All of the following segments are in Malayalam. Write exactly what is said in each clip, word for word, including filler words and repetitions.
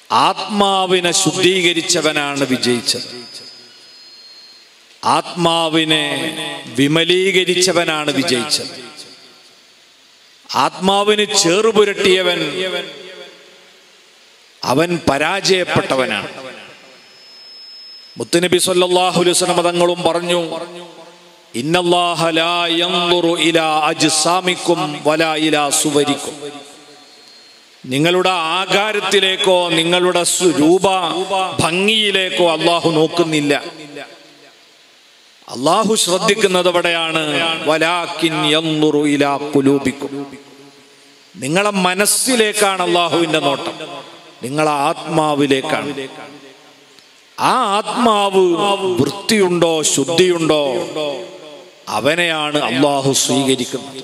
ആത്മാവിനെ ശുദ്ധീകരിച്ചവനാണ് വിജയിച്ചത്. ആത്മാവിനെ വിമലീകരിച്ചവനാണ് വിജയിച്ചത്. ആത്മാവിന് ചേറുപുരട്ടിയവൻ അവൻ പരാജയപ്പെട്ടവനാണ്. മുത്തുനബി സല്ലല്ലാഹു അലൈഹി വസല്ലം തങ്ങളും പറഞ്ഞു, ഇന്നല്ലാഹ ലാ യൻദുറു ഇലാ അജ്സാമിക്കും വലാ ഇലാ സുവരിക്കും. നിങ്ങളുടെ ആകാരത്തിലേക്കോ നിങ്ങളുടെ രൂപ ഭംഗിയിലേക്കോ അള്ളാഹു നോക്കുന്നില്ല. അള്ളാഹു ശ്രദ്ധിക്കുന്നത് എവിടെയാണ്? വലാകിൻ യൻദുറു ഇലാ ഖുലൂബിക്കും. നിങ്ങളെ മനസ്സിലേക്കാണ് അള്ളാഹുവിന്റെ നോട്ടം, നിങ്ങളെ ആത്മാവിലേക്കാണ്. ആ ആത്മാവ് വൃത്തിയുണ്ടോ ശുദ്ധിയുണ്ടോ അവനെയാണ് അള്ളാഹു സ്വീകരിക്കുന്നത്.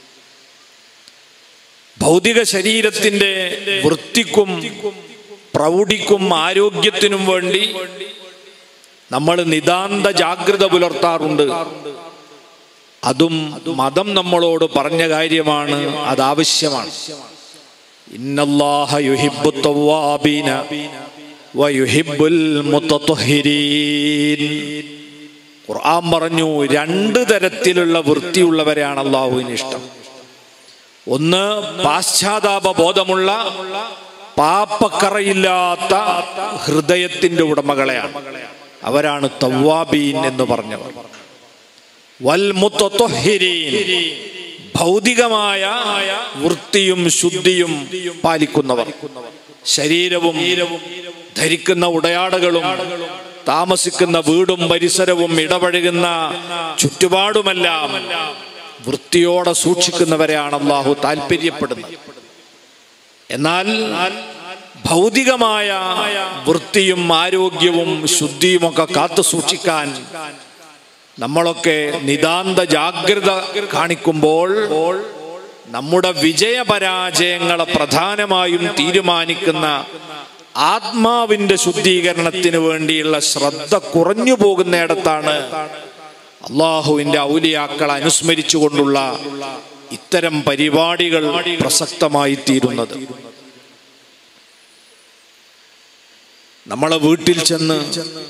ഭൗതിക ശരീരത്തിന്റെ വൃത്തിക്കും പ്രൗഢിക്കും ആരോഗ്യത്തിനും വേണ്ടി നമ്മൾ നിതാന്ത ജാഗ്രത പുലർത്താറുണ്ട്. അതും മതം നമ്മളോട് പറഞ്ഞ കാര്യമാണ്, അതാവശ്യമാണ്. ഇന്നല്ലാഹ യുഹിബ്ബു തവ്വാബീന വയുഹിബ്ബുൽ മുതത്വഹിരീൻ. ഖുർആൻ പറഞ്ഞു, രണ്ട് തരത്തിലുള്ള വൃത്തിയുള്ളവരെയാണ് അള്ളാഹുവിന് ഇഷ്ടം. ഒന്ന് പാശ്ചാത്താപ ബോധമുള്ള പാപക്കറയില്ലാത്ത ഹൃദയത്തിന്റെ ഉടമകളെയാണ്, അവരാണ് തവ്വാബീൻ എന്ന് പറഞ്ഞവർ. വൽ മുതത്വഹിരീൻ, ഭൗതികമായ വൃത്തിയും ശുദ്ധിയും പാലിക്കുന്നവർ. ശരീരവും ധരിക്കുന്ന ഉടയാടകളും താമസിക്കുന്ന വീടും പരിസരവും ഇടപഴകുന്ന ചുറ്റുപാടുമെല്ലാം വൃത്തിയോടെ സൂക്ഷിക്കുന്നവരെയാണ് അല്ലാഹു താല്പര്യപ്പെടുന്നത്. എന്നാൽ ഭൗതികമായ വൃത്തിയും ആരോഗ്യവും ശുദ്ധിയുമൊക്കെ കാത്തു സൂക്ഷിക്കാൻ നമ്മളൊക്കെ നിതാന്ത ജാഗ്രത കാണിക്കുമ്പോൾ നമ്മുടെ വിജയപരാജയങ്ങളെ പ്രധാനമായും തീരുമാനിക്കുന്ന ആത്മാവിന്റെ ശുദ്ധീകരണത്തിന് വേണ്ടിയുള്ള ശ്രദ്ധ കുറഞ്ഞു പോകുന്നിടത്താണ് അള്ളാഹുവിന്റെ ഔലിയാക്കളെ അനുസ്മരിച്ചുകൊണ്ടുള്ള ഇത്തരം പരിപാടികൾ പ്രസക്തമായി തീരുന്നത്. നമ്മളെ വീട്ടിൽ ചെന്ന്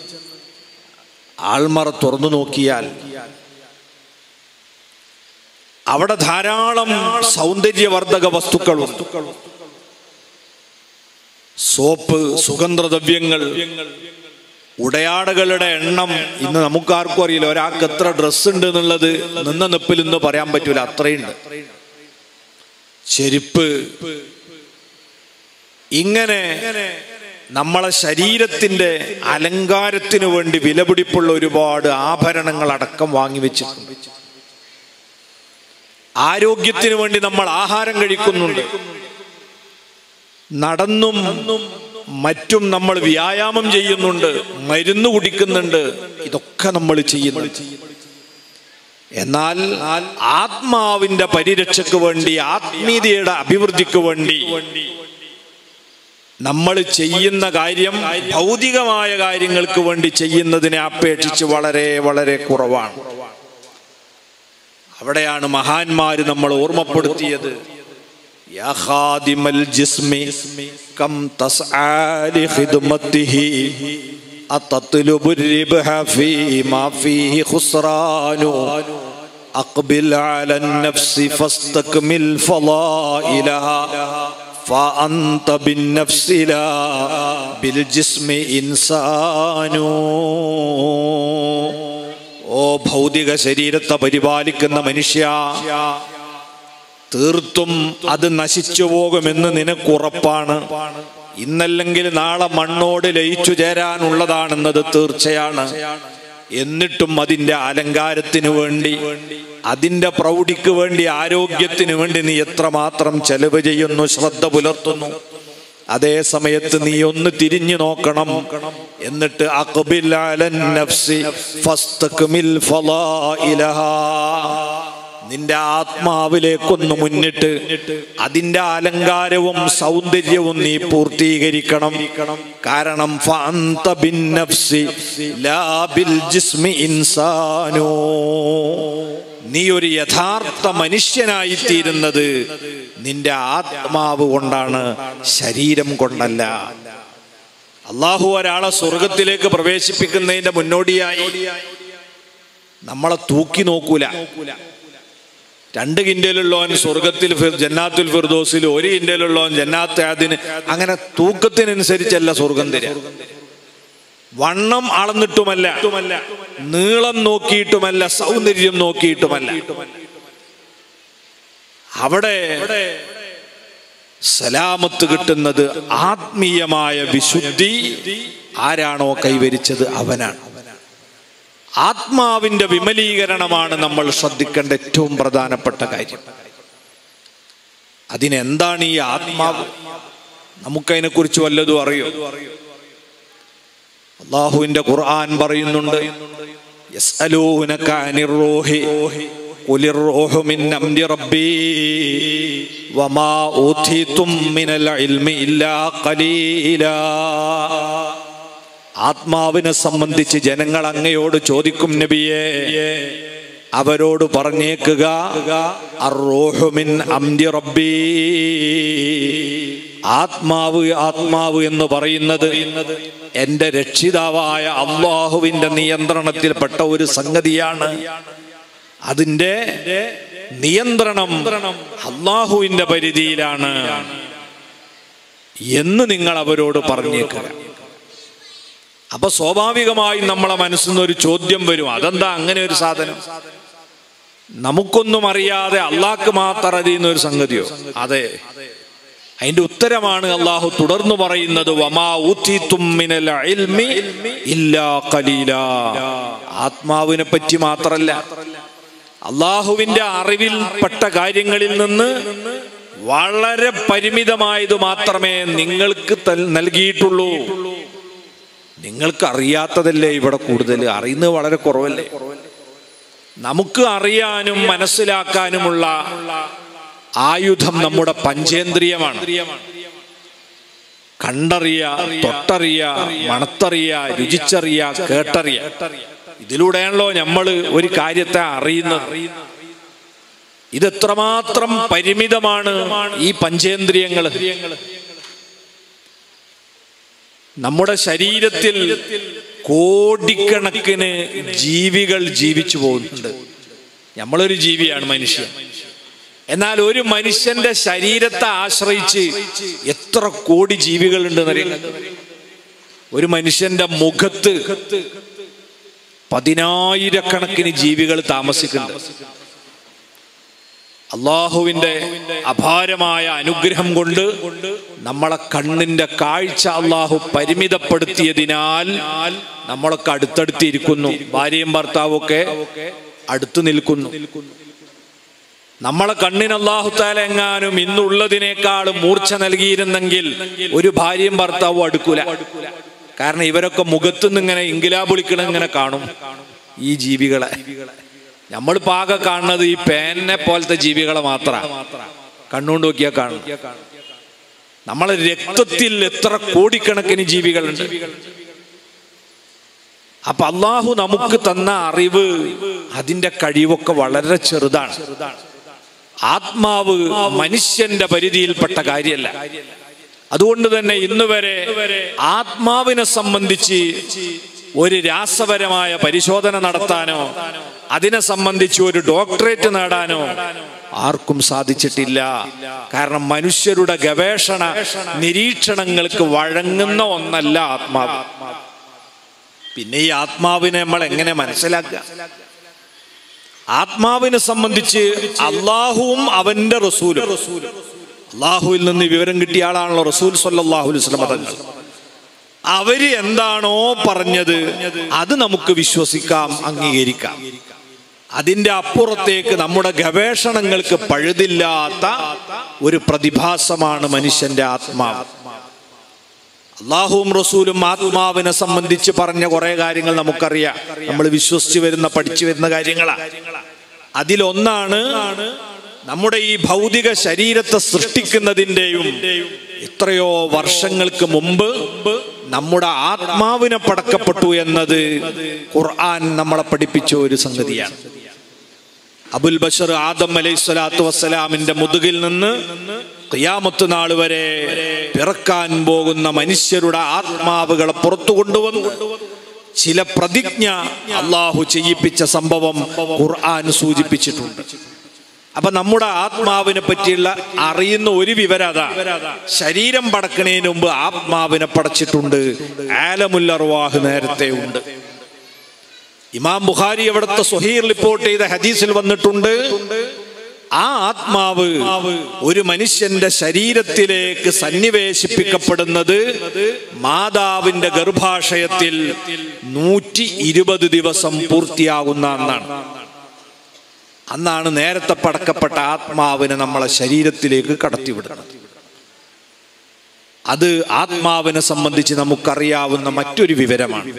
ആൾമറ തുറന്നു നോക്കിയാൽ അവിടെ ധാരാളം സൗന്ദര്യവർദ്ധക വസ്തുക്കളുണ്ട്. സോപ്പ്, സുഗന്ധദ്രവ്യങ്ങൾ, ഉടയാടകളുടെ എണ്ണം ഇന്ന് നമുക്കാർക്കും അറിയില്ല. ഒരാൾക്ക് എത്ര ഡ്രസ്സ് ഉണ്ട് എന്നുള്ളത് നിന്ന നിപ്പിൽ ഇന്ന് പറയാൻ പറ്റൂല, അത്രയുണ്ട്. ചെരുപ്പ്, ഇങ്ങനെ നമ്മളെ ശരീരത്തിന്റെ അലങ്കാരത്തിന് വേണ്ടി വിലപിടിപ്പുള്ള ഒരുപാട് ആഭരണങ്ങൾ അടക്കം വാങ്ങിവെച്ചിട്ടുണ്ട്. ആരോഗ്യത്തിന് വേണ്ടി നമ്മൾ ആഹാരം കഴിക്കുന്നുണ്ട്. നടന്നും മറ്റും നമ്മൾ വ്യായാമം ചെയ്യുന്നുണ്ട്, മരുന്ന് കുടിക്കുന്നുണ്ട്. ഇതൊക്കെ നമ്മൾ ചെയ്യുന്നുണ്ട്. എന്നാൽ ആത്മാവിന്റെ പരിരക്ഷയ്ക്ക് വേണ്ടി, ആത്മീയതയുടെ അഭിവൃദ്ധിക്ക് വേണ്ടി നമ്മൾ ചെയ്യുന്ന കാര്യം ഭൗതികമായ കാര്യങ്ങൾക്ക് വേണ്ടി ചെയ്യുന്നതിനെ അപേക്ഷിച്ച് വളരെ വളരെ കുറവാണ്. അവിടെയാണ് മഹാന്മാര് നമ്മൾ ഓർമ്മപ്പെടുത്തിയത്, യാ ഖാദിമൽ ജിസ്മി കം തസ്ആലി ഖിദ്മത്തിഹി അതത്ലുബു റിബ്ഹ ഫീമാ ഫീഹി ഖുസ്റാനു അഖ്ബിൽ അലൻ നഫ്സി ഫസ്തക്മിൽ ഫളായിലഹാ ഫഅൻത ബിന്നഫ്സി ലാ ബിൽ ജിസ്മി ഇൻസാനു. ഓ ഭൗതിക ശരീരത്തെ പരിപാലിക്കുന്ന മനുഷ്യ, തീർത്തും അത് നശിച്ചു പോകുമെന്ന് നിനക്കുറപ്പാണ്. ഇന്നല്ലെങ്കിൽ നാളെ മണ്ണോട് ലയിച്ചു ചേരാനുള്ളതാണെന്നത് തീർച്ചയാണ്. എന്നിട്ടും അതിൻ്റെ അലങ്കാരത്തിന് വേണ്ടി, അതിൻ്റെ പ്രൗഢിക്ക് വേണ്ടി, ആരോഗ്യത്തിന് വേണ്ടി നീ എത്രമാത്രം ചെലവ് ചെയ്യുന്നു, ശ്രദ്ധ പുലർത്തുന്നു. അതേ സമയത്ത് നീ ഒന്ന് തിരിഞ്ഞു നോക്കണം. എന്നിട്ട് അഖ്ബിൽ അലൻ നഫ്സി ഫസ്തക്മിൽ ഫളായിലഹാ, നിന്റെ ആത്മാവിലേക്കൊന്ന് മുന്നിട്ട് അതിന്റെ അലങ്കാരവും സൗന്ദര്യവും നീ പൂർത്തീകരിക്കണം. കാരണം ഫഅൻത ബിന്നഫ്സി ലാ ബിൽ ജിസ്മി ഇൻസാനു, നീ ഒരു യഥാർത്ഥ മനുഷ്യനായി തീരുന്നത് നിന്റെ ആത്മാവ് കൊണ്ടാണ്, ശരീരം കൊണ്ടല്ല. അള്ളാഹു ഒരാളെ സ്വർഗത്തിലേക്ക് പ്രവേശിപ്പിക്കുന്നതിന്റെ മുന്നോടിയായി നമ്മളെ തൂക്കി നോക്കൂല. രണ്ട് കിൻഡലുള്ളവൻ സ്വർഗത്തിൽ ജന്നാത്തുൽ ഫിർദൗസിൽ, ഒരു കിൻഡലുള്ളവൻ ജന്നാത്ത് ആദിന്. അങ്ങനെ തൂക്കത്തിനനുസരിച്ചല്ല സ്വർഗം തരിക. വണ്ണം അളന്നിട്ടുമല്ല, നീളം നോക്കിയിട്ടുമല്ല, സൗന്ദര്യം നോക്കിയിട്ടുമല്ല. അവിടെ സലാമത്ത് കിട്ടുന്നത് ആത്മീയമായ വിശുദ്ധി ആരാണോ കൈവരിച്ചത് അവനാണ്. ആത്മാവിന്റെ വിമലീകരണമാണ് നമ്മൾ ശ്രദ്ധിക്കേണ്ട ഏറ്റവും പ്രധാനപ്പെട്ട കാര്യം. അതിനെന്താണ് ഈ ആത്മാവ്? നമുക്കതിനെ കുറിച്ച് വല്ലതും അറിയോ? അല്ലാഹുവിന്റെ ഖുർആൻ പറയുന്നുണ്ട്, യസ്അലൂനക അനിർ റൂഹി ഖുലിർ റൂഹു മിൻ അംരി റബ്ബി വമാ ഊതീതും മിനൽ ഇൽമി ഇല്ലാ ഖലീലാ. ആത്മാവിനെ സംബന്ധിച്ച് ജനങ്ങൾ അങ്ങയോട് ചോദിക്കും നബിയേ, അവരോട് പറഞ്ഞേക്കുക, അർറൂഹു മിൻ അംരി റബ്ബി. ആത്മാവ് ആത്മാവ് എന്ന് പറയുന്നത് എന്റെ രക്ഷിതാവായ അല്ലാഹുവിന്റെ നിയന്ത്രണത്തിൽപ്പെട്ട ഒരു സംഗതിയാണ്. അതിന്റെ നിയന്ത്രണം അല്ലാഹുവിന്റെ പരിധിയിലാണ് എന്ന് നിങ്ങൾ അവരോട് പറഞ്ഞേക്കുക. അപ്പൊ സ്വാഭാവികമായും നമ്മളെ മനസ്സിൽ നിന്ന് ഒരു ചോദ്യം വരും, അതെന്താ അങ്ങനെ ഒരു സാധനം? നമുക്കൊന്നും അറിയാതെ അള്ളാഹ്ക്ക് മാത്രം അറിയുന്ന ഒരു സംഗതിയോ? അതെ, അതിന്റെ ഉത്തരമാണ് അള്ളാഹു തുടർന്ന് പറയുന്നത്, വമാ ഊതീതും മിനൽ ഇൽമി ഇല്ലാ ഖലീലാ. ആത്മാവിനെ പറ്റി മാത്രല്ല, അള്ളാഹുവിന്റെ അറിവിൽപ്പെട്ട കാര്യങ്ങളിൽ നിന്ന് വളരെ പരിമിതമായത് മാത്രമേ നിങ്ങൾക്ക് നൽകിയിട്ടുള്ളൂ. നിങ്ങൾക്ക് അറിയാത്തതല്ലേ ഇവിടെ കൂടുതൽ, അറിയുന്നത് വളരെ കുറവല്ലേ. നമുക്ക് അറിയാനും മനസ്സിലാക്കാനുമുള്ള ആയുധം നമ്മുടെ പഞ്ചേന്ദ്രിയമാണ്. കണ്ടറിയ, തൊട്ടറിയ, മണത്തറിയ, രുചിച്ചറിയ, കേട്ടറിയ. ഇതിലൂടെയാണല്ലോ നമ്മൾ ഒരു കാര്യത്തെ അറിയുന്നത്. ഇതെത്രമാത്രം പരിമിതമാണ് ഈ പഞ്ചേന്ദ്രിയങ്ങൾ. നമ്മുടെ ശരീരത്തിൽ കോടിക്കണക്കിന് ജീവികൾ ജീവിച്ചു പോകുന്നുണ്ട്. നമ്മളൊരു ജീവിയാണ് മനുഷ്യൻ. എന്നാൽ ഒരു മനുഷ്യന്റെ ശരീരത്തെ ആശ്രയിച്ച് എത്ര കോടി ജീവികൾ ഉണ്ടെന്ന് അറിയുന്നത്? ഒരു മനുഷ്യന്റെ മുഖത്ത് പതിനായിരക്കണക്കിന് ജീവികൾ താമസിക്കുന്നുണ്ട്. അള്ളാഹുവിന്റെ അപാരമായ അനുഗ്രഹം കൊണ്ട് നമ്മളെ കണ്ണിന്റെ കാഴ്ച അള്ളാഹു പരിമിതപ്പെടുത്തിയതിനാൽ നമ്മളൊക്കെ അടുത്തടുത്തിരിക്കുന്നു. ഭാര്യയും ഭർത്താവും ഒക്കെ അടുത്തു നിൽക്കുന്നു. നമ്മളെ കണ്ണിന് അല്ലാഹു തആല എങ്ങാനും ഇന്നുള്ളതിനേക്കാൾ മൂർച്ച നൽകിയിരുന്നെങ്കിൽ ഒരു ഭാര്യയും ഭർത്താവും അടുക്കൂല. കാരണം ഇവരൊക്കെ മുഖത്തുനിന്ന് ഇങ്ങനെ ഇൻകിലാബ് വിളിക്കണം ഇങ്ങനെ കാണും ഈ ജീവികളെ. നമ്മൾ പാക കാണുന്നത് ഈ പേനെ പോലത്തെ ജീവികളെ മാത്രമാണ്. കണ്ണുകൊണ്ട് നോക്കിയാൽ കാണും. നമ്മളെ രക്തത്തിൽ എത്ര കോടിക്കണക്കിന് ജീവികളുണ്ട്. അപ്പൊ അള്ളാഹു നമുക്ക് തന്ന അറിവ്, അതിന്റെ കഴിവൊക്കെ വളരെ ചെറുതാണ്. ആത്മാവ് മനുഷ്യന്റെ പരിധിയിൽപ്പെട്ട കാര്യമല്ല. അതുകൊണ്ട് തന്നെ ഇന്ന് വരെ ആത്മാവിനെ സംബന്ധിച്ച് ഒരു രാസപരമായ പരിശോധന നടത്താനോ അതിനെ സംബന്ധിച്ച് ഒരു ഡോക്ടറേറ്റ് നേടാനോ ആർക്കും സാധിച്ചിട്ടില്ല. കാരണം മനുഷ്യരുടെ ഗവേഷണ നിരീക്ഷണങ്ങൾക്ക് വഴങ്ങുന്ന ഒന്നല്ല ആത്മാവ്. പിന്നെ ഈ ആത്മാവിനെ നമ്മൾ എങ്ങനെ മനസ്സിലാക്കുക? ആത്മാവിനെ സംബന്ധിച്ച് അള്ളാഹുവും അവന്റെ റസൂലും, അള്ളാഹുവിൽ നിന്ന് വിവരം കിട്ടിയ ആളാണല്ലോ റസൂൽ സ്വല്ലല്ലാഹു അലൈഹി വസല്ലം തങ്ങൾ. അവര് എന്താണോ പറഞ്ഞത് അത് നമുക്ക് വിശ്വസിക്കാം, അംഗീകരിക്കാം. അതിന്റെ അപ്പുറത്തേക്ക് നമ്മുടെ ഗവേഷണങ്ങൾക്ക് പഴുതില്ലാത്ത ഒരു പ്രതിഭാസമാണ് മനുഷ്യന്റെ ആത്മാവ്. അള്ളാഹുവും റസൂലും ആത്മാവിനെ സംബന്ധിച്ച് പറഞ്ഞ കുറെ കാര്യങ്ങൾ നമുക്കറിയാം. നമ്മൾ വിശ്വസിച്ച് വരുന്ന പഠിച്ചു വരുന്ന കാര്യങ്ങളാണ്. അതിലൊന്നാണ് നമ്മുടെ ഈ ഭൗതിക ശരീരത്തെ സൃഷ്ടിക്കുന്നതിൻ്റെയും എത്രയോ വർഷങ്ങൾക്ക് മുമ്പ് നമ്മുടെ ആത്മാവിനെ പടക്കപ്പെട്ടു എന്നത് ഖുർആൻ നമ്മളെ പഠിപ്പിച്ച ഒരു സംഗതിയാണ്. അബുൽ ബഷർ ആദം അലൈഹി സ്വലാത്തു വസ്സലാമിന്റെ മുതുകിൽ നിന്ന് ഖിയാമത്ത് നാൾ വരെ പിറക്കാൻ പോകുന്ന മനുഷ്യരുടെ ആത്മാവുകളെ പുറത്തു കൊണ്ടുവന്നു ചില പ്രതിജ്ഞ അള്ളാഹു ചെയ്യിപ്പിച്ച സംഭവം ഖുർആൻ സൂചിപ്പിച്ചിട്ടുണ്ട്. അപ്പൊ നമ്മുടെ ആത്മാവിനെ പറ്റിയുള്ള അറിയുന്ന ഒരു വിവരം അതാ, ശരീരം പടക്കണേന് മുമ്പ് ആത്മാവിനെ പടച്ചിട്ടുണ്ട്. ആലമുൽ അർവാഹ് നേരത്തെ ഉണ്ട്. ഇമാം ബുഖാരി അവിടുത്തെ സ്വഹീഹ് റിപ്പോർട്ട് ചെയ്ത ഹദീസിൽ വന്നിട്ടുണ്ട്, ആ ആത്മാവ് ഒരു മനുഷ്യന്റെ ശരീരത്തിലേക്ക് സന്നിവേശിപ്പിക്കപ്പെടുന്നത് മാതാവിന്റെ ഗർഭാശയത്തിൽ നൂറ്റി ഇരുപത് ദിവസം പൂർത്തിയാകുന്ന അന്നാണ്. അന്നാണ് നേരത്തെ പടക്കപ്പെട്ട ആത്മാവിനെ നമ്മളെ ശരീരത്തിലേക്ക് കടത്തിവിടുന്നത്. അത് ആത്മാവിനെ സംബന്ധിച്ച് നമുക്കറിയാവുന്ന മറ്റൊരു വിവരമാണ്.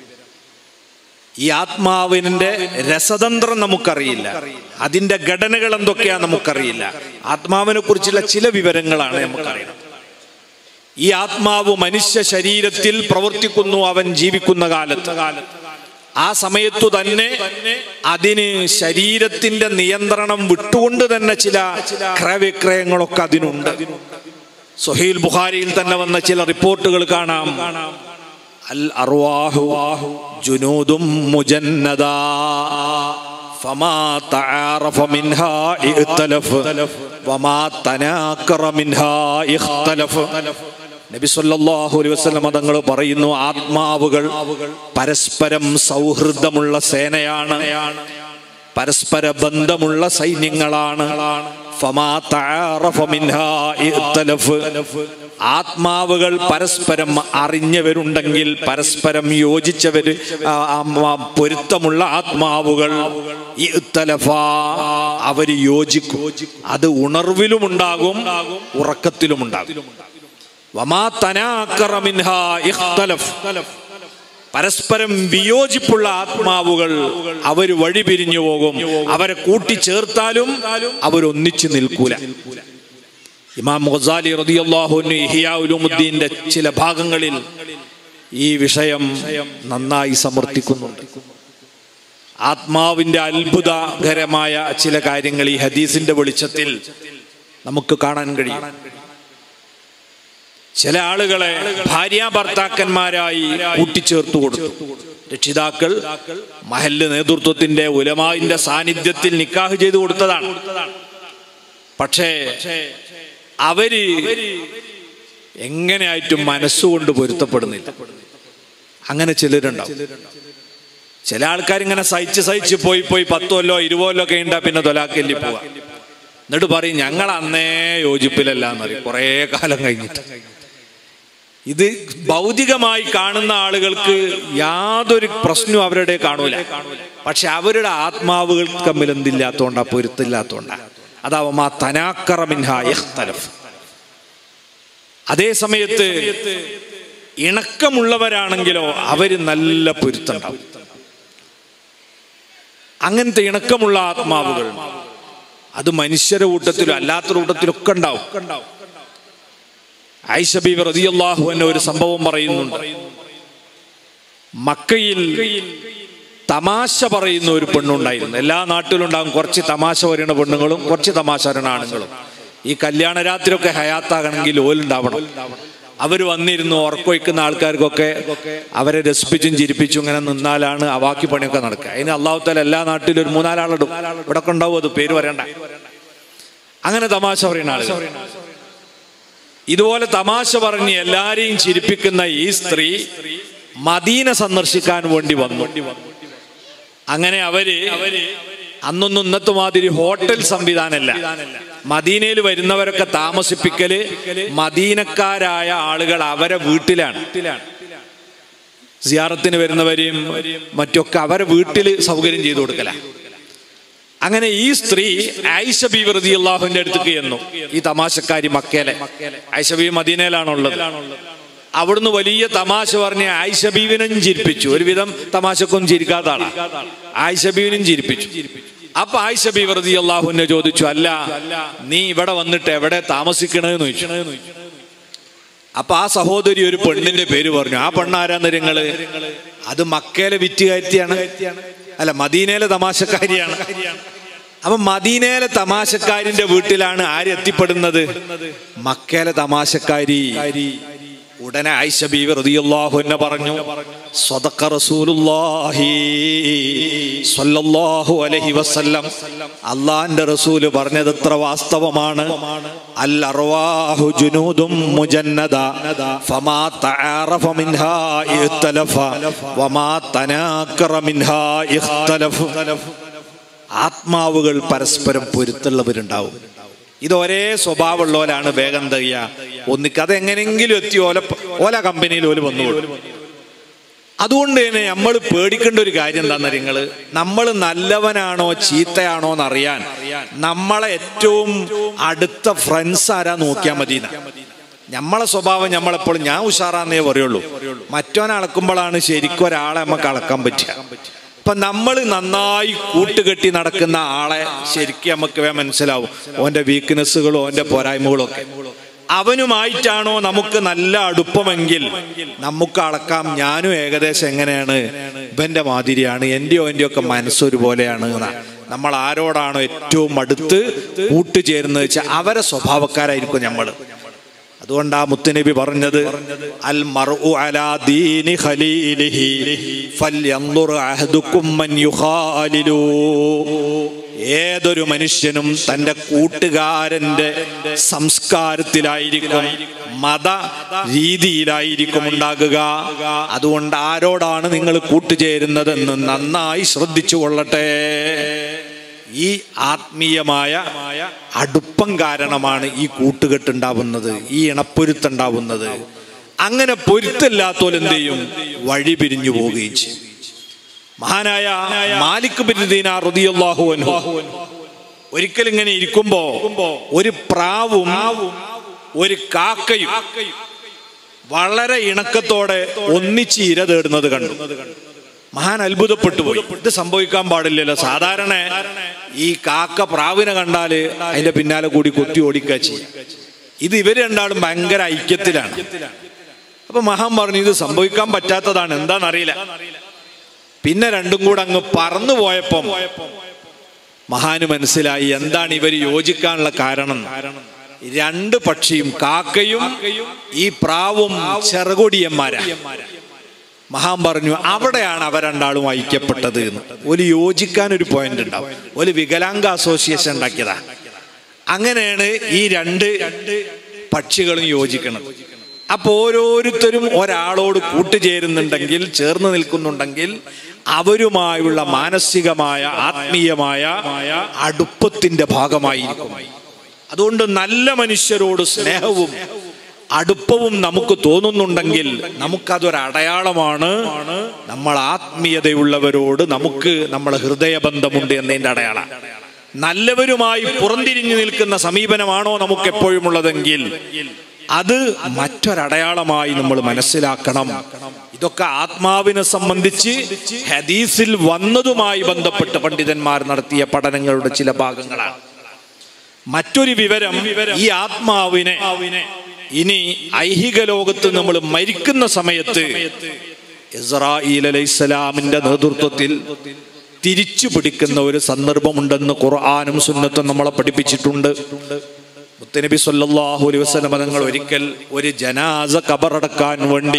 ഈ ആത്മാവിന്റെ രസതന്ത്രം നമുക്കറിയില്ല, അതിന്റെ ഘടനകൾ എന്തൊക്കെയാ നമുക്കറിയില്ല. ആത്മാവിനെ കുറിച്ചുള്ള ചില വിവരങ്ങളാണ് നമുക്കറിയുന്നത്. ഈ ആത്മാവ് മനുഷ്യ ശരീരത്തിൽ പ്രവർത്തിക്കുന്നു അവൻ ജീവിക്കുന്ന കാലത്ത്. ആ സമയത്തു തന്നെ അതിന് ശരീരത്തിന്റെ നിയന്ത്രണം വിട്ടുകൊണ്ട് തന്നെ ചില ക്രയവിക്രയങ്ങളൊക്കെ അതിനുണ്ട്. സ്വഹീഹ് ബുഖാരിയിൽ തന്നെ വന്ന ചില റിപ്പോർട്ടുകൾ കാണാം. അൽ അർവാഹു ജുനൂദും മുജന്നദാ ഫമാ തആറഫ മിൻഹാ ഇഖ്തലഫ വമാ തനാക്കറ മിൻഹാ ഇഖ്തലഫ. നബി സല്ലല്ലാഹു അലൈഹി വസല്ലം തങ്ങൾ പറയുന്നു, ആത്മാവുകൾ പരസ്പരം സൗഹൃദമുള്ള സേനയാണ്, പരസ്പര ബന്ധമുള്ള സൈന്യങ്ങളാണ്. ഫമാ തആറഫ മിൻഹാ ഇഖ്തലഫ. ആത്മാവുകൾ പരസ്പരം അറിഞ്ഞവരുണ്ടെങ്കിൽ, പരസ്പരം യോജിച്ചവര് പൊരുത്തമുള്ള ആത്മാവുകൾ ഇഖ്തലഫ അവര് യോജിക്കും. അത് ഉണർവിലുമുണ്ടാകും ഉറക്കത്തിലുമുണ്ടാകും. വമാ തനാക്കറ മിൻഹാ ഇഖ്തലഫ്. പരസ്പരം വിയോജിപ്പുള്ള ആത്മാവുകൾ അവർ വഴി പിരിഞ്ഞു പോകും. അവരെ കൂട്ടിച്ചേർത്താലും അവരൊന്നിച്ചു നിൽക്കൂല. ഇമാം ഗസാലി റളിയല്ലാഹു അൻഹു ഇഹ്യാ ഉലൂമുദ്ദീന്റെ ചില ഭാഗങ്ങളിൽ ഈ വിഷയം നന്നായി സമർത്ഥിക്കുന്നുണ്ട്. ആത്മാവിന്റെ അത്ഭുതകരമായ ചില കാര്യങ്ങൾ ഈ ഹദീസിന്റെ വെളിച്ചത്തിൽ നമുക്ക് കാണാൻ കഴിയും. ചില ആളുകളെ ഭാര്യ ഭർത്താക്കന്മാരായി കൂട്ടിച്ചേർത്തു കൊടുത്തു. രക്ഷിതാക്കൾ മഹല്ല് നേതൃത്വത്തിന്റെ ഉലമാവിന്റെ സാന്നിധ്യത്തിൽ നിക്കാഹ് ചെയ്തു കൊടുത്തതാണ്. പക്ഷേ അവര് എങ്ങനെയായിട്ടും മനസ്സുകൊണ്ട് പൊരുത്തപ്പെടുന്നില്ല. അങ്ങനെ ചിലരുണ്ടാവും. ചില ആൾക്കാർ ഇങ്ങനെ സഹിച്ച് സഹിച്ച് പോയി പോയി പത്തോല്ലോ ഇരുപതല്ലോ ഒക്കെ ഉണ്ടാ പിന്നെ തൊലാക്കല്ലി പോവാ. എന്നിട്ട് പറയും ഞങ്ങൾ അന്നേ യോജിപ്പിലല്ല എന്നറിയും കുറേ കാലം കഴിഞ്ഞിട്ട്. ഇത് ഭൗതികമായി കാണുന്ന ആളുകൾക്ക് യാതൊരു പ്രശ്നവും അവരുടെ കാണൂല. പക്ഷെ അവരുടെ ആത്മാവുകൾ തമ്മിൽ എന്തില്ലാത്തോണ്ടാ, പൊരുത്തില്ലാത്തോണ്ടാ. അതാവുമാ തനാക്കറ മിൻഹാ ഇഖ്തലഫ്. അതേ സമയത്ത് ഇണക്കമുള്ളവരാണെങ്കിലോ അവര് നല്ല പൊരുത്തണ്ടാവും. അങ്ങനത്തെ ഇണക്കമുള്ള ആത്മാവുകൾ അത് മനുഷ്യരുടെ കൂട്ടത്തിലും അല്ലാത്ത കൂട്ടത്തിലൊക്കെ ഉണ്ടാവും. ആയിഷ ബീവി റളിയല്ലാഹു അൻഹ ഒരു സംഭവം പറയുന്നുണ്ട്. മക്കയിൽ തമാശ പറയുന്ന ഒരു പെണ്ണുണ്ടായിരുന്നു. എല്ലാ നാട്ടിലും ഉണ്ടാകും കുറച്ച് തമാശ പറയുന്ന പെണ്ണുങ്ങളും കുറച്ച് തമാശ പറയുന്ന ആണുങ്ങളും. ഈ കല്യാണ രാത്രിയൊക്കെ ഹയാത്താകണമെങ്കിൽ ഓലുണ്ടാവണം. അവർ വന്നിരുന്നു ഉറക്കൊഴിക്കുന്ന ആൾക്കാർക്കൊക്കെ അവരെ രസിപ്പിച്ചും ചിരിപ്പിച്ചും ഇങ്ങനെ നിന്നാലാണ് ആ ബാക്കി പണിയൊക്കെ നടക്കുക. അതിന് അള്ളാഹു തആല എല്ലാ നാട്ടിലും ഒരു മൂന്നാലാളിടും. ഇവിടെ ഒക്കെ ഉണ്ടാവും, അത് പേര് പറയണ്ട. അങ്ങനെ തമാശ പറയുന്ന ആളുകൾ. ഇതുപോലെ തമാശ പറഞ്ഞ് എല്ലാരെയും ചിരിപ്പിക്കുന്ന ഈ സ്ത്രീ മദീന സന്ദർശിക്കാൻ വേണ്ടി വന്നു. അങ്ങനെ അവര് അന്നൊന്നും ഇന്നത്തെ മാതിരി ഹോട്ടൽ സംവിധാനമല്ല. മദീനയിൽ വരുന്നവരൊക്കെ താമസിപ്പിക്കല് മദീനക്കാരായ ആളുകൾ അവരെ വീട്ടിലാണ്. സിയാറത്തിന് വരുന്നവരെയും മറ്റൊക്കെ അവരെ വീട്ടിൽ സൗകര്യം ചെയ്തു കൊടുക്കല. അങ്ങനെ ഈ സ്ത്രീ ആയിഷ ബീവി റളിയല്ലാഹുവിന്റെ അടുത്തേക്ക് ചെന്നു. ഈ തമാശക്കാരി മക്കയിലെ, ആയിഷ ബീവി മദീനയിലാണുള്ളത്. അവിടുന്ന് വലിയ തമാശ പറഞ്ഞ് ആയിഷ ബീവിനും ചിരിപ്പിച്ചു. ഒരുവിധം തമാശക്കൊന്നും ചിരിക്കാത്ത ആളാ. ആയിഷ ബീവിനും ചിരിപ്പിച്ചു. അപ്പൊ ആയിഷ ബീവി റളിയല്ലാഹു അൻഹ ചോദിച്ചു, അല്ല നീ ഇവിടെ വന്നിട്ട് എവിടെ താമസിക്കണെന്ന് ചോദിച്ചു. അപ്പൊ ആ സഹോദരി ഒരു പെണ്ണിന്റെ പേര് പറഞ്ഞു. ആ പെണ്ണാരാന്ന് നിങ്ങള്? അത് മക്കയിലെ വിറ്റുകാരിയാണ്, അല്ല മദീനയിലെ തമാശക്കാരിയാണ്. അപ്പൊ മദീനയിലെ തമാശക്കാരിന്റെ വീട്ടിലാണ് ആര് എത്തിപ്പെടുന്നത്? മക്കയിലെ തമാശക്കാരി. ഉടനെ ആയിഷ ബീവി റളിയല്ലാഹു അൻഹ പറഞ്ഞു, സ്വദഖ റസൂലുള്ളാഹി സ്വല്ലല്ലാഹു അലൈഹി വസല്ലം, അല്ലാഹുവിന്റെ റസൂല് പറഞ്ഞത് എത്ര വാസ്തവമാണ്. അൽ അർവാഹു ജുനൂദും മുജന്നദ ഫമാ തആറഫ മിൻഹാ ഇഖ്തലഫ വമാ തനാക്കറ മിൻഹാ ഇഖ്തലഫ. ആത്മാവുകൾ പരസ്പരം പൊരുത്തുള്ളവരുണ്ടാവും. ഇത് ഒരേ സ്വഭാവമുള്ളവരാണ് വേഗം തയ്യ ഒന്നിക്ക് അതെങ്ങനെങ്കിലും എത്തി ഓല ഓല കമ്പനിയിൽ ഓല് വന്നോളൂ. അതുകൊണ്ട് തന്നെ നമ്മൾ പേടിക്കേണ്ട ഒരു കാര്യം എന്താണെന്ന് നിങ്ങള്, നമ്മൾ നല്ലവനാണോ ചീത്തയാണോ എന്നറിയാൻ നമ്മളെ ഏറ്റവും അടുത്ത ഫ്രണ്ട്സ് ആരാ നോക്കിയാൽ മതി. നമ്മളെ സ്വഭാവം നമ്മളെപ്പോഴും ഞാൻ ഉഷാറാന്നേ പറയുള്ളൂ. മറ്റോനെ അളക്കുമ്പോഴാണ് ശരിക്കും ഒരാളെ നമുക്ക് അളക്കാൻ പറ്റുക. ഇപ്പൊ നമ്മൾ നന്നായി കൂട്ടുകെട്ടി നടക്കുന്ന ആളെ ശരിക്കും നമുക്ക് വേഗം മനസ്സിലാവും, ഓന്റെ വീക്ക്നെസ്സുകളോ ഓന്റെ പോരായ്മകളോ ഒക്കെ. അവനുമായിട്ടാണോ നമുക്ക് നല്ല അടുപ്പമെങ്കിൽ നമുക്ക് അളക്കാം, ഞാനും ഏകദേശം എങ്ങനെയാണ്, ഇവന്റെ മാതിരിയാണ്, എന്റെയോ എന്റെയോ ഒക്കെ മനസ്സൊരുപോലെയാണ്. നമ്മൾ ആരോടാണോ ഏറ്റവും അടുത്ത് കൂട്ടുചേരുന്നത് വെച്ചാൽ അവരെ സ്വഭാവക്കാരായിരിക്കും നമ്മൾ. അതുകൊണ്ടാ മുത്തുനബി പറഞ്ഞത്, അൽ മർഉ അലാ ദീനി ഖലീലിഹി ഫൽയൻദുർ അഹദുകും മൻ യുഖാലിലു. ഏതൊരു മനുഷ്യനും തൻ്റെ കൂട്ടുകാരന്റെ സംസ്കാരത്തിലായിരിക്കും, മത രീതിയിലായിരിക്കും ഉണ്ടാകുക. അതുകൊണ്ട് ആരോടാണ് നിങ്ങൾ കൂട്ടുചേരുന്നതെന്ന് നന്നായി ശ്രദ്ധിച്ചു കൊള്ളട്ടെ. ഈ ആത്മീയമായ അടുപ്പം കാരണമാണ് ഈ കൂട്ടുകെട്ടുണ്ടാവുന്നത്, ഈ ഇണപ്പൊരുത്തുണ്ടാവുന്നത്. അങ്ങനെ പൊരുത്തല്ലാത്തോൽ എന്ത് ചെയ്യും? വഴി പിരിഞ്ഞു പോവുകയും ചെയ്യും. മഹാനായ മാലിക് ബിൻ ദീനാർ റളിയല്ലാഹു അൻഹു ഒരിക്കൽ ഇങ്ങനെ ഇരിക്കുമ്പോ ഒരു പ്രാവും ഒരു കാക്കയും വളരെ ഇണക്കത്തോടെ ഒന്നിച്ച് ഇര തേടുന്നത് കണ്ടു. മഹാൻ അത്ഭുതപ്പെട്ടു പോയി. ഇത് സംഭവിക്കാൻ പാടില്ലല്ലോ. സാധാരണ ഈ കാക്ക പ്രാവിനെ കണ്ടാല് അതിന്റെ പിന്നാലെ കൂടി കൊത്തി ഓടിക്കുക ചെയ്യും. ഇത് ഇവര് രണ്ടാളും ഭയങ്കര ഐക്യത്തിലാണ്. അപ്പൊ മഹാൻ പറഞ്ഞു, ഇത് സംഭവിക്കാൻ പറ്റാത്തതാണ്, എന്താണെന്നറിയില്ല. പിന്നെ രണ്ടും കൂടെ അങ്ങ് പറന്നു പോയപ്പം മഹാന് മനസ്സിലായി എന്താണ് ഇവർ യോജിക്കാനുള്ള കാരണം. രണ്ട് പക്ഷിയും, കാക്കയും ഈ പ്രാവും ചെറുകൊടിയന്മാരാണ്. മഹാൻ പറഞ്ഞു, അവിടെയാണ് അവർ രണ്ടാളും ഐക്യപ്പെട്ടത് എന്ന്. ഒരു യോജിക്കാൻ ഒരു പോയിന്റ് ഉണ്ടാവും. ഒരു വികലാംഗ അസോസിയേഷൻ ഉണ്ടാക്കിയതാ. അങ്ങനെയാണ് ഈ രണ്ട് പക്ഷികളും യോജിക്കുന്നത്. അപ്പൊ ഓരോരുത്തരും ഒരാളോട് കൂട്ടുചേരുന്നുണ്ടെങ്കിൽ, ചേർന്ന് നിൽക്കുന്നുണ്ടെങ്കിൽ അവരുമായുള്ള മാനസികമായ ആത്മീയമായ അടുപ്പത്തിന്റെ ഭാഗമായിരിക്കും. അതുകൊണ്ട് നല്ല മനുഷ്യരോട് സ്നേഹവും അടുപ്പവും നമുക്ക് തോന്നുന്നുണ്ടെങ്കിൽ നമുക്കതൊരു അടയാളമാണ്. നമ്മൾ ആത്മീയതയുള്ളവരോട് നമുക്ക് നമ്മളെ ഹൃദയബന്ധമുണ്ട് എന്നതിൻ്റെ അടയാളം. നല്ലവരുമായി പുറംതിരിഞ്ഞു നിൽക്കുന്ന സമീപനമാണോ നമുക്ക് എപ്പോഴും ഉള്ളതെങ്കിൽ അത് മറ്റൊരടയാളമായി നമ്മൾ മനസ്സിലാക്കണം. ഇതൊക്കെ ആത്മാവിനെ സംബന്ധിച്ച് ഹദീസിൽ വന്നതുമായി ബന്ധപ്പെട്ട് പണ്ഡിതന്മാർ നടത്തിയ പഠനങ്ങളുടെ ചില ഭാഗങ്ങളാണ്. മറ്റൊരു വിവരം, ഈ ആത്മാവിനെ ഇനി ഐഹിക ലോകത്ത് നമ്മൾ മരിക്കുന്ന സമയത്ത് ഇസ്രായീൽ അലൈഹിസ്സലാമിന്റെ നേതൃത്വത്തിൽ തിരിച്ചു പിടിക്കുന്ന ഒരു സന്ദർഭമുണ്ടെന്ന് ഖുർആനും സുന്നത്തും നമ്മളെ പഠിപ്പിച്ചിട്ടുണ്ട്. മുത്തനബി സല്ലല്ലാഹു അലൈഹി വസല്ലം തങ്ങൾ ഒരിക്കൽ ഒരു ജനാസ ഖബറടക്കാൻ വേണ്ടി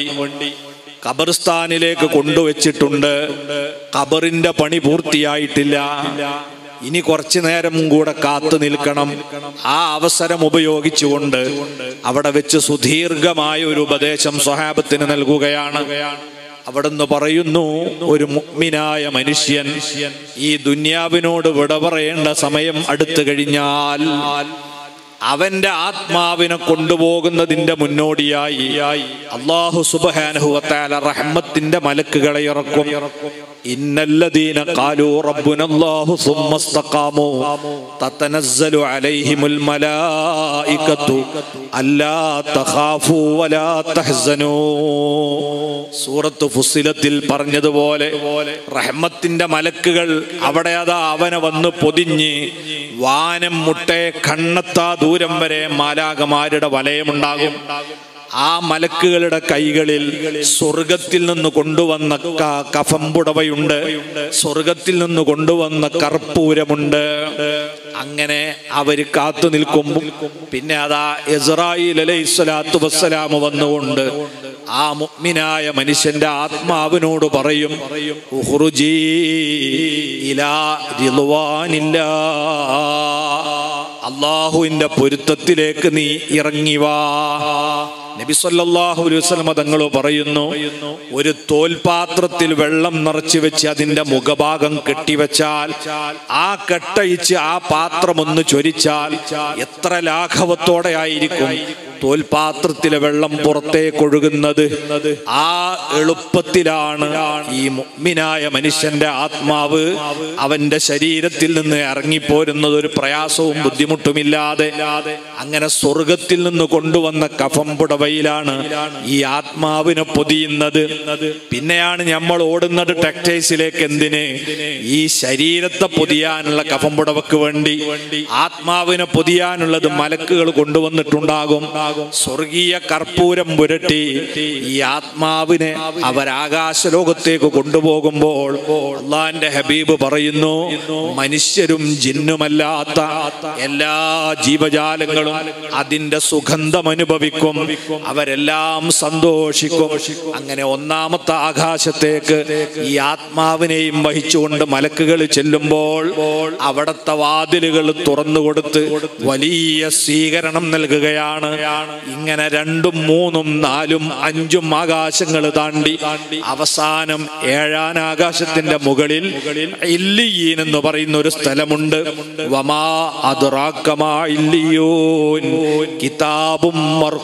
ഖബർസ്ഥാനിലേക്ക് കൊണ്ടുവച്ചിട്ടുണ്ട്. ഖബറിന്റെ പണി പൂർത്തിയായിട്ടില്ല, ഇനി കുറച്ചു നേരം കൂടെ കാത്തു നിൽക്കണം. ആ അവസരം ഉപയോഗിച്ചുകൊണ്ട് അവിടെ വെച്ച് സുദീർഘമായ ഒരു ഉപദേശം സ്വഹാബത്തിന് നൽകുകയാണ്. അവിടുന്ന് പറയുന്നു, ഒരു മുഅ്മിനായ മനുഷ്യൻ ഈ ദുന്യാവിനോട് വിട പറയേണ്ട സമയം അടുത്തു കഴിഞ്ഞാൽ അവന്റെ ആത്മാവിനെ കൊണ്ടുപോകുന്നതിന്റെ മുന്നോടിയായി അല്ലാഹു സുബ്ഹാനഹു വ തആല റഹ്മത്തിന്റെ മലക്കുകളെ ഇറക്കും. ഇന്നല്ലദീന ഖാലൂ റബ്ബുനല്ലാഹു സുമ്മ ഇസ്തഖാമൂ തതനസ്സലു അലൈഹിമുൽ മലായികത്തു അല്ലാ തഖാഫൂ വലാ തഹ്സനൂ. സൂറത്ത് ഫുസ്സിലത്തിൽ പറഞ്ഞതുപോലെ റഹ്മത്തിന്റെ മലക്കുകൾ അവിടെ അതാ അവനെ വന്ന് പൊതിഞ്ഞ് വാനം മുട്ടെ കണ്ണെത്താ ദൂരം വരെ മാലാകമാരുടെ വലയമുണ്ടാകും. ആ മലക്കുകളുടെ കൈകളിൽ സ്വർഗത്തിൽ നിന്ന് കൊണ്ടുവന്ന കഫംപുടവയുണ്ട്, സ്വർഗത്തിൽ നിന്ന് കൊണ്ടുവന്ന കർപ്പൂരമുണ്ട്. അങ്ങനെ അവര് കാത്തു നിൽക്കുമ്പോൾ പിന്നെ അതാ ഇസ്രായീൽ അലൈഹിസ്സലാത്തു വസ്സലാം വന്നുകൊണ്ട് ആ മുഅ്മിനായ മനുഷ്യന്റെ ആത്മാവിനോട് പറയും, ഉഖ്റുജീ ഇലാ റിദ്വാനില്ലാ, അല്ലാഹുവിന്റെ പൊരുത്തത്തിലേക്ക് നീ ഇറങ്ങി വാ. നബി സല്ലല്ലാഹു അലൈഹി വസല്ലം തങ്ങൾ പറയുന്നു, ഒരു തോൽപാത്രത്തിൽ വെള്ളം നിറച്ചു വെച്ച് അതിന്റെ മുഖഭാഗം കെട്ടിവെച്ചാൽ ആ കെട്ടയിച്ച് ആ പാത്രം ഒന്ന് ചൊരിച്ചാൽ എത്ര ലാഘവത്തോടെ ആയിരിക്കും തോൽപാത്രത്തിലെ വെള്ളം പുറത്തേക്ക് ഒഴുകുന്നത്. ആ എളുപ്പത്തിലാണ് ഈ മുഅ്മിനായ മനുഷ്യന്റെ ആത്മാവ് അവന്റെ ശരീരത്തിൽ നിന്ന് ഇറങ്ങിപ്പോരുന്നത്, ഒരു പ്രയാസവും ബുദ്ധിമുട്ടുമില്ലാതെ. അങ്ങനെ സ്വർഗത്തിൽ നിന്ന് കൊണ്ടുവന്ന കഫംപുടവയിലാണ് ഈ ആത്മാവിനെ പൊതിയുന്നത്. പിന്നെയാണ് നമ്മൾ ഓടുന്നത് ടെക്സ്റ്റൈൽസിലേക്ക്. എന്തിന്? ഈ ശരീരത്തെ പൊതിയാനുള്ള കഫംപുടവക്ക് വേണ്ടി. ആത്മാവിനെ പൊതിയാനുള്ളത് മലക്കുകൾ കൊണ്ടുവന്നിട്ടുണ്ടാകും. സ്വർഗീയ കർപ്പൂരം പുരട്ടി ഈ ആത്മാവിനെ അവരാകാശ ലോകത്തേക്ക് കൊണ്ടുപോകുമ്പോൾ അള്ളാന്റെ ഹബീബ് പറയുന്നു, മനുഷ്യരും ജിന്നുമല്ലാത്ത എല്ലാ ജീവജാലങ്ങളും അതിന്റെ സുഗന്ധം അനുഭവിക്കും, അവരെല്ലാം സന്തോഷിക്കും. അങ്ങനെ ഒന്നാമത്തെ ആകാശത്തേക്ക് ഈ ആത്മാവിനെയും വഹിച്ചുകൊണ്ട് മലക്കുകൾ ചെല്ലുമ്പോൾ അവിടത്തെ വാതിലുകൾ തുറന്നുകൊടുത്ത് വലിയ സ്വീകരണം നൽകുകയാണ്. ഇങ്ങനെ രണ്ടും മൂന്നും നാലും അഞ്ചും ആകാശങ്ങൾ താണ്ടി അവസാനം ഏഴാം ആകാശത്തിന്റെ മുകളിൽ ഇല്ലിയീൻ എന്ന് പറയുന്ന ഒരു സ്ഥലമുണ്ട്. വമാ അദ്റാക മാ ഇല്ലിയൂൻ കിതാബും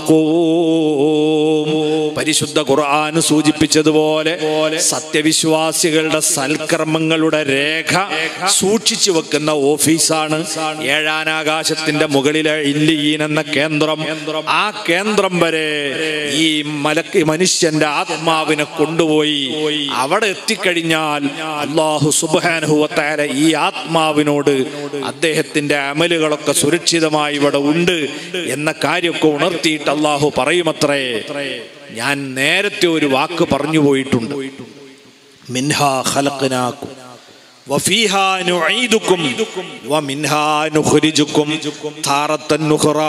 മർഖൂം. പരിശുദ്ധ ഖുർആൻ സൂചിപ്പിച്ചതുപോലെ സത്യവിശ്വാസികളുടെ സൽക്കർമ്മങ്ങളുടെ രേഖ സൂക്ഷിച്ചു വെക്കുന്ന ഓഫീസാണ് ഏഴാം ആകാശത്തിന്റെ മുകളിലെ ഇല്ലിയീൻ എന്ന കേന്ദ്രം. ആ കേന്ദ്രം വരെ ഈ മലക്ക് മനുഷ്യന്റെ ആത്മാവിനെ കൊണ്ടുപോയി അവിടെ എത്തിക്കഴിഞ്ഞാൽ അല്ലാഹു സുബ്ഹാനഹു വ തആല ഈ ആത്മാവിനോട് അദ്ദേഹത്തിന്റെ അമലുകളൊക്കെ സുരക്ഷിതമായി ഇവിടെ ഉണ്ട് എന്ന കാര്യമൊക്കെ ഉണർത്തിയിട്ട് അല്ലാഹു പറയുമത്രേ, ഞാൻ നേരത്തെ ഒരു വാക്ക് പറഞ്ഞു പോയിട്ടുണ്ട്, മിൻഹാ ഖലഖനാകും വഫീഹാ നുഈദുകും വമിൻഹാ നുഖ്രിജുകും താറത്തൻ നുഖ്റാ.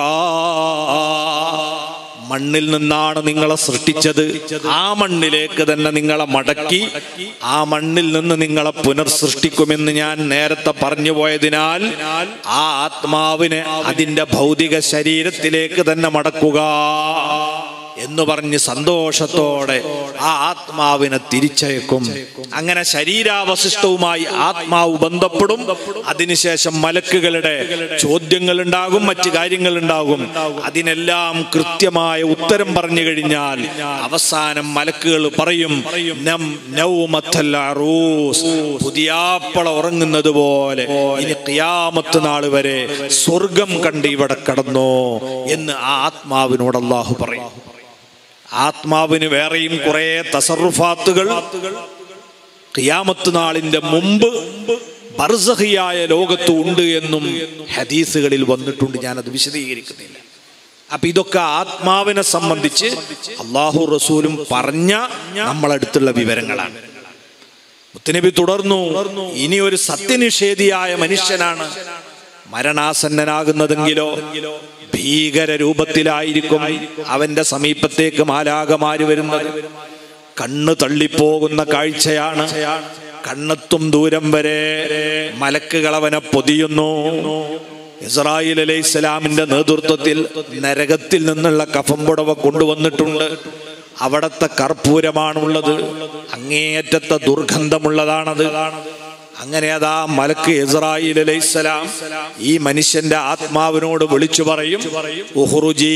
മണ്ണിൽ നിന്നാണ് നിങ്ങളെ സൃഷ്ടിച്ചത്, ആ മണ്ണിലേക്ക് തന്നെ നിങ്ങളെ മടക്കി ആ മണ്ണിൽ നിന്ന് നിങ്ങളെ പുനർസൃഷ്ടിക്കുമെന്ന് ഞാൻ നേരത്തെ പറഞ്ഞു പോയതിനാൽ ആ ആത്മാവിനെ അതിന്റെ ഭൗതിക ശരീരത്തിലേക്ക് തന്നെ മടക്കുക എന്ന് പറഞ്ഞ് സന്തോഷത്തോടെ ആ ആത്മാവിനെ തിരിച്ചയക്കും. അങ്ങനെ ശരീരാവശിഷ്ടവുമായി ആത്മാവ് ബന്ധപ്പെടും. അതിനുശേഷം മലക്കുകളുടെ ചോദ്യങ്ങൾ ഉണ്ടാകും, മറ്റു കാര്യങ്ങൾ ഉണ്ടാകും. അതിനെല്ലാം കൃത്യമായ ഉത്തരം പറഞ്ഞു കഴിഞ്ഞാൽ അവസാനം മലക്കുകൾ പറയും, നം നൗമത്തൽ അറൂസ്, പുതിയാപ്പള ഉറങ്ങുന്നത് പോലെ ഇനി ഖിയാമത്ത് നാൾ വരെ സ്വർഗം കണ്ട് ഇവിടെ കടന്നോ എന്ന് ആ ആത്മാവിനോട് അല്ലാഹു പറയും. ആത്മാവിന് വേറെയും കുറെ തസറുഫാത്തുകൾ ഖിയാമത്ത് നാളിന്റെ മുമ്പ് ബർസഖിയായ ലോകത്ത് ഉണ്ട് എന്നും ഹദീസുകളിൽ വന്നിട്ടുണ്ട്. ഞാനത് വിശദീകരിക്കുന്നില്ല. അപ്പൊ ഇതൊക്കെ ആത്മാവിനെ സംബന്ധിച്ച് അല്ലാഹു റസൂലും പറഞ്ഞ നമ്മളടുത്തുള്ള വിവരങ്ങളാണ്. മുത്തനബി തുടർന്നു, ഇനി ഒരു സത്യനിഷേധിയായ മനുഷ്യനാണ് മരണാസന്നനാകുന്നതെങ്കിലോ ഭീകര രൂപത്തിലായിരിക്കും അവന്റെ സമീപത്തേക്ക് മാലാഖമാര് വരുന്നത്. കണ്ണ് തള്ളിപ്പോകുന്ന കാഴ്ചയാണ്. കണ്ണെത്തും ദൂരം വരെ മലക്കുകൾ അവനെ പൊതിയുന്നു. ഇസ്രായീൽ അലൈഹിസ്സലാമിന്റെ നേതൃത്വത്തിൽ നരകത്തിൽ നിന്നുള്ള കഫംപുടവ കൊണ്ടുവന്നിട്ടുണ്ട്. അവിടത്തെ കർപ്പൂരമാണുള്ളത്, അങ്ങേയറ്റത്തെ ദുർഗന്ധമുള്ളതാണത്. അങ്ങനെ അതാ മലക്ക് ഇസ്രായീൽ അലൈഹിസ്സലാം ഈ മനുഷ്യന്റെ ആത്മാവിനോട് വിളിച്ചു പറയും, ഉഖ്റുജീ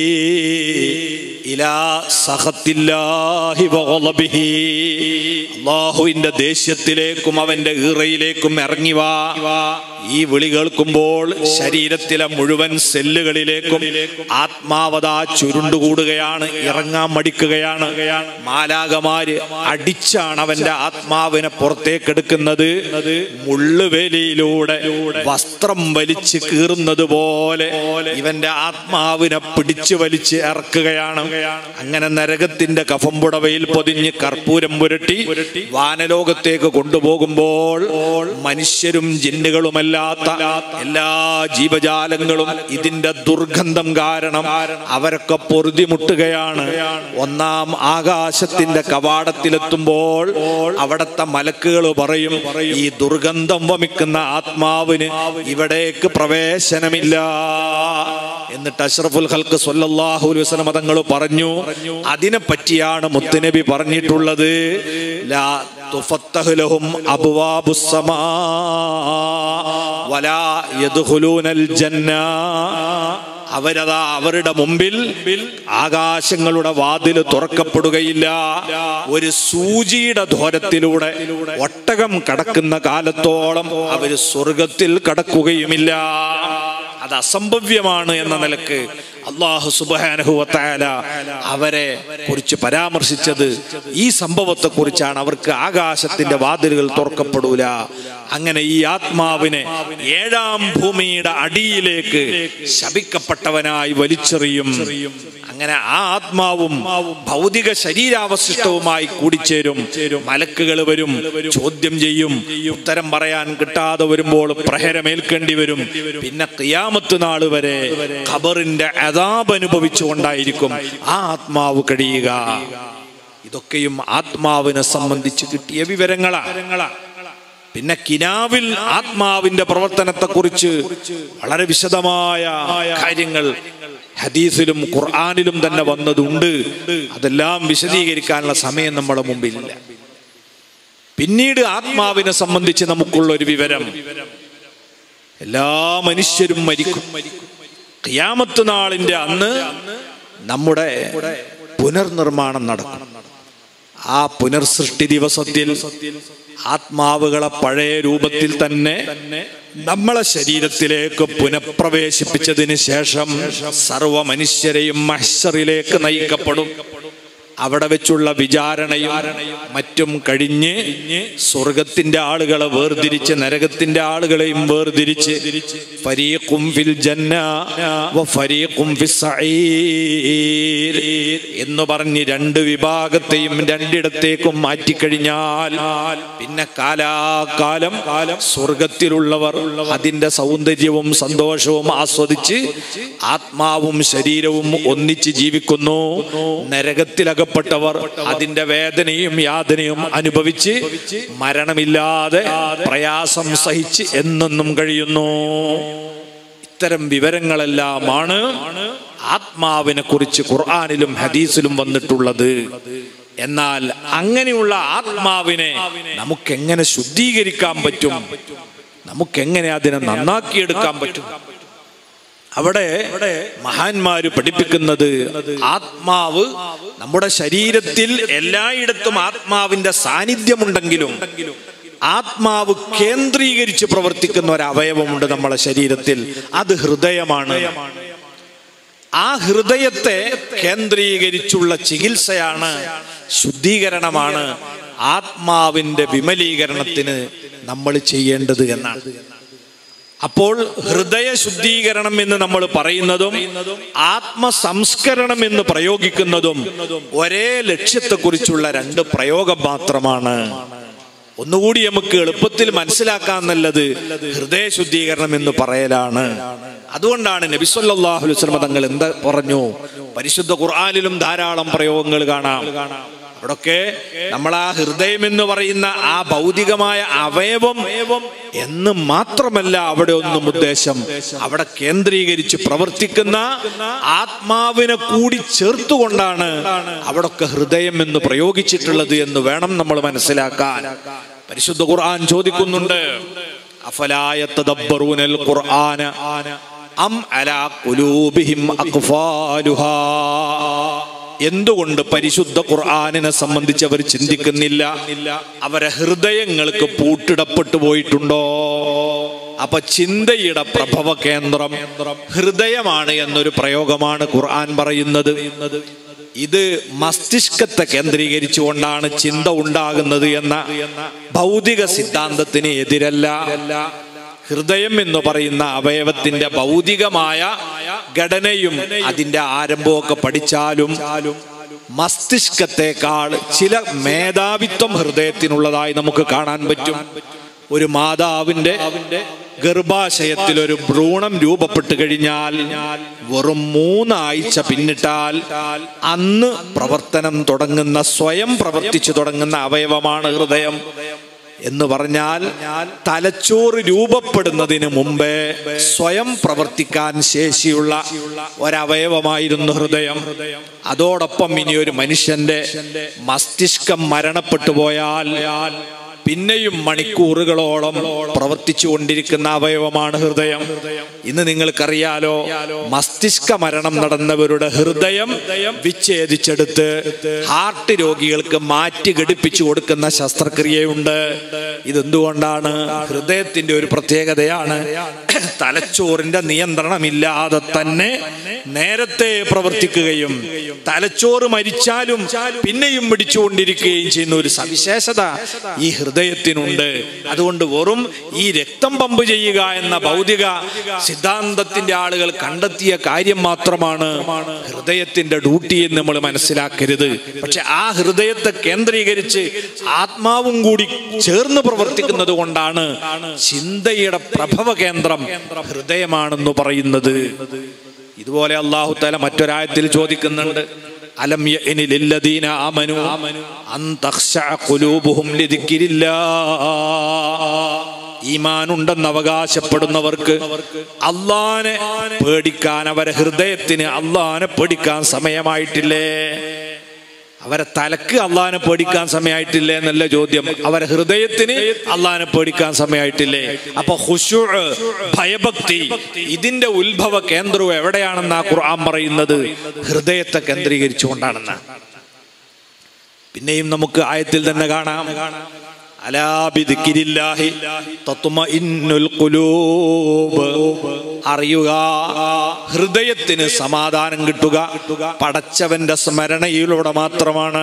ഇലാ സഖത്തില്ലാഹി വഗളബിഹി, അല്ലാഹുവിന്റെ ദേഷ്യത്തിലേക്കും അവന്റെ ഈറയിലേക്കും ഇറങ്ങി വാ. ഈ വിളി കേൾക്കുമ്പോൾ ശരീരത്തിലെ മുഴുവൻ സെല്ലുകളിലേക്കും ആത്മാവതാ ചുരുണ്ടുകൂടുകയാണ്, ഇറങ്ങാൻ മടിക്കുകയാണ്. മാലാഖമാര് അടിച്ചാണ് അവന്റെ ആത്മാവിനെ പുറത്തേക്കെടുക്കുന്നത്. മുള്ളുവേലിയിലൂടെ വസ്ത്രം വലിച്ച് കീറുന്നത് പോലെ ഇവന്റെ ആത്മാവിനെ പിടിച്ചു വലിച്ച് ഇറക്കുകയാണ്. അങ്ങനെ നരകത്തിന്റെ കഫംപുടവയിൽ പൊതിഞ്ഞ് കർപ്പൂരം പുരട്ടി വാനലോകത്തേക്ക് കൊണ്ടുപോകുമ്പോൾ മനുഷ്യരും ജിന്നുകളുമല്ലാത്ത എല്ലാ ജീവജാലങ്ങളും ഇതിന്റെ ദുർഗന്ധം കാരണം അവരൊക്കെ പൊറുതിമുട്ടുകയാണ്. ഒന്നാം ആകാശത്തിന്റെ കവാടത്തിലെത്തുമ്പോൾ അവിടത്തെ മലക്കുകൾ പറയും, ഈ ദുർഗന്ധം വമിക്കുന്ന ആത്മാവിന് ഇവിടേക്ക് പ്രവേശനമില്ല. എന്നിട്ട് അഷ്റഫുൽ ഖൽഖ് സ്വല്ലല്ലാഹു അലൈഹി വസല്ലം തങ്ങൾ പറഞ്ഞു, അതിനെ പറ്റിയാണ് മുത്തുനബി പറഞ്ഞിട്ടുള്ളത്, ലാ തുഫത്തഹു ലഹും അബ്വാബുസ് സമാ വലാ യദ്ഖുലൂനൽ ജന്ന. അവരതാ അവരുടെ മുമ്പിൽ ആകാശങ്ങളുടെ വാതിൽ തുറക്കപ്പെടുകയില്ല. ഒരു സൂചിയുടെ ദ്വാരത്തിലൂടെ ഒട്ടകം കടക്കുന്ന കാലത്തോളം അവര് സ്വർഗത്തിൽ കടക്കുകയുമില്ല. അത് അസംഭവ്യമാണ് എന്ന നിലക്ക് അല്ലാഹു സുബ്ഹാനഹു വ തആല അവരെ കുറിച്ച് പരാമർശിച്ചത് ഈ സംഭവത്തെ കുറിച്ചാണ്. അവർക്ക് ആകാശത്തിന്റെ വാതിലുകൾ തുറക്കപ്പെടൂല. അങ്ങനെ ഈ ആത്മാവിനെ ഏഴാം ഭൂമിയുടെ അടിയിലേക്ക് ശപിക്കപ്പെട്ടവനായി വലിച്ചെറിയും. അങ്ങനെ ആ ആത്മാവും ഭൗതിക ശരീരാവശിഷ്ടവുമായി കൂടിച്ചേരും. മലക്കുകൾ വരും, ചോദ്യം ചെയ്യും. ഉത്തരം പറയാൻ കിട്ടാതെ വരുമ്പോൾ പ്രഹരമേൽക്കേണ്ടി വരും. പിന്നെ ഖിയാമത്ത് നാൾ വരെ ഖബറിന്റെ അദാബ് അനുഭവിച്ചുകൊണ്ടായിരിക്കും ആ ആത്മാവ് കഴിയുക. ഇതൊക്കെയും ആത്മാവിനെ സംബന്ധിച്ച് കിട്ടിയ വിവരങ്ങളാണ്. പിന്നെ കിനാവിൽ ആത്മാവിന്റെ പ്രവർത്തനത്തെ കുറിച്ച് വളരെ വിശദമായ കാര്യങ്ങൾ ഹദീസിലും ഖുർആനിലും തന്നെ വന്നതുണ്ട്. അതെല്ലാം വിശദീകരിക്കാനുള്ള സമയം നമ്മുടെ മുമ്പിലില്ല. പിന്നീട് ആത്മാവിനെ സംബന്ധിച്ച് നമുക്കുള്ള ഒരു വിവരം, എല്ലാ മനുഷ്യരും മരിക്കും. ഖിയാമത്ത് നാളിന്റെ അന്ന് നമ്മുടെ പുനർനിർമ്മാണം നടക്കും. ആ പുനർസൃഷ്ടി ദിവസത്തിൽ ആത്മാവുകളെ പഴയ രൂപത്തിൽ തന്നെ നമ്മളെ ശരീരത്തിലേക്ക് പുനഃപ്രവേശിപ്പിച്ചതിന് ശേഷം സർവ മനുഷ്യരെയും മഹ്ശറിലേക്ക് നയിക്കപ്പെടും. അവിടെ വെച്ചുള്ള വിചാരണയും മറ്റും കഴിഞ്ഞ് സ്വർഗത്തിന്റെ ആളുകളെ വേർതിരിച്ച് നരകത്തിന്റെ ആളുകളെയും വേർതിരിച്ച് ഫരീഖും ഫിൽ ജന്ന വ ഫരീഖും ഫിസ് സഈർ എന്ന് പറഞ്ഞ് രണ്ട് വിഭാഗത്തെയും രണ്ടിടത്തേക്കും മാറ്റിക്കഴിഞ്ഞാൽ പിന്നെ കാലാകാലം സ്വർഗത്തിലുള്ളവർ അതിന്റെ സൗന്ദര്യവും സന്തോഷവും ആസ്വദിച്ച് ആത്മാവും ശരീരവും ഒന്നിച്ച് ജീവിക്കുന്നു. നരകത്തിലക പ്പെട്ടവർ അതിന്റെ വേദനയും യാതനയും അനുഭവിച്ച് മരണമില്ലാതെ പ്രയാസം സഹിച്ച് എന്നെന്നും കഴിയുന്നു. ഇത്തരം വിവരങ്ങളെല്ലാമാണ് ആത്മാവിനെ കുറിച്ച് ഖുർആനിലും ഹദീസിലും വന്നിട്ടുള്ളത്. എന്നാൽ അങ്ങനെയുള്ള ആത്മാവിനെ നമുക്കെങ്ങനെ ശുദ്ധീകരിക്കാൻ പറ്റും? നമുക്കെങ്ങനെ അതിനെ നന്നാക്കിയെടുക്കാൻ പറ്റും? അവിടെ മഹാന്മാര് പഠിപ്പിക്കുന്നത്, ആത്മാവ് നമ്മുടെ ശരീരത്തിൽ എല്ലായിടത്തും ആത്മാവിന്റെ സാന്നിധ്യമുണ്ടെങ്കിലും ആത്മാവ് കേന്ദ്രീകരിച്ച് പ്രവർത്തിക്കുന്ന ഒരു അവയവമുണ്ട് നമ്മളെ ശരീരത്തിൽ. അത് ഹൃദയമാണ്. ആ ഹൃദയത്തെ കേന്ദ്രീകരിച്ചുള്ള ചികിത്സയാണ്, ശുദ്ധീകരണമാണ് ആത്മാവിന്റെ വിമലീകരണത്തിന് നമ്മൾ ചെയ്യേണ്ടത് എന്നാണ്. അപ്പോൾ ഹൃദയ ശുദ്ധീകരണം എന്ന് നമ്മൾ പറയുന്നതും ആത്മസംസ്കരണം എന്ന് പ്രയോഗിക്കുന്നതും ഒരേ ലക്ഷ്യത്തെക്കുറിച്ചുള്ള രണ്ട് പ്രയോഗം മാത്രമാണ്. ഒന്നുകൂടി നമുക്ക് എളുപ്പത്തിൽ മനസ്സിലാക്കാൻ നല്ലത് ഹൃദയ ശുദ്ധീകരണം എന്ന് പറയലാണ്. അതുകൊണ്ടാണ് നബി സല്ലല്ലാഹു അലൈഹി വസല്ലം തങ്ങൾ എന്താ പറഞ്ഞു? പരിശുദ്ധ ഖുർആനിലും ധാരാളം പ്രയോഗങ്ങൾ കാണാം. അവിടൊക്കെ നമ്മൾ ആ ഹൃദയം എന്ന് പറയുന്ന ആ ഭൗതികമായ അവയവം എന്ന് മാത്രമല്ല അവിടെ ഒന്നും ഉദ്ദേശം, അവിടെ കേന്ദ്രീകരിച്ച് പ്രവർത്തിക്കുന്ന ആത്മാവിനെ കൂടി ചേർത്തുകൊണ്ടാണ് അവിടൊക്കെ ഹൃദയം എന്ന് പ്രയോഗിച്ചിട്ടുള്ളത് എന്ന് വേണം നമ്മൾ മനസ്സിലാക്കാൻ. പരിശുദ്ധ ഖുർആൻ ചോദിക്കുന്നുണ്ട്, അഫലാ യതദബ്ബറൂനൽ ഖുർആന അം അലാ ഖുലൂബിഹിം അഖ്ഫാലുഹാ. എന്തുകൊണ്ട് പരിശുദ്ധ ഖുർആനിനെ സംബന്ധിച്ച് അവർ ചിന്തിക്കുന്നില്ല? അവരെ ഹൃദയങ്ങൾക്ക് പൂട്ടിടപ്പെട്ടു പോയിട്ടുണ്ടോ? അപ്പൊ ചിന്തയുടെ പ്രഭവ കേന്ദ്രം ഹൃദയമാണ് എന്നൊരു പ്രയോഗമാണ് ഖുർആൻ പറയുന്നത്. ഇത് മസ്തിഷ്കത്തെ കേന്ദ്രീകരിച്ചുകൊണ്ടാണ് ചിന്ത ഉണ്ടാകുന്നത് എന്ന ഭൗതിക സിദ്ധാന്തത്തിന് എതിരല്ല. ഹൃദയം എന്ന് പറയുന്ന അവയവത്തിന്റെ ഭൗതികമായ ഘടനയും അതിന്റെ ആരംഭമൊക്കെ പഠിച്ചാലും മസ്തിഷ്കത്തെക്കാൾ ചില മേധാവിത്വം ഹൃദയത്തിനുള്ളതായി നമുക്ക് കാണാൻ പറ്റും. ഒരു മാതാവിന്റെ ഗർഭാശയത്തിൽ ഒരു ഭ്രൂണം രൂപപ്പെട്ടു കഴിഞ്ഞാൽ വെറും മൂന്നാഴ്ച പിന്നിട്ടാൽ അന്ന് പ്രവർത്തനം തുടങ്ങുന്ന, സ്വയം പ്രവർത്തിച്ചു തുടങ്ങുന്ന അവയവമാണ് ഹൃദയം. എന്ന് പറഞ്ഞാൽ തലച്ചോറ് രൂപപ്പെടുന്നതിന് മുമ്പേ സ്വയം പ്രവർത്തിക്കാൻ ശേഷിയുള്ള ഒരവയവമായിരുന്നു ഹൃദയം. അതോടൊപ്പം ഇനി ഒരു മനുഷ്യന്റെ മസ്തിഷ്കം മരണപ്പെട്ടു പോയാൽ പിന്നെയും മണിക്കൂറുകളോളം പ്രവർത്തിച്ചു കൊണ്ടിരിക്കുന്ന അവയവമാണ് ഹൃദയം. ഇന്ന് നിങ്ങൾക്കറിയാലോ, മസ്തിഷ്ക മരണം നടന്നവരുടെ ഹൃദയം വിച്ഛേദിച്ചെടുത്ത് ഹാർട്ട് രോഗികൾക്ക് മാറ്റി ഘടിപ്പിച്ചു കൊടുക്കുന്ന ശസ്ത്രക്രിയയുണ്ട്. ഇതെന്തുകൊണ്ടാണ്? ഹൃദയത്തിന്റെ ഒരു പ്രത്യേകതയാണ്. തലച്ചോറിന്റെ നിയന്ത്രണമില്ലാതെ തന്നെ നേരത്തെ പ്രവർത്തിക്കുകയും തലച്ചോറ് മരിച്ചാലും പിന്നെയും പിടിച്ചുകൊണ്ടിരിക്കുകയും ചെയ്യുന്ന ഒരു സവിശേഷത ഈ ഹൃദയത്തിനുണ്ട്. അതുകൊണ്ട് വെറും ഈ രക്തം പമ്പ് ചെയ്യുക എന്ന ഭൗതിക സിദ്ധാന്തത്തിന്റെ ആളുകൾ കണ്ടെത്തിയ കാര്യം മാത്രമാണ് ഹൃദയത്തിന്റെ ഡ്യൂട്ടി എന്ന് നമ്മൾ മനസ്സിലാക്കരുത്. പക്ഷെ ആ ഹൃദയത്തെ കേന്ദ്രീകരിച്ച് ആത്മാവും കൂടി ചേർന്ന് പ്രവർത്തിക്കുന്നത് കൊണ്ടാണ് ചിന്തയുടെ പ്രഭവ കേന്ദ്രം ഹൃദയമാണെന്ന് പറയുന്നത്. ഇതുപോലെ അല്ലാഹു തആല മറ്റൊരായത്തിൽ ചോദിക്കുന്നുണ്ട്, അലം യഅനി ലില്ലദീന ആമനു അൻ തഖ്ശഅ ഖുലൂബുഹും ലിദിക്രില്ലാഹ്. ഈമാൻ ഉണ്ടെന്ന് അവകാശപ്പെടുന്നവർക്ക് അല്ലാഹനെ പേടിക്കാൻ, അവരെ ഹൃദയത്തിന് അല്ലാഹനെ പേടിക്കാൻ സമയമായിട്ടില്ലേ? അവരെ തലക്ക് അള്ളാഹിനെ പേടിക്കാൻ സമയമായിട്ടില്ലേ എന്നല്ല ചോദ്യം, അവരെ ഹൃദയത്തിന് അള്ളാഹിനെ പേടിക്കാൻ സമയമായിട്ടില്ലേ? അപ്പൊ ഖുശൂ, ഭയഭക്തി, ഇതിന്റെ ഉത്ഭവ കേന്ദ്രവും എവിടെയാണെന്നാ ഖുർആൻ പറയുന്നത്? ഹൃദയത്തെ കേന്ദ്രീകരിച്ചുകൊണ്ടാണെന്ന്. പിന്നെയും നമുക്ക് ആയത്തിൽ തന്നെ കാണാം, അലാ ബിദിക്രില്ലാഹി തത്മഇന്നുൽ ഖുലൂബ്. അറിയുക, ഹൃദയത്തിന് സമാധാനം കിട്ടുക പടച്ചവന്റെ സ്മരണയിലൂടെ മാത്രമാണ്.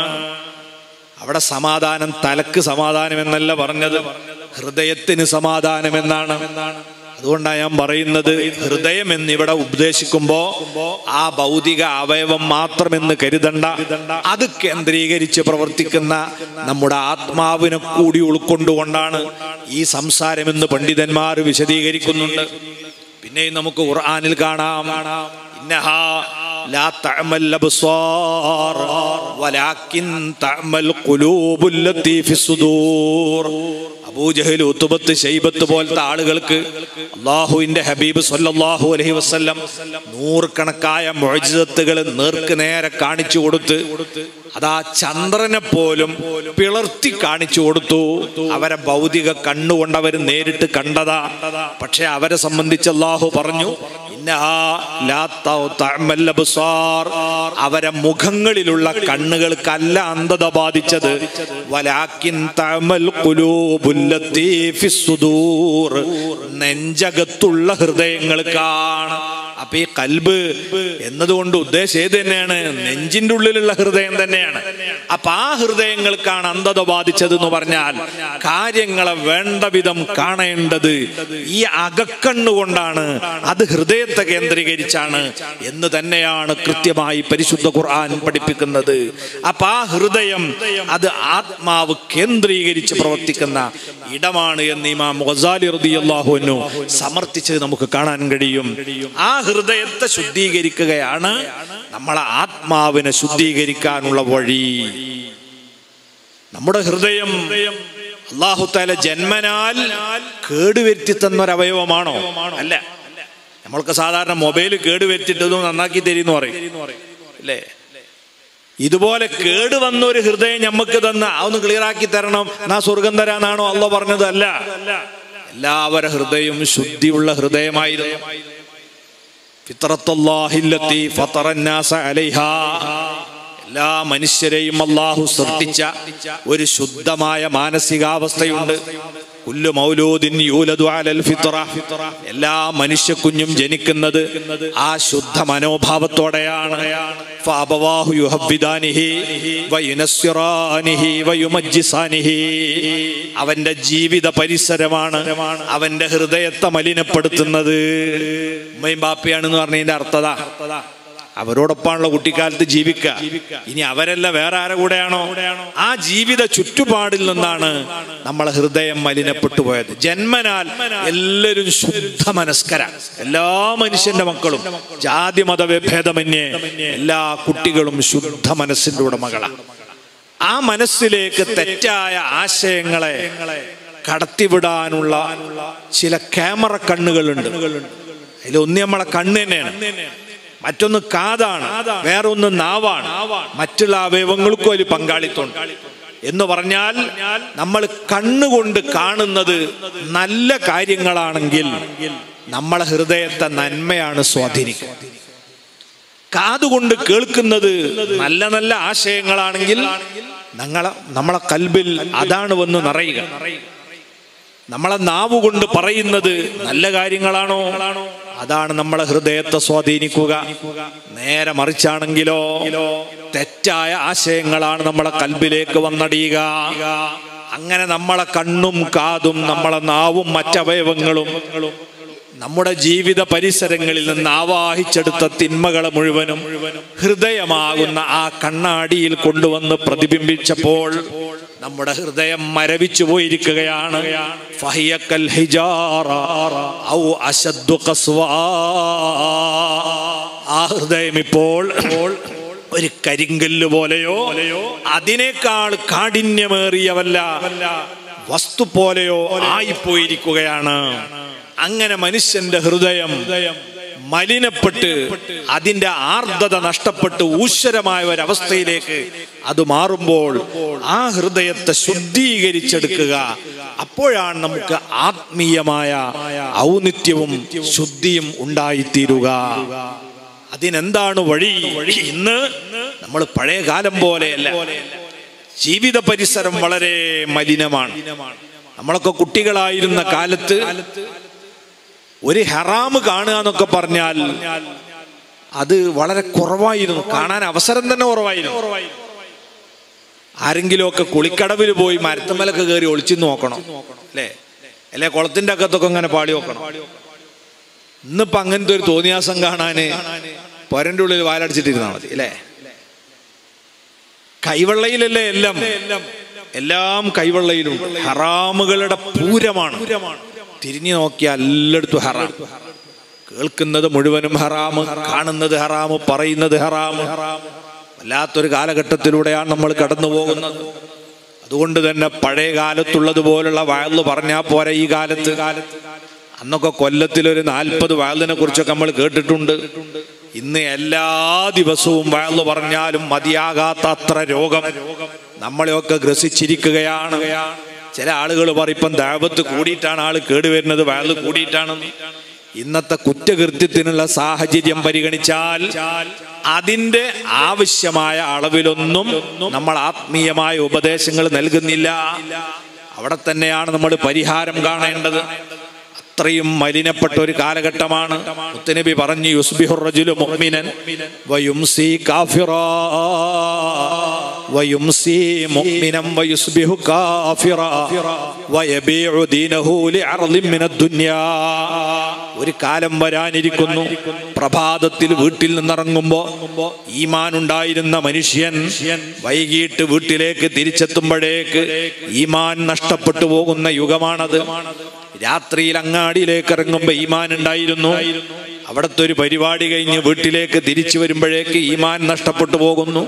അവിടെ സമാധാനം തലക്ക് സമാധാനം എന്നല്ല പറഞ്ഞത്, ഹൃദയത്തിന് സമാധാനം എന്നാണ്. അതുകൊണ്ടാണ് ഞാൻ പറയുന്നത്, ഹൃദയം എന്നിവിടെ ഉപദേശിക്കുമ്പോ ആ ഭൗതിക അവയവം മാത്രമെന്ന് കരുതണ്ട. അത് കേന്ദ്രീകരിച്ച് പ്രവർത്തിക്കുന്ന നമ്മുടെ ആത്മാവിനെ കൂടി ഉൾക്കൊണ്ടുകൊണ്ടാണ് ഈ സംസാരമെന്ന് പണ്ഡിതന്മാർ വിശദീകരിക്കുന്നുണ്ട്. പിന്നെയും നമുക്ക് ഖുർആനിൽ കാണാം, ഇന്നഹാ ലാ തഅമൽ അബ്സാർ വലാകിൻ തഅമൽ ഖുലൂബുൽ ലത്തീ ഫിസ്സുദൂർ. അബൂജഹൽ, ഉത്ബത്ത്, ശൈബത്ത് പോലത്തെ ആളുകൾക്ക് അല്ലാഹുവിന്റെ ഹബീബ് സല്ലല്ലാഹു അലൈഹി വസല്ലം നൂറുകണക്കായ മുഅ്ജിസത്തുകൾ നേർക്ക് നേരെ കാണിച്ചു കൊടുത്ത്, അതാ ചന്ദ്രനെ പോലും പിളർത്തി കാണിച്ചു കൊടുത്തു. അവരെ ഭൗതിക കണ്ണുകൊണ്ട് അവർ നേരിട്ട് കണ്ടതാ. പക്ഷെ അവരെ സംബന്ധിച്ച് അല്ലാഹു പറഞ്ഞു, അവരെ മുഖങ്ങളിലുള്ള കണ്ണുകൾക്കല്ല അന്ധത ബാധിച്ചത്, വലാകിൻ തഅമൽ ഖുലൂബുൽ ലത്തീ ഫിസ്സുദൂർ, നെഞ്ചകത്തുള്ള ഹൃദയങ്ങൾക്കാണ്. അപ്പൊ ഈ കൽബ് എന്നതുകൊണ്ട് ഉദ്ദേശം ഏത് തന്നെയാണ്? നെഞ്ചിന്റെ ഉള്ളിലുള്ള ഹൃദയം തന്നെയാണ്. അപ്പൊ ആ ഹൃദയങ്ങൾക്കാണ് അന്ധത ബാധിച്ചത് എന്ന് പറഞ്ഞാൽ കാര്യങ്ങളെ വേണ്ട വിധം കാണേണ്ടത് ഈ അകക്കണ്ണുകൊണ്ടാണ്, അത് ഹൃദയത്തെ കേന്ദ്രീകരിച്ചാണ് എന്ന് തന്നെയാണ് കൃത്യമായി പരിശുദ്ധ ഖുർആൻ പഠിപ്പിക്കുന്നത്. അപ്പൊ ആ ഹൃദയം അത് ആത്മാവ് കേന്ദ്രീകരിച്ച് പ്രവർത്തിക്കുന്ന ഇടമാണ് എന്ന് ഇമാം ഗസാലി റളിയല്ലാഹു അൻഹു സമർത്ഥിച്ചത് നമുക്ക് കാണാൻ കഴിയും. ആ ഹൃദയത്തെ ശുദ്ധീകരിക്കുകയാണ് നമ്മളെ ആത്മാവിനെ ശുദ്ധീകരിക്കാനുള്ള വഴി. നമ്മുടെ ഹൃദയം അല്ലാഹു തആല ജന്മനാൽ കേടുവരുത്തി തന്നൊരവയവമാണോ? അല്ല. നമ്മൾക്ക് സാധാരണ മൊബൈൽ കേടുവരുത്തിട്ടതും നന്നാക്കി തരുമെന്ന് പറയും അല്ലേ? ഇതുപോലെ കേട് വന്ന ഒരു ഹൃദയം നമുക്ക് തന്ന അതൊന്ന് ക്ലിയർ ആക്കി തരണം, നാ സ്വർഗം തരാന്നാണോ അല്ലാഹു പറഞ്ഞത്? അല്ല. എല്ലാവരുടെ ഹൃദയം ശുദ്ധിയുള്ള ഹൃദയമായിരുന്നു. ഫിത്രത്തുല്ലാഹില്ലത്തി ഫതറന്നാസ അലൈഹാ, എല്ലാ മനുഷ്യരെയും അല്ലാഹു സൃഷ്ടിച്ച ഒരു ശുദ്ധമായ മാനസികാവസ്ഥയുണ്ട്. കുല്ലു മൗലൂദിൻ യൂലദു അലൽ ഫിത്ര, എല്ലാ മനുഷ്യ കുഞ്ഞും ജനിക്കുന്നത് ആ ശുദ്ധ മനോഭാവത്തോടെയാണ്. ഫഅബവാഹു യുഹവ്വിദാനിഹി വയുനസ്സിറാനിഹി വയുമജ്ജിസാനിഹി. അവന്റെ ജീവിത പരിസരമാണ് അവന്റെ ഹൃദയത്തെ മലിനപ്പെടുത്തുന്നത്. ഉമ്മയും ബാപ്പയാണെന്ന് പറഞ്ഞതിന്റെ അർത്ഥത അവരോടൊപ്പമാണല്ലോ കുട്ടിക്കാലത്ത് ജീവിക്കുക. ഇനി അവരല്ല വേറെ ആരുടെ കൂടെയാണോ? ആ ജീവിത ചുറ്റുപാടിൽ നിന്നാണ് നമ്മളെ ഹൃദയം മലിനപ്പെട്ടു പോയത്. ജന്മനാൽ എല്ലാവരും ശുദ്ധ മനസ്കരാണ്. എല്ലാ മനുഷ്യന്റെ മക്കളും ജാതി മതഭേദമന്യേ എല്ലാ കുട്ടികളും ശുദ്ധ മനസ്സിന്റെ ഉടമകളാണ്. ആ മനസ്സിലേക്ക് തെറ്റായ ആശയങ്ങളെ കടത്തിവിടാനുള്ള ചില ക്യാമറ കണ്ണുകളുണ്ട്. അതിലൊന്ന് നമ്മളെ കണ്ണ് തന്നെയാണ്, മറ്റൊന്ന് കാതാണ്, വേറെ ഒന്ന് നാവാണ്, മറ്റുള്ള അവയവങ്ങൾക്കും അതിൽ പങ്കാളിത്തമുണ്ട്. എന്ന് പറഞ്ഞാൽ നമ്മൾ കണ്ണുകൊണ്ട് കാണുന്നത് നല്ല കാര്യങ്ങളാണെങ്കിൽ നമ്മളെ ഹൃദയത്തെ നന്മയാണ് സ്വാധീനിക്കുന്നത്. കാതുകൊണ്ട് കേൾക്കുന്നത് നല്ല നല്ല ആശയങ്ങളാണെങ്കിൽ ഞങ്ങളെ നമ്മളെ കൽബിൽ അതാണ് വന്ന് നിറയുക. നമ്മളെ നാവ് കൊണ്ട് പറയുന്നത് നല്ല കാര്യങ്ങളാണോ അതാണ് നമ്മളെ ഹൃദയത്തെ സ്വാധീനിക്കുക. നേരെ മറിച്ചാണെങ്കിലോ തെറ്റായ ആശയങ്ങളാണ് നമ്മളെ കൽബിലേക്ക് വന്നടിയുക. അങ്ങനെ നമ്മളെ കണ്ണും കാതും നമ്മളെ നാവും മറ്റവയവങ്ങളും നമ്മുടെ ജീവിത പരിസരങ്ങളിൽ നിന്ന് ആവാഹിച്ചെടുത്ത തിന്മകളെ മുഴുവനും ഹൃദയമാകുന്ന ആ കണ്ണാടിയിൽ കൊണ്ടുവന്ന് പ്രതിബിംബിച്ചപ്പോൾ നമ്മുടെ ഹൃദയം മരവിച്ചു പോയിരിക്കുകയാണ്. ഫഹിയക്കൽ ഹിജാറ ഔ അശദ്ദു ഖസ്വാ. ആ ഹൃദയം ഇപ്പോൾ ഒരു കരിങ്കല്ല് പോലെയോ അതിനേക്കാൾ കാഠിന്യമേറിയ വല്ല വസ്തു പോലെയോ ആയിപ്പോയിരിക്കുകയാണ്. അങ്ങനെ മനുഷ്യന്റെ ഹൃദയം മലിനപ്പെട്ട് അതിന്റെ ആർദ്രത നഷ്ടപ്പെട്ട് ഊശ്വരമായ ഒരവസ്ഥയിലേക്ക് അത് മാറുമ്പോൾ ആ ഹൃദയത്തെ ശുദ്ധീകരിച്ചെടുക്കുക. അപ്പോഴാണ് നമുക്ക് ആത്മീയമായ ഔന്നിത്യവും ശുദ്ധിയും ഉണ്ടായിത്തീരുക. അതിനെന്താണ് വഴി? ഇന്ന് നമ്മൾ പഴയ കാലം പോലെയല്ല. ജീവിത പരിസരം വളരെ മലിനമാണ്. നമ്മളൊക്കെ കുട്ടികളായിരുന്ന കാലത്ത് ഒരു ഹറാമ് കാണുക എന്നൊക്കെ പറഞ്ഞാൽ അത് വളരെ കുറവായിരുന്നു. കാണാൻ അവസരം തന്നെ കുറവായിരുന്നു. ആരെങ്കിലും ഒക്കെ കുളിക്കടവിൽ പോയി മരത്തമ്മലൊക്കെ കയറി ഒളിച്ചു നോക്കണം അല്ലേ, അല്ലെ കുളത്തിന്റെ അകത്തൊക്കെ ഇങ്ങനെ പാടി നോക്കണം. ഇന്നിപ്പോ അങ്ങനത്തെ ഒരു തോന്നിയാസം കാണാന് പൊരന്റെ ഉള്ളിൽ വാലടിച്ചിട്ടിരുന്നാൽ മതി അല്ലേ. കൈവെള്ളയിലല്ലേ എല്ലാം, എല്ലാം കൈവെള്ളയിലും. ഹറാമുകളുടെ പൂരമാണ്. തിരിഞ്ഞു നോക്കിയാൽ എല്ലായിടത്തും ഹറാം. കേൾക്കുന്നത് മുഴുവനും ഹറാമ്, കാണുന്നത് ഹറാമ്, പറയുന്നത് ഹറാമ്. വല്ലാത്തൊരു കാലഘട്ടത്തിലൂടെയാണ് നമ്മൾ കടന്നു പോകുന്നത്. അതുകൊണ്ട് തന്നെ പഴയ കാലത്തുള്ളതുപോലുള്ള വയല് പറഞ്ഞാൽ പോരാ. ഈ കാലത്ത് അന്നൊക്കെ കൊല്ലത്തിലൊരു നാൽപ്പത് വയലിനെ കുറിച്ചൊക്കെ നമ്മൾ കേട്ടിട്ടുണ്ട്. ഇന്ന് എല്ലാ ദിവസവും വയല് പറഞ്ഞാലും മതിയാകാത്ത അത്ര രോഗം നമ്മളെയൊക്കെ ഗ്രസിച്ചിരിക്കുകയാണ്. ചില ആളുകൾ പറയും ഇപ്പം ദാവത്ത് കൂടിയിട്ടാണ് ആള് കേടുവരുന്നത്, വയല് കൂടിയിട്ടാണെന്ന്. ഇന്നത്തെ കുറ്റകൃത്യത്തിനുള്ള സാഹചര്യം പരിഗണിച്ചാൽ അതിന്റെ ആവശ്യമായ അളവിലൊന്നും നമ്മൾ ആത്മീയമായ ഉപദേശങ്ങൾ നൽകുന്നില്ല. അവിടെ തന്നെയാണ് നമ്മൾ പരിഹാരം കാണേണ്ടത്. അത്രയും മലിനപ്പെട്ട ഒരു കാലഘട്ടമാണ്. മുത്തുനബി പറഞ്ഞു യുസ്ബിഹുർ റജുലു മുഅ്മിനൻ വയുംസി കാഫിറാ വയുംസി മുഅ്മിനൻ വയുസ്ബിഹു കാഫിറാ വയബീഉ ദീനഹു ലിഅർളിൻ മിനദ് ദുനിയാ. ഒരു കാലം വരാനിരിക്കുന്നു, പ്രഭാതത്തിൽ വീട്ടിൽ നിന്നിറങ്ങുമ്പോ ഈമാൻ ഉണ്ടായിരുന്ന മനുഷ്യൻ വൈകിട്ട് വീട്ടിലേക്ക് തിരിച്ചെത്തുമ്പോഴേക്ക് ഈമാൻ നഷ്ടപ്പെട്ടു പോകുന്ന യുഗമാണത്. രാത്രിയിൽ അങ്ങാടിയിലേക്ക് ഇറങ്ങുമ്പോ ഈമാൻ ഉണ്ടായിരുന്നു, അവിടുത്തെ ഒരു പരിപാടി കഴിഞ്ഞ് വീട്ടിലേക്ക് തിരിച്ചു വരുമ്പോഴേക്ക് ഈമാൻ നഷ്ടപ്പെട്ടു പോകുന്നു.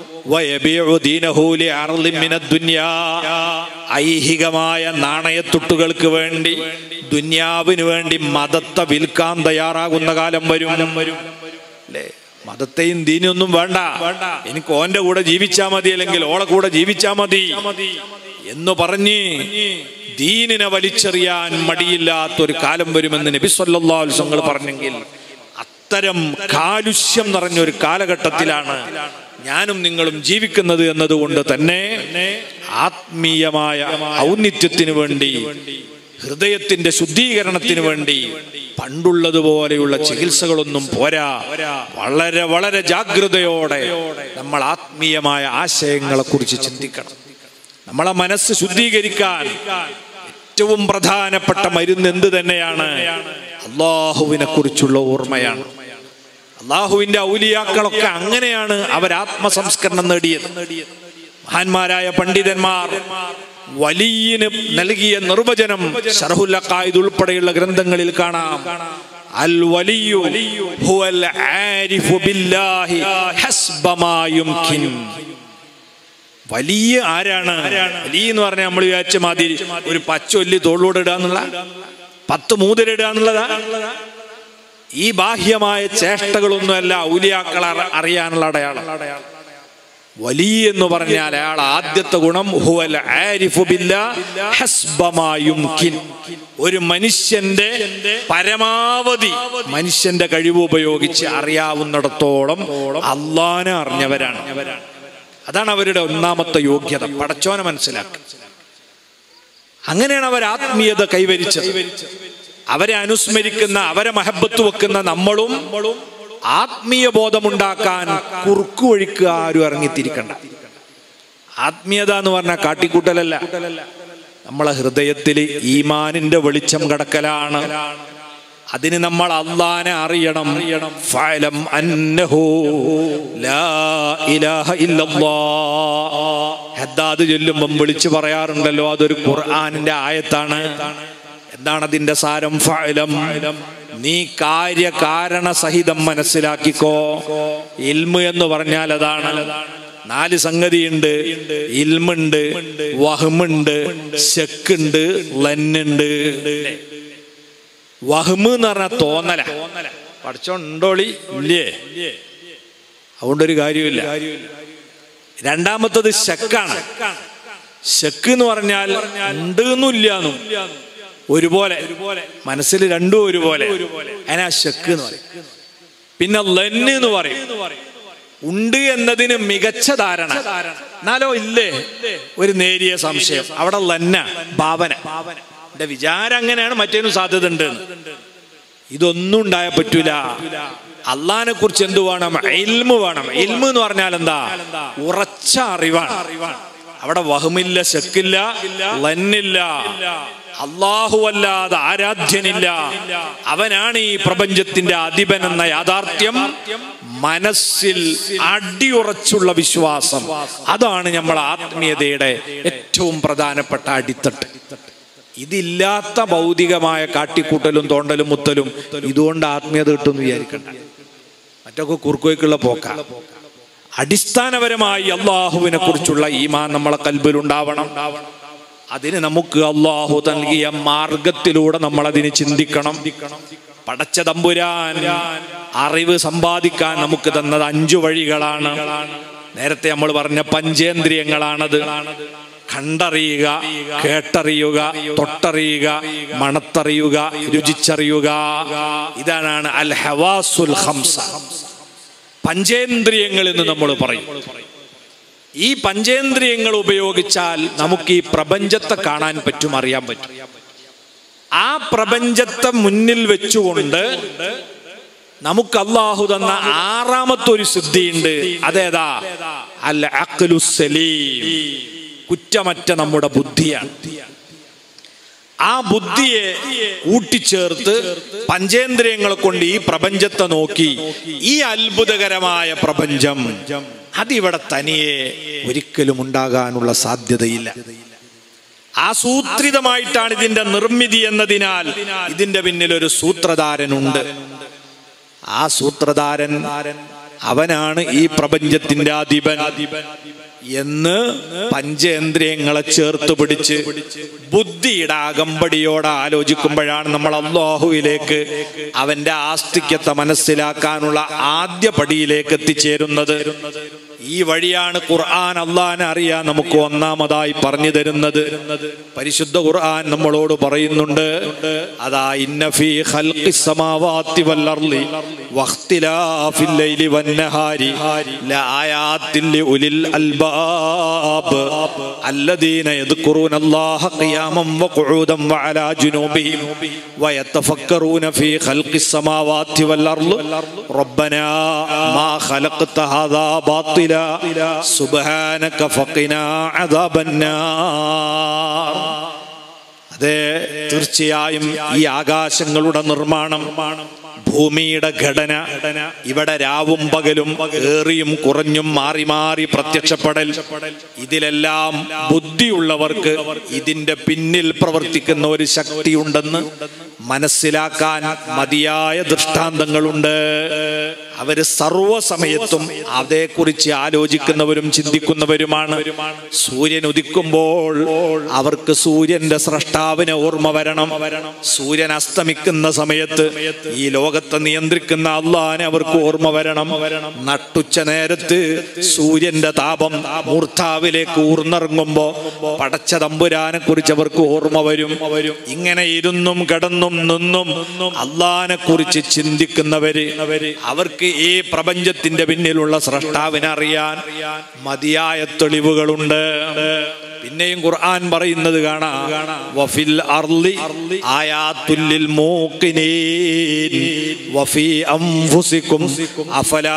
ഐഹികമായ നാണയത്തുട്ടുകൾക്ക് വേണ്ടി, ദുന്യാവിന് വേണ്ടി മതത്തെ വിൽക്കാൻ തയ്യാറാകുന്ന കാലം വരും അല്ലേ. മതത്തെയും ദീനൊന്നും വേണ്ട, എനിക്ക് ഓന്റെ കൂടെ ജീവിച്ചാ മതി, അല്ലെങ്കിൽ ഓളെ കൂടെ ജീവിച്ചാ മതി എന്ന് പറഞ്ഞ് ദീനിനെ വലിച്ചെറിയാൻ മടിയില്ലാത്തൊരു കാലം വരുമെന്ന് നബി സല്ലല്ലാഹു അലൈഹി വസല്ലം പറഞ്ഞെങ്കിൽ അത്തരം കാലുഷ്യം നിറഞ്ഞൊരു കാലഘട്ടത്തിലാണ് ഞാനും നിങ്ങളും ജീവിക്കുന്നത് എന്നതുകൊണ്ട് തന്നെ ആത്മീയമായ ഔന്നിത്യത്തിന് വേണ്ടി, ഹൃദയത്തിന്റെ ശുദ്ധീകരണത്തിന് വേണ്ടി പണ്ടുള്ളതുപോലെയുള്ള ചികിത്സകളൊന്നും പോരാ. വളരെ വളരെ ജാഗ്രതയോടെ നമ്മൾ ആത്മീയമായ ആശയങ്ങളെ കുറിച്ച് ചിന്തിക്കണം. നമ്മളെ മനസ്സ് ശുദ്ധീകരിക്കാൻ ഏറ്റവും പ്രധാനപ്പെട്ട മരുന്ന് എന്ത് തന്നെയാണ്? അള്ളാഹുവിനെ കുറിച്ചുള്ള ഓർമ്മയാണ്. അള്ളാഹുവിന്റെ ഔലിയാക്കളൊക്കെ അങ്ങനെയാണ് അവർ ആത്മസംസ്കരണം നേടിയത്. മഹാന്മാരായ പണ്ഡിതന്മാർ വലിയന് നൽകിയ നിർവചനം ശർഹുൽ അഖായിദ് ഉൾപ്പെടെയുള്ള ഗ്രന്ഥങ്ങളിൽ കാണാം. അൽ വലിയു ഹുവൽ ആരിഫു ബില്ലാഹി ഹസ്ബ മാ യുംകിൻ. വലിയ ആരാണ്? വലിയ എന്ന് പറഞ്ഞാൽ നമ്മൾ വിചാരിച്ച മാതിരി ഒരു പച്ചൊല്ലി തോളിലൂടെ ഇടുക എന്നുള്ള, പത്ത് മൂതിരിടുക എന്നുള്ളതാ. ഈ ബാഹ്യമായ ചേഷ്ടകളൊന്നുമല്ല ഔലിയാക്കൾ അറിയാനുള്ള അടയാളം. വലിയ എന്ന് പറഞ്ഞാൽ അയാൾ ആദ്യത്തെ ഗുണം ഹുവൽ ആരിഫു ബില്ലാഹി ഹസ്ബ മാ യുംകിൻ. ഒരു മനുഷ്യന്റെ പരമാവധി മനുഷ്യന്റെ കഴിവ് ഉപയോഗിച്ച് അറിയാവുന്നിടത്തോളം അള്ളാനെ അറിഞ്ഞവരാണ്. അതാണ് അവരുടെ ഒന്നാമത്തെ യോഗ്യത, പടച്ചോനെ മനസ്സിലാക്കുക. അങ്ങനെയാണ് അവർ ആത്മീയത കൈവരിച്ചത്. അവരെ അനുസ്മരിക്കുന്ന, അവരെ മഹബത്ത് വെക്കുന്ന നമ്മളും ആത്മീയ ബോധമുണ്ടാക്കാൻ കുറുക്കു വഴിക്ക് ആരും ഇറങ്ങിത്തിരിക്കണ്ട. ആത്മീയത എന്ന് പറഞ്ഞാൽ കാട്ടിക്കൂട്ടലല്ല, നമ്മളെ ഹൃദയത്തിൽ ഈമാനിന്റെ വെളിച്ചം കടക്കലാണ്. അതിന് നമ്മൾ അല്ലാഹനെ അറിയണം. ഫഅലം അന്നഹു ലാ ഇലാഹ ഇല്ലല്ലാഹ്. ഹദ്ദാദ് ചൊല്ലുമ്പം വിളിച്ചു പറയാറുണ്ടല്ലോ, അതൊരു ഖുർആനിന്റെ ആയത്താണ്. എന്താണ് അതിന്റെ സാരം? ഫഅലം, നീ കാര്യകാരണ സഹിതം മനസ്സിലാക്കിക്കോ. ഇൽമ് എന്ന് പറഞ്ഞാൽ അതാണ്. നാല് സംഗതിയുണ്ട്. ഇൽമുണ്ട്, വഹ്മുണ്ട്, ശക്കുണ്ട്, ലന്നുണ്ട്. വഹ്മ് എന്ന് പറഞ്ഞാൽ തോന്നല. പഠിച്ചോണ്ടോളി ഇല്ലേ, അതുകൊണ്ടൊരു കാര്യമില്ല. രണ്ടാമത്തത് ശക്കാണ്. ശക്ക് എന്ന് പറഞ്ഞാൽ ഉണ്ട് എന്നുമില്ലാന്നും ഒരുപോലെ, മനസ്സിൽ രണ്ടും ഒരുപോലെ, അതിനാ ശക്ക് എന്ന് പറയും. പിന്നെ ലന്ന് എന്ന് പറയും, ഉണ്ട് എന്നതിന് മികച്ച ധാരണ, എന്നാലോ ഇല്ലേ ഒരു നേരിയ സംശയം. അവിടെ ലന്ന ഭാവന, എന്റെ വിചാരം അങ്ങനെയാണ്, മറ്റേനും സാധ്യത ഉണ്ട്. ഇതൊന്നും ഉണ്ടായാൽ പറ്റൂല. അള്ളാഹിനെ കുറിച്ച് എന്ത് വേണം? ഇൽമ് വേണം. ഇൽമ് എന്ന് പറഞ്ഞാൽ എന്താ? ഉറച്ച അറിവാണ്. അവിടെ വഹ്മില്ല, ശക്കില്ല, ലന്നില്ല. അല്ലാഹു അല്ലാതെ ആരാധ്യനില്ല, അവനാണ് ഈ പ്രപഞ്ചത്തിന്റെ അധിപൻ എന്ന യാഥാർത്ഥ്യം മനസ്സിൽ അടിയുറച്ചുള്ള വിശ്വാസം. അതാണ് നമ്മൾ ആത്മീയതയുടെ ഏറ്റവും പ്രധാനപ്പെട്ട അടിത്തട്ട്. ഇതില്ലാത്ത ഭൗതികമായ കാട്ടിക്കൂട്ടലും തോണ്ടലും മുത്തലും ഇതുകൊണ്ട് ആത്മീയത കിട്ടുമെന്ന് വിചാരിക്കണ്ട. മറ്റൊക്കെ കുറുക്കുവയ്ക്കുള്ള പോക്ക. അടിസ്ഥാനപരമായി അള്ളാഹുവിനെ കുറിച്ചുള്ള ഈമാൻ നമ്മളെ കൽബിൽ ഉണ്ടാവണം. അതിന് നമുക്ക് അള്ളാഹു നൽകിയ മാർഗത്തിലൂടെ നമ്മൾ അതിന് ചിന്തിക്കണം. പടച്ച തമ്പുരാൻ അറിവ് സമ്പാദിക്കാൻ നമുക്ക് തന്നത് അഞ്ചു വഴികളാണ്. നേരത്തെ നമ്മൾ പറഞ്ഞ പഞ്ചേന്ദ്രിയങ്ങളാണത്. കണ്ടറിയുക, കേട്ടറിയുക, തൊട്ടറിയുക, മണത്തറിയുക, രുചിച്ചറിയുക. ഇതാണ് അൽ ഹവാസുൽ ഖംസ, പഞ്ചേന്ദ്രിയങ്ങൾ എന്ന് നമ്മൾ പറയും. ഈ പഞ്ചേന്ദ്രിയങ്ങൾ ഉപയോഗിച്ചാൽ നമുക്ക് ഈ പ്രപഞ്ചത്തെ കാണാൻ പറ്റും, അറിയാൻ പറ്റും. ആ പ്രപഞ്ചത്തെ മുന്നിൽ വെച്ചുകൊണ്ട് നമുക്ക് അല്ലാഹു തന്ന ആറാമത്തെ ഒരു സിദ്ധിയുണ്ട്. അതേതാ? അൽ അഖ്ലുസ് സലീം, കുറ്റമറ്റ നമ്മുടെ ബുദ്ധിയാണ്. ആ ബുദ്ധിയെ കൂട്ടിച്ചേർത്ത് പഞ്ചേന്ദ്രിയങ്ങളെ കൊണ്ട് ഈ പ്രപഞ്ചത്തെ നോക്കി ഈ അത്ഭുതകരമായ പ്രപഞ്ചം അതിവിടെ തനിയെ ഒരിക്കലും ഉണ്ടാകാനുള്ള സാധ്യതയില്ല. ആസൂത്രിതമായിട്ടാണ് ഇതിന്റെ നിർമ്മിതി എന്നതിനാൽ ഇതിന്റെ പിന്നിൽ ഒരു സൂത്രധാരനുണ്ട്. ആ സൂത്രധാരൻ അവനാണ് ഈ പ്രപഞ്ചത്തിന്റെ അധിപൻ എന്ന് പഞ്ചേന്ദ്രിയങ്ങളെ ചേർത്ത് പിടിച്ച് ബുദ്ധിയുടെ അകമ്പടിയോടെ ആലോചിക്കുമ്പോഴാണ് നമ്മൾ അല്ലാഹുവിലേക്ക്, അവന്റെ ആസ്തിക്യത്തെ മനസ്സിലാക്കാനുള്ള ആദ്യ പടിയിലേക്ക് എത്തിച്ചേരുന്നത്. ഈ വഴിയാണ് ഖുർആൻ അള്ളാഹിനെ അറിയാൻ നമുക്ക് ഒന്നാമതായി പറഞ്ഞു തരുന്നത്. പരിശുദ്ധ ഖുർആൻ നമ്മളോട് പറയുന്നുണ്ട്, അതാ ഇന്ന ഫീ ഖൽഖിസ് സമാവാതി വൽ അർളി വഖ്തിലാഫിൽ ലൈലി വന്നഹാരി ലആയാതിൻ ലിഉലിൽ അൽബാബ് അല്ലദീന യദ്കുറൂനല്ലാഹ ഖിയാമൻ വഖുഊദൻ വഅലാ ജുനൂബിഹിം വയതഫക്കറൂന ഫീ ഖൽഖിസ് സമാവാതി വൽ അർളി റബ്ബനാ മാ ഖലഖ്ത ഹാദാ ബാത്തില സുബ്ഹാനക ഫഖിനാ അദാബന്നാർ. അതെ, തീർച്ചയായും ഈ ആകാശങ്ങളുടെ നിർമ്മാണം, ഭൂമിയുടെ ഘടന, ഇവിടെ രാവും പകലും ഏറിയും കുറഞ്ഞും മാറി മാറി പ്രത്യക്ഷപ്പെടൽ, ഇതിലെല്ലാം ബുദ്ധിയുള്ളവർക്ക് ഇതിന്റെ പിന്നിൽ പ്രവർത്തിക്കുന്ന ഒരു ശക്തിയുണ്ടെന്ന് മനസ്സിലാക്കാൻ മതിയായ ദൃഷ്ടാന്തങ്ങളുണ്ട്. അവര് സർവ്വസമയത്തും അതേക്കുറിച്ച് ആലോചിക്കുന്നവരും ചിന്തിക്കുന്നവരുമാണ്. സൂര്യൻ ഉദിക്കുമ്പോൾ അവർക്ക് സൂര്യന്റെ സ്രഷ്ടാവിനെ ഓർമ്മ വരണം. സൂര്യൻ അസ്തമിക്കുന്ന സമയത്ത് ഈ ലോകത്തെ നിയന്ത്രിക്കുന്ന അള്ളാഹിനെ അവർക്ക് ഓർമ്മ വരണം. നട്ടുച്ച നേരത്ത് സൂര്യന്റെ താപം മൂർധാവിലേക്ക് ഊർന്നിറങ്ങുമ്പോ പടച്ച തമ്പുരാനെ കുറിച്ച് അവർക്ക് ഓർമ്മ വരും. ഇങ്ങനെ ഇരുന്നും കിടന്നും നിന്നും അള്ളാഹിനെ കുറിച്ച് ചിന്തിക്കുന്നവര്, അവർക്ക് ഈ പ്രപഞ്ചത്തിന്റെ പിന്നിലുള്ള സ്രഷ്ടാവിനെ അറിയാൻ മതിയായ തെളിവുകളുണ്ട്. പിന്നെയും ഖുർആൻ പറയുന്നത് കാണാം, വഫിൽ അർളി ആയാത്തുൽ ലിൽ മൂഖിനീൻ വഫീ അൻഫുസികും അഫലാ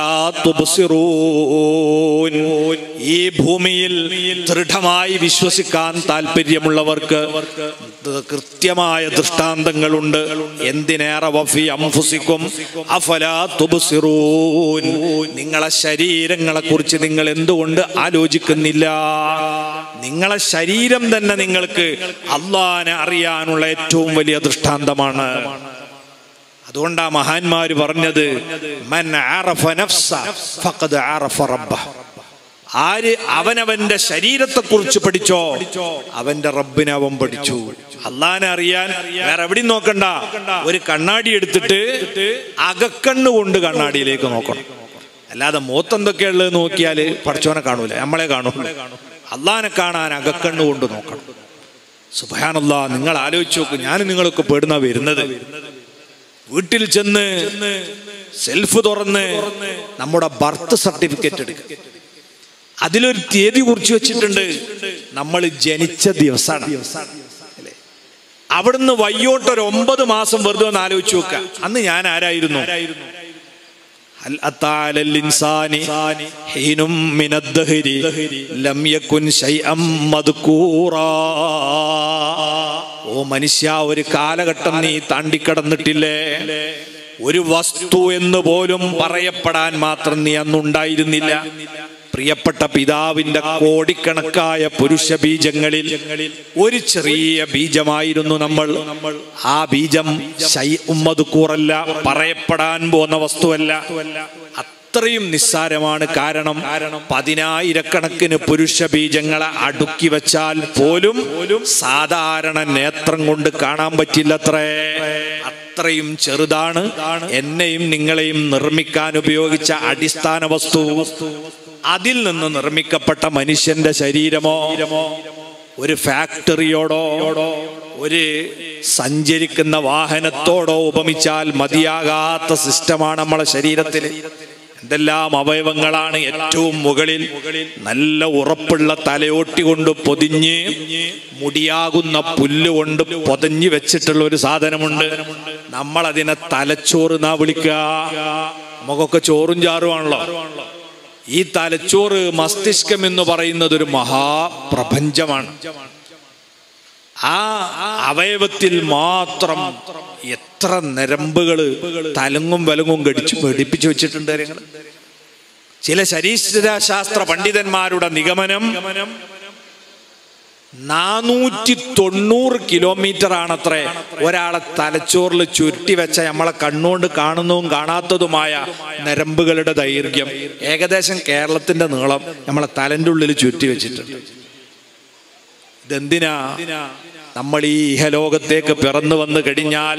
തുബ്സിറൂൻ. ഈ ഭൂമിയിൽ ദൃഢമായി വിശ്വസിക്കാൻ താല്പര്യമുള്ളവർക്ക് കൃത്യമായ ദൃഷ്ടാന്തങ്ങളുണ്ട്. എന്തിനേറെ വഫീ അൻഫുസികും അഫലാ തുബ്സിറൂൻ. നിങ്ങളെ ശരീരങ്ങളെ കുറിച്ച് നിങ്ങൾ എന്തുകൊണ്ട് ആലോചിക്കുന്നില്ല? നിങ്ങളെ ശരീരം തന്നെ നിങ്ങൾക്ക് അള്ളാഹിനെ അറിയാനുള്ള ഏറ്റവും വലിയ ദൃഷ്ടാന്തമാണ്. അതുകൊണ്ടാ മഹാന്മാര് പറഞ്ഞത്, മൻ അറഫ നഫ്സ ഫഖദ് അറഫ റബ്ബഹ്. ആര് അവനവന്റെ ശരീരത്തെ കുറിച്ച് പഠിച്ചോ അവന്റെ റബ്ബിനെ അവൻ പഠിച്ചു. അള്ളാഹിനെ അറിയാൻ വേറെ എവിടെയും നോക്കണ്ട. ഒരു കണ്ണാടി എടുത്തിട്ട് അകക്കണ്ണ് കൊണ്ട് കണ്ണാടിയിലേക്ക് നോക്കണം. അല്ലാതെ മൂത്തെന്തൊക്കെയുള്ളത് നോക്കിയാല് പഠിച്ചോനെ കാണൂല, നമ്മളെ കാണൂല. അള്ളാഹിനെ കാണാൻ അകക്കണ്ണ് കൊണ്ട് നോക്കണം. സുബ്ഹാനല്ലാഹ്, നിങ്ങൾ ആലോചിച്ച് നോക്ക്. ഞാൻ നിങ്ങളൊക്കെ പേടുന്ന വരുന്നത് വീട്ടിൽ ചെന്ന് സെൽഫ് തുറന്ന് നമ്മുടെ ബർത്ത് സർട്ടിഫിക്കറ്റ് എടുക്കുക. അതിലൊരു തീയതി കുറിച്ച് വെച്ചിട്ടുണ്ട്, നമ്മൾ ജനിച്ച ദിവസമാണ്. അവിടുന്ന് വയ്യോട്ടൊരു ഒമ്പത് മാസം വെറുതെ ഒന്ന് ആലോചിച്ച് നോക്കുക. അന്ന് ഞാൻ ആരായിരുന്നു? ഹൽ അതാല ലിൻസാനി ഹീനും മിനദ്ദഹരി ലം യകുൻ ശൈഅം മദ്കൂറാ. ഓ മനുഷ്യ, ഒരു കാലഘട്ടം നീ താണ്ടിക്കടന്നിട്ടില്ലേ? ഒരു വസ്തു എന്ന് പോലും പറയപ്പെടാൻ മാത്രം നീ അന്നുണ്ടായിരുന്നില്ല. പ്രിയപ്പെട്ട പിതാവിന്റെ കോടിക്കണക്കായ പുരുഷ ബീജങ്ങളിൽ ഒരു ചെറിയ ബീജമായിരുന്നു നമ്മൾ. ആ ബീജം ശൈഉം മദ്കൂറല്ല, പറയപ്പെടാൻ പോകുന്ന വസ്തുവല്ല. അത്രയും നിസ്സാരമാണ്. കാരണം പതിനായിരക്കണക്കിന് പുരുഷ ബീജങ്ങളെ അടുക്കി വെച്ചാൽ പോലും സാധാരണ നേത്രം കൊണ്ട് കാണാൻ പറ്റില്ലത്രേ. അത്രയും ചെറുതാണ് എന്നെയും നിങ്ങളെയും നിർമ്മിക്കാൻ ഉപയോഗിച്ച അടിസ്ഥാന വസ്തു. അതിൽ നിന്ന് നിർമ്മിക്കപ്പെട്ട മനുഷ്യന്റെ ശരീരമോ ഒരു ഫാക്ടറിയോടോ ഒരു സഞ്ചരിക്കുന്ന വാഹനത്തോടോ ഉപമിച്ചാൽ മതിയാകാത്ത സിസ്റ്റമാണ് നമ്മളെ ശരീരത്തിൽ. എന്തെല്ലാം അവയവങ്ങളാണ്! ഏറ്റവും മുകളിൽ നല്ല ഉറപ്പുള്ള തലയോട്ടി കൊണ്ട് പൊതിഞ്ഞ് മുടിയാകുന്ന പുല്ലുകൊണ്ട് പൊതഞ്ഞു വെച്ചിട്ടുള്ള ഒരു സാധനമുണ്ട്. നമ്മളതിനെ തലച്ചോറ് എന്നാ വിളിക്കുക. നമുക്കൊക്കെ ചോറും ചാറുമാണല്ലോ. ഈ തലച്ചോറ്, മസ്തിഷ്കം എന്ന് പറയുന്നത് ഒരു മഹാപ്രപഞ്ചമാണ്. ആ അവയവത്തിൽ മാത്രം എത്ര നരമ്പുകള് തലങ്ങും വലങ്ങും കടിച്ചു പേടിപ്പിച്ചു വെച്ചിട്ടുണ്ട്. ചില ശരീരശാസ്ത്ര പണ്ഡിതന്മാരുടെ നിഗമനം നാനൂറ്റി തൊണ്ണൂറ് കിലോമീറ്റർ ആണത്രേ ഒരാളെ തലച്ചോറിൽ ചുരുട്ടി വെച്ച നമ്മളെ കണ്ണുകൊണ്ട് കാണുന്നതും കാണാത്തതുമായ നരമ്പുകളുടെ ദൈർഘ്യം. ഏകദേശം കേരളത്തിന്റെ നീളം നമ്മളെ തലന്റെ ഉള്ളിൽ ചുരുട്ടി വെച്ചിട്ടുണ്ട്. ഇതെന്തിനാ? നമ്മൾ ഈ ഇഹലോകത്തേക്ക് പിറന്നു വന്നു കഴിഞ്ഞാൽ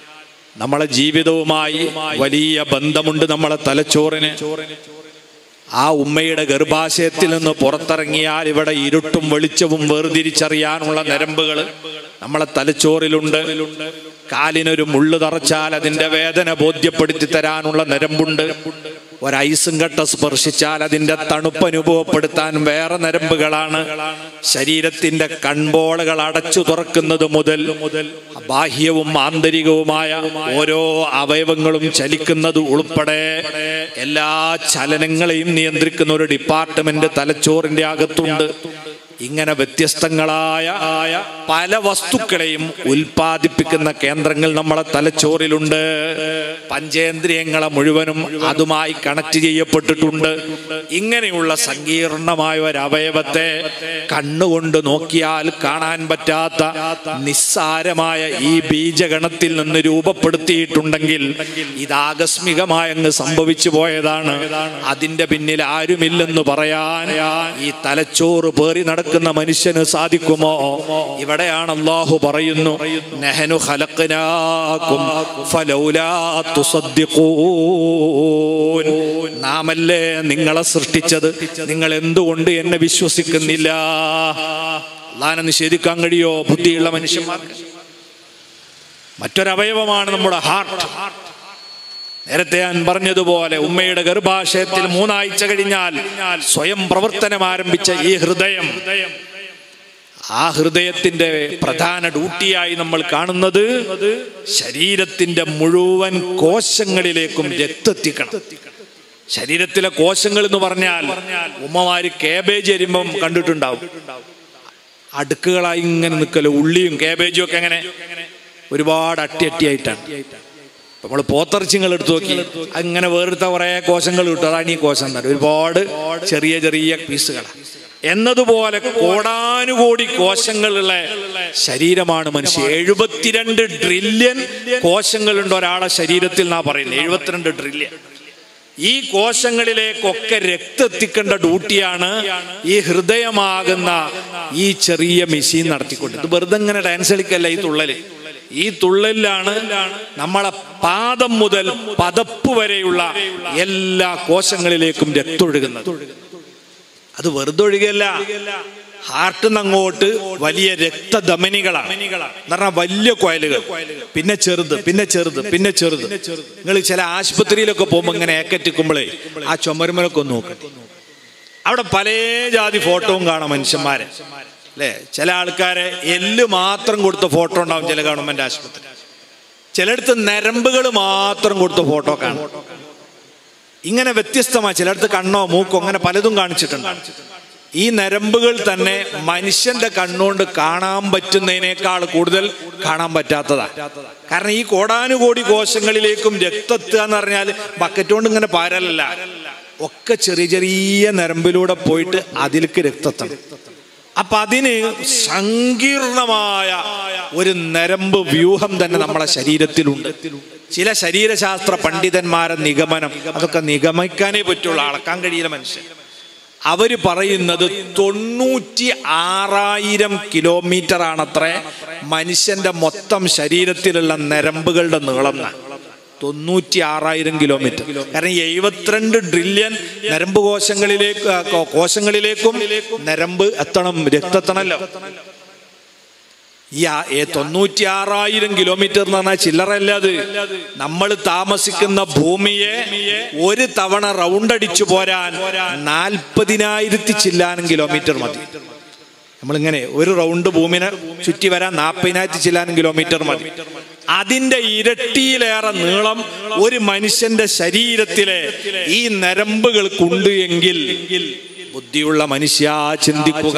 നമ്മളെ ജീവിതവുമായി വലിയ ബന്ധമുണ്ട് നമ്മളെ തലച്ചോറിന്. ആ ഉമ്മയുടെ ഗർഭാശയത്തിൽ നിന്ന് പുറത്തിറങ്ങിയാൽ ഇവിടെ ഇരുട്ടും വെളിച്ചവും വേർതിരിച്ചറിയാനുള്ള ഞരമ്പുകൾ നമ്മളെ തലച്ചോറിലുണ്ട്. കാലിനൊരു മുള്ളു തറച്ചാൽ അതിന്റെ വേദന ബോധ്യപ്പെടുത്തി തരാനുള്ള ഞരമ്പുണ്ട്. ഒരൈസും കട്ട സ്പർശിച്ചാൽ അതിന്റെ തണുപ്പ് അനുഭവപ്പെടുത്താൻ വേറെ ഞരമ്പുകളാണ്. ശരീരത്തിന്റെ കൺപോളകൾ അടച്ചു തുറക്കുന്നത് മുതൽ ബാഹ്യവും ആന്തരികവുമായ ഓരോ അവയവങ്ങളും ചലിക്കുന്നത് ഉൾപ്പെടെ എല്ലാ ചലനങ്ങളെയും നിയന്ത്രിക്കുന്ന ഒരു ഡിപ്പാർട്ട്മെന്റ് തലച്ചോറിന്റെ അകത്തുണ്ട്. ഇങ്ങനെ വ്യത്യസ്തങ്ങളായ പല വസ്തുക്കളെയും ഉൽപ്പാദിപ്പിക്കുന്ന കേന്ദ്രങ്ങൾ നമ്മളെ തലച്ചോറിലുണ്ട്. പഞ്ചേന്ദ്രിയങ്ങളെ മുഴുവനും അതുമായി കണക്ട് ചെയ്യപ്പെട്ടിട്ടുണ്ട്. ഇങ്ങനെയുള്ള സങ്കീർണമായ ഒരു അവയവത്തെ കണ്ണുകൊണ്ട് നോക്കിയാൽ കാണാൻ പറ്റാത്ത നിസ്സാരമായ ഈ ബീജഗണത്തിൽ നിന്ന് രൂപപ്പെടുത്തിയിട്ടുണ്ടെങ്കിൽ ഇത് ആകസ്മികമായി അങ്ങ് സംഭവിച്ചു പോയതാണ്. അതിന്റെ പിന്നിൽ ആരുമില്ലെന്ന് പറയാൻ ഈ തലച്ചോറ് പേറി നടക്കുന്ന മനുഷ്യന് സാധിക്കുമോ? ഇവിടെയാണ് അല്ലാഹു പറയുന്നു, നഹ്നു ഖലഖനാകും ഫലൗലാ തുസദ്ദിഖൂൻ. നാമല്ലേ നിങ്ങളെ സൃഷ്ടിച്ചത്, നിങ്ങൾ എന്തുകൊണ്ട് എന്നെ വിശ്വസിക്കുന്നില്ല? അല്ലാഹനെ നിഷേധിക്കാൻ കഴിയോ ബുദ്ധിയുള്ള മനുഷ്യന്മാർക്ക്? മറ്റൊരവയവമാണ് നമ്മുടെ ഹാർട്ട്. നേരത്തെ ഞാൻ പറഞ്ഞതുപോലെ ഉമ്മയുടെ ഗർഭാശയത്തിൽ മൂന്നാഴ്ച കഴിഞ്ഞാൽ സ്വയം പ്രവർത്തനം ആരംഭിച്ച ഈ ഹൃദയം, ആ ഹൃദയത്തിന്റെ പ്രധാന ഡ്യൂട്ടിയായി നമ്മൾ കാണുന്നത് ശരീരത്തിന്റെ മുഴുവൻ കോശങ്ങളിലേക്കും രക്തെത്തിക്കണം. ശരീരത്തിലെ കോശങ്ങൾ എന്ന് പറഞ്ഞാൽ ഉമ്മമാര് കേബേജ് അരിമ്പം കണ്ടിട്ടുണ്ടാവും. അടുക്കുകളായി ഇങ്ങനെ നിൽക്കല്ലോ. ഉള്ളിയും കേബേജും ഒക്കെ അങ്ങനെ ഒരുപാട് അട്ടി അട്ടിയായിട്ടാണ്. നമ്മൾ പോത്തിറച്ചിങ്ങൾ എടുത്തു നോക്കി, അങ്ങനെ വേറിട്ട കുറെ കോശങ്ങൾ കിട്ടും. അതാണ് ഈ കോശം തന്നെ, ഒരുപാട് ചെറിയ ചെറിയ പീസുകളാണ്. എന്നതുപോലെ കോടാനുകോടി കോശങ്ങളുള്ള ശരീരമാണ് മനുഷ്യ. എഴുപത്തിരണ്ട് ട്രില്യൺ കോശങ്ങളുണ്ട് ഒരാളെ ശരീരത്തിൽ എന്നാ പറയുന്നത്. എഴുപത്തിരണ്ട് ട്രില്യൺ. ഈ കോശങ്ങളിലേക്കൊക്കെ രക്തെത്തിക്കേണ്ട ഡ്യൂട്ടിയാണ് ഈ ഹൃദയമാകുന്ന ഈ ചെറിയ മെഷീൻ നടത്തിക്കൊണ്ട്. ഇത് വെറുതെ ഇങ്ങനെ ഡാൻസ് കളിക്കല്ല ഈ തുള്ളല്. ഈ തുള്ളലിലാണ് നമ്മളെ പാദം മുതൽ പതപ്പ് വരെയുള്ള എല്ലാ കോശങ്ങളിലേക്കും രക്തൊഴുകുന്നത്. അത് വെറുതെ ഒഴുകല്ല, ഹാർട്ടിൽ നിന്ന് അങ്ങോട്ട് വലിയ രക്തധമനികളാണ്. എന്ന് പറഞ്ഞാൽ വലിയ കോയലുകൾ, പിന്നെ ചെറുത്, പിന്നെ ചെറുത്, പിന്നെ ചെറുത്. നിങ്ങൾ ചില ആശുപത്രിയിലൊക്കെ പോകുമ്പോൾ ഇങ്ങനെ ഏക്കറ്റിക്കുമ്പോഴേ ആ ചുമരുമലൊക്കെ ഒന്ന് നോക്കും. അവിടെ പല ജാതി ഫോട്ടോവും കാണാം മനുഷ്യന്മാരെ, അല്ലേ? ചില ആൾക്കാരെ എല്ല് മാത്രം കൊടുത്ത ഫോട്ടോ ഉണ്ടാവും ചില ഗവൺമെന്റ് ആശുപത്രി. ചിലയിടത്ത് നരമ്പുകൾ മാത്രം കൊടുത്ത ഫോട്ടോ കാണും. ഇങ്ങനെ വ്യത്യസ്തമായി ചിലയിടത്ത് കണ്ണോ മൂക്കോ അങ്ങനെ പലതും കാണിച്ചിട്ടുണ്ട്. ഈ നരമ്പുകൾ തന്നെ മനുഷ്യന്റെ കണ്ണുകൊണ്ട് കാണാൻ പറ്റുന്നതിനേക്കാൾ കൂടുതൽ കാണാൻ പറ്റാത്തതാണ്. കാരണം ഈ കോടാനുകോടി കോശങ്ങളിലേക്കും രക്തത്തുക എന്ന് പറഞ്ഞാൽ ബക്കറ്റ് കൊണ്ട് ഇങ്ങനെ പാരലല്ല, ഒക്കെ ചെറിയ ചെറിയ നരമ്പിലൂടെ പോയിട്ട് അതിലേക്ക് രക്തത്താണ്. അപ്പൊ അതിന് സങ്കീർണമായ ഒരു നരമ്പ് വ്യൂഹം തന്നെ നമ്മളെ ശരീരത്തിലുണ്ട്. ചില ശരീരശാസ്ത്ര പണ്ഡിതന്മാരെ നിഗമനം, അതൊക്കെ നിഗമിക്കാനേ പറ്റുള്ളൂ, അളക്കാൻ കഴിയില്ല മനുഷ്യൻ. അവര് പറയുന്നത് തൊണ്ണൂറ്റി ആറായിരം കിലോമീറ്റർ ആണത്രേ മനുഷ്യന്റെ മൊത്തം ശരീരത്തിലുള്ള നരമ്പുകളുടെ നീളം. തൊണ്ണൂറ്റി ആറായിരം കിലോമീറ്റർ. കാരണം എഴുപത്തിരണ്ട് ട്രില്യൺ നരമ്പ് കോശങ്ങളിലേക്ക് കോശങ്ങളിലേക്കും നരമ്പ് എത്തണം, രക്തെത്തണല്ലോ. ഈ തൊണ്ണൂറ്റി ആറായിരം കിലോമീറ്റർ എന്ന് പറഞ്ഞാൽ ചില്ലറല്ല. അത് നമ്മൾ താമസിക്കുന്ന ഭൂമിയെ ഒരു തവണ റൗണ്ട് അടിച്ചു പോരാൻ നാൽപ്പതിനായിരത്തി ചില്ലാനും കിലോമീറ്റർ മതി. നമ്മളിങ്ങനെ ഒരു റൗണ്ട് ഭൂമിനെ ചുറ്റി വരാൻ നാൽപ്പതിനായിരത്തി ചില്ലാനും കിലോമീറ്റർ മതി. അതിന്റെ ഇരട്ടിയിലേറെ നീളം ഒരു മനുഷ്യന്റെ ശരീരത്തിലെ ഈ നരമ്പുകൾക്കുണ്ട് എങ്കിൽ ബുദ്ധിയുള്ള മനുഷ്യ ചിന്തിക്കുക.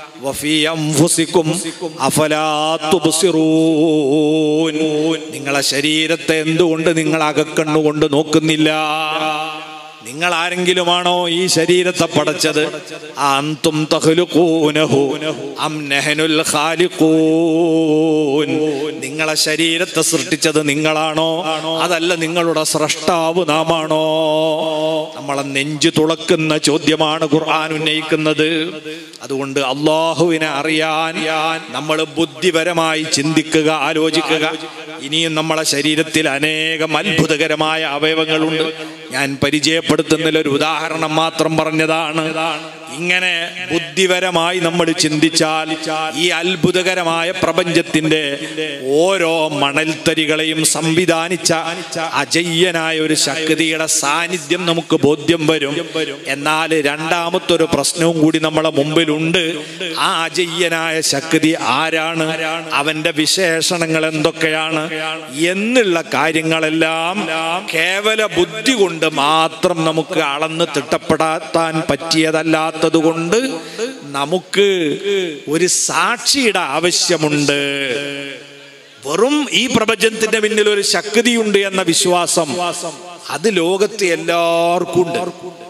നിങ്ങളെ ശരീരത്തെ എന്തുകൊണ്ട് നിങ്ങൾ അകക്കണ്ണുകൊണ്ട് നോക്കുന്നില്ല? നിങ്ങൾ ആരെങ്കിലുമാണോ ഈ ശരീരത്തെ പടച്ചത്? അൻതും തഖ്ലുഖൂനഹു അം നഹ്നുൽ ഖാലിഖൂൻ. നിങ്ങളെ ശരീരത്തെ സൃഷ്ടിച്ചത് നിങ്ങളാണോ, അതല്ല നിങ്ങളുടെ സ്രഷ്ടാവ് നാമാണോ? നമ്മളെ നെഞ്ചു തുളക്കുന്ന ചോദ്യമാണ് ഖുർആൻ ഉന്നയിക്കുന്നത്. അതുകൊണ്ട് അള്ളാഹുവിനെ അറിയാൻ നമ്മൾ ബുദ്ധിപരമായി ചിന്തിക്കുക, ആലോചിക്കുക. ഇനിയും നമ്മളെ ശരീരത്തിൽ അനേകം അത്ഭുതകരമായ അവയവങ്ങളുണ്ട്. ഞാൻ പരിചയപ്പെടുത്തുന്നതിൽ ഒരു ഉദാഹരണം മാത്രം പറഞ്ഞതാണ്. ഇങ്ങനെ ബുദ്ധിപരമായി നമ്മൾ ചിന്തിച്ചാൽ ഈ അത്ഭുതകരമായ പ്രപഞ്ചത്തിന്റെ ഓരോ മണൽത്തരികളെയും സംവിധാനിച്ച അജയ്യനായ ഒരു ശക്തിയുടെ സാന്നിധ്യം നമുക്ക് ബോധ്യം വരും. എന്നാൽ രണ്ടാമത്തൊരു പ്രശ്നവും കൂടി നമ്മളെ മുമ്പിലുണ്ട്. ആ അജയ്യനായ ശക്തി ആരാണ്, അവന്റെ വിശേഷണങ്ങൾ എന്തൊക്കെയാണ് എന്നുള്ള കാര്യങ്ങളെല്ലാം കേവല ബുദ്ധി കൊണ്ട് മാത്രം നമുക്ക് അളന്ന് തിട്ടപ്പെടാൻ പറ്റിയതല്ലാത്തത് കൊണ്ട് നമുക്ക് ഒരു സാക്ഷിയുടെ ആവശ്യമുണ്ട്. വെറും ഈ പ്രപഞ്ചത്തിന്റെ പിന്നിൽ ഒരു ശക്തിയുണ്ട് എന്ന വിശ്വാസം അത് ലോകത്ത് എല്ലാവർക്കും ഉണ്ട്.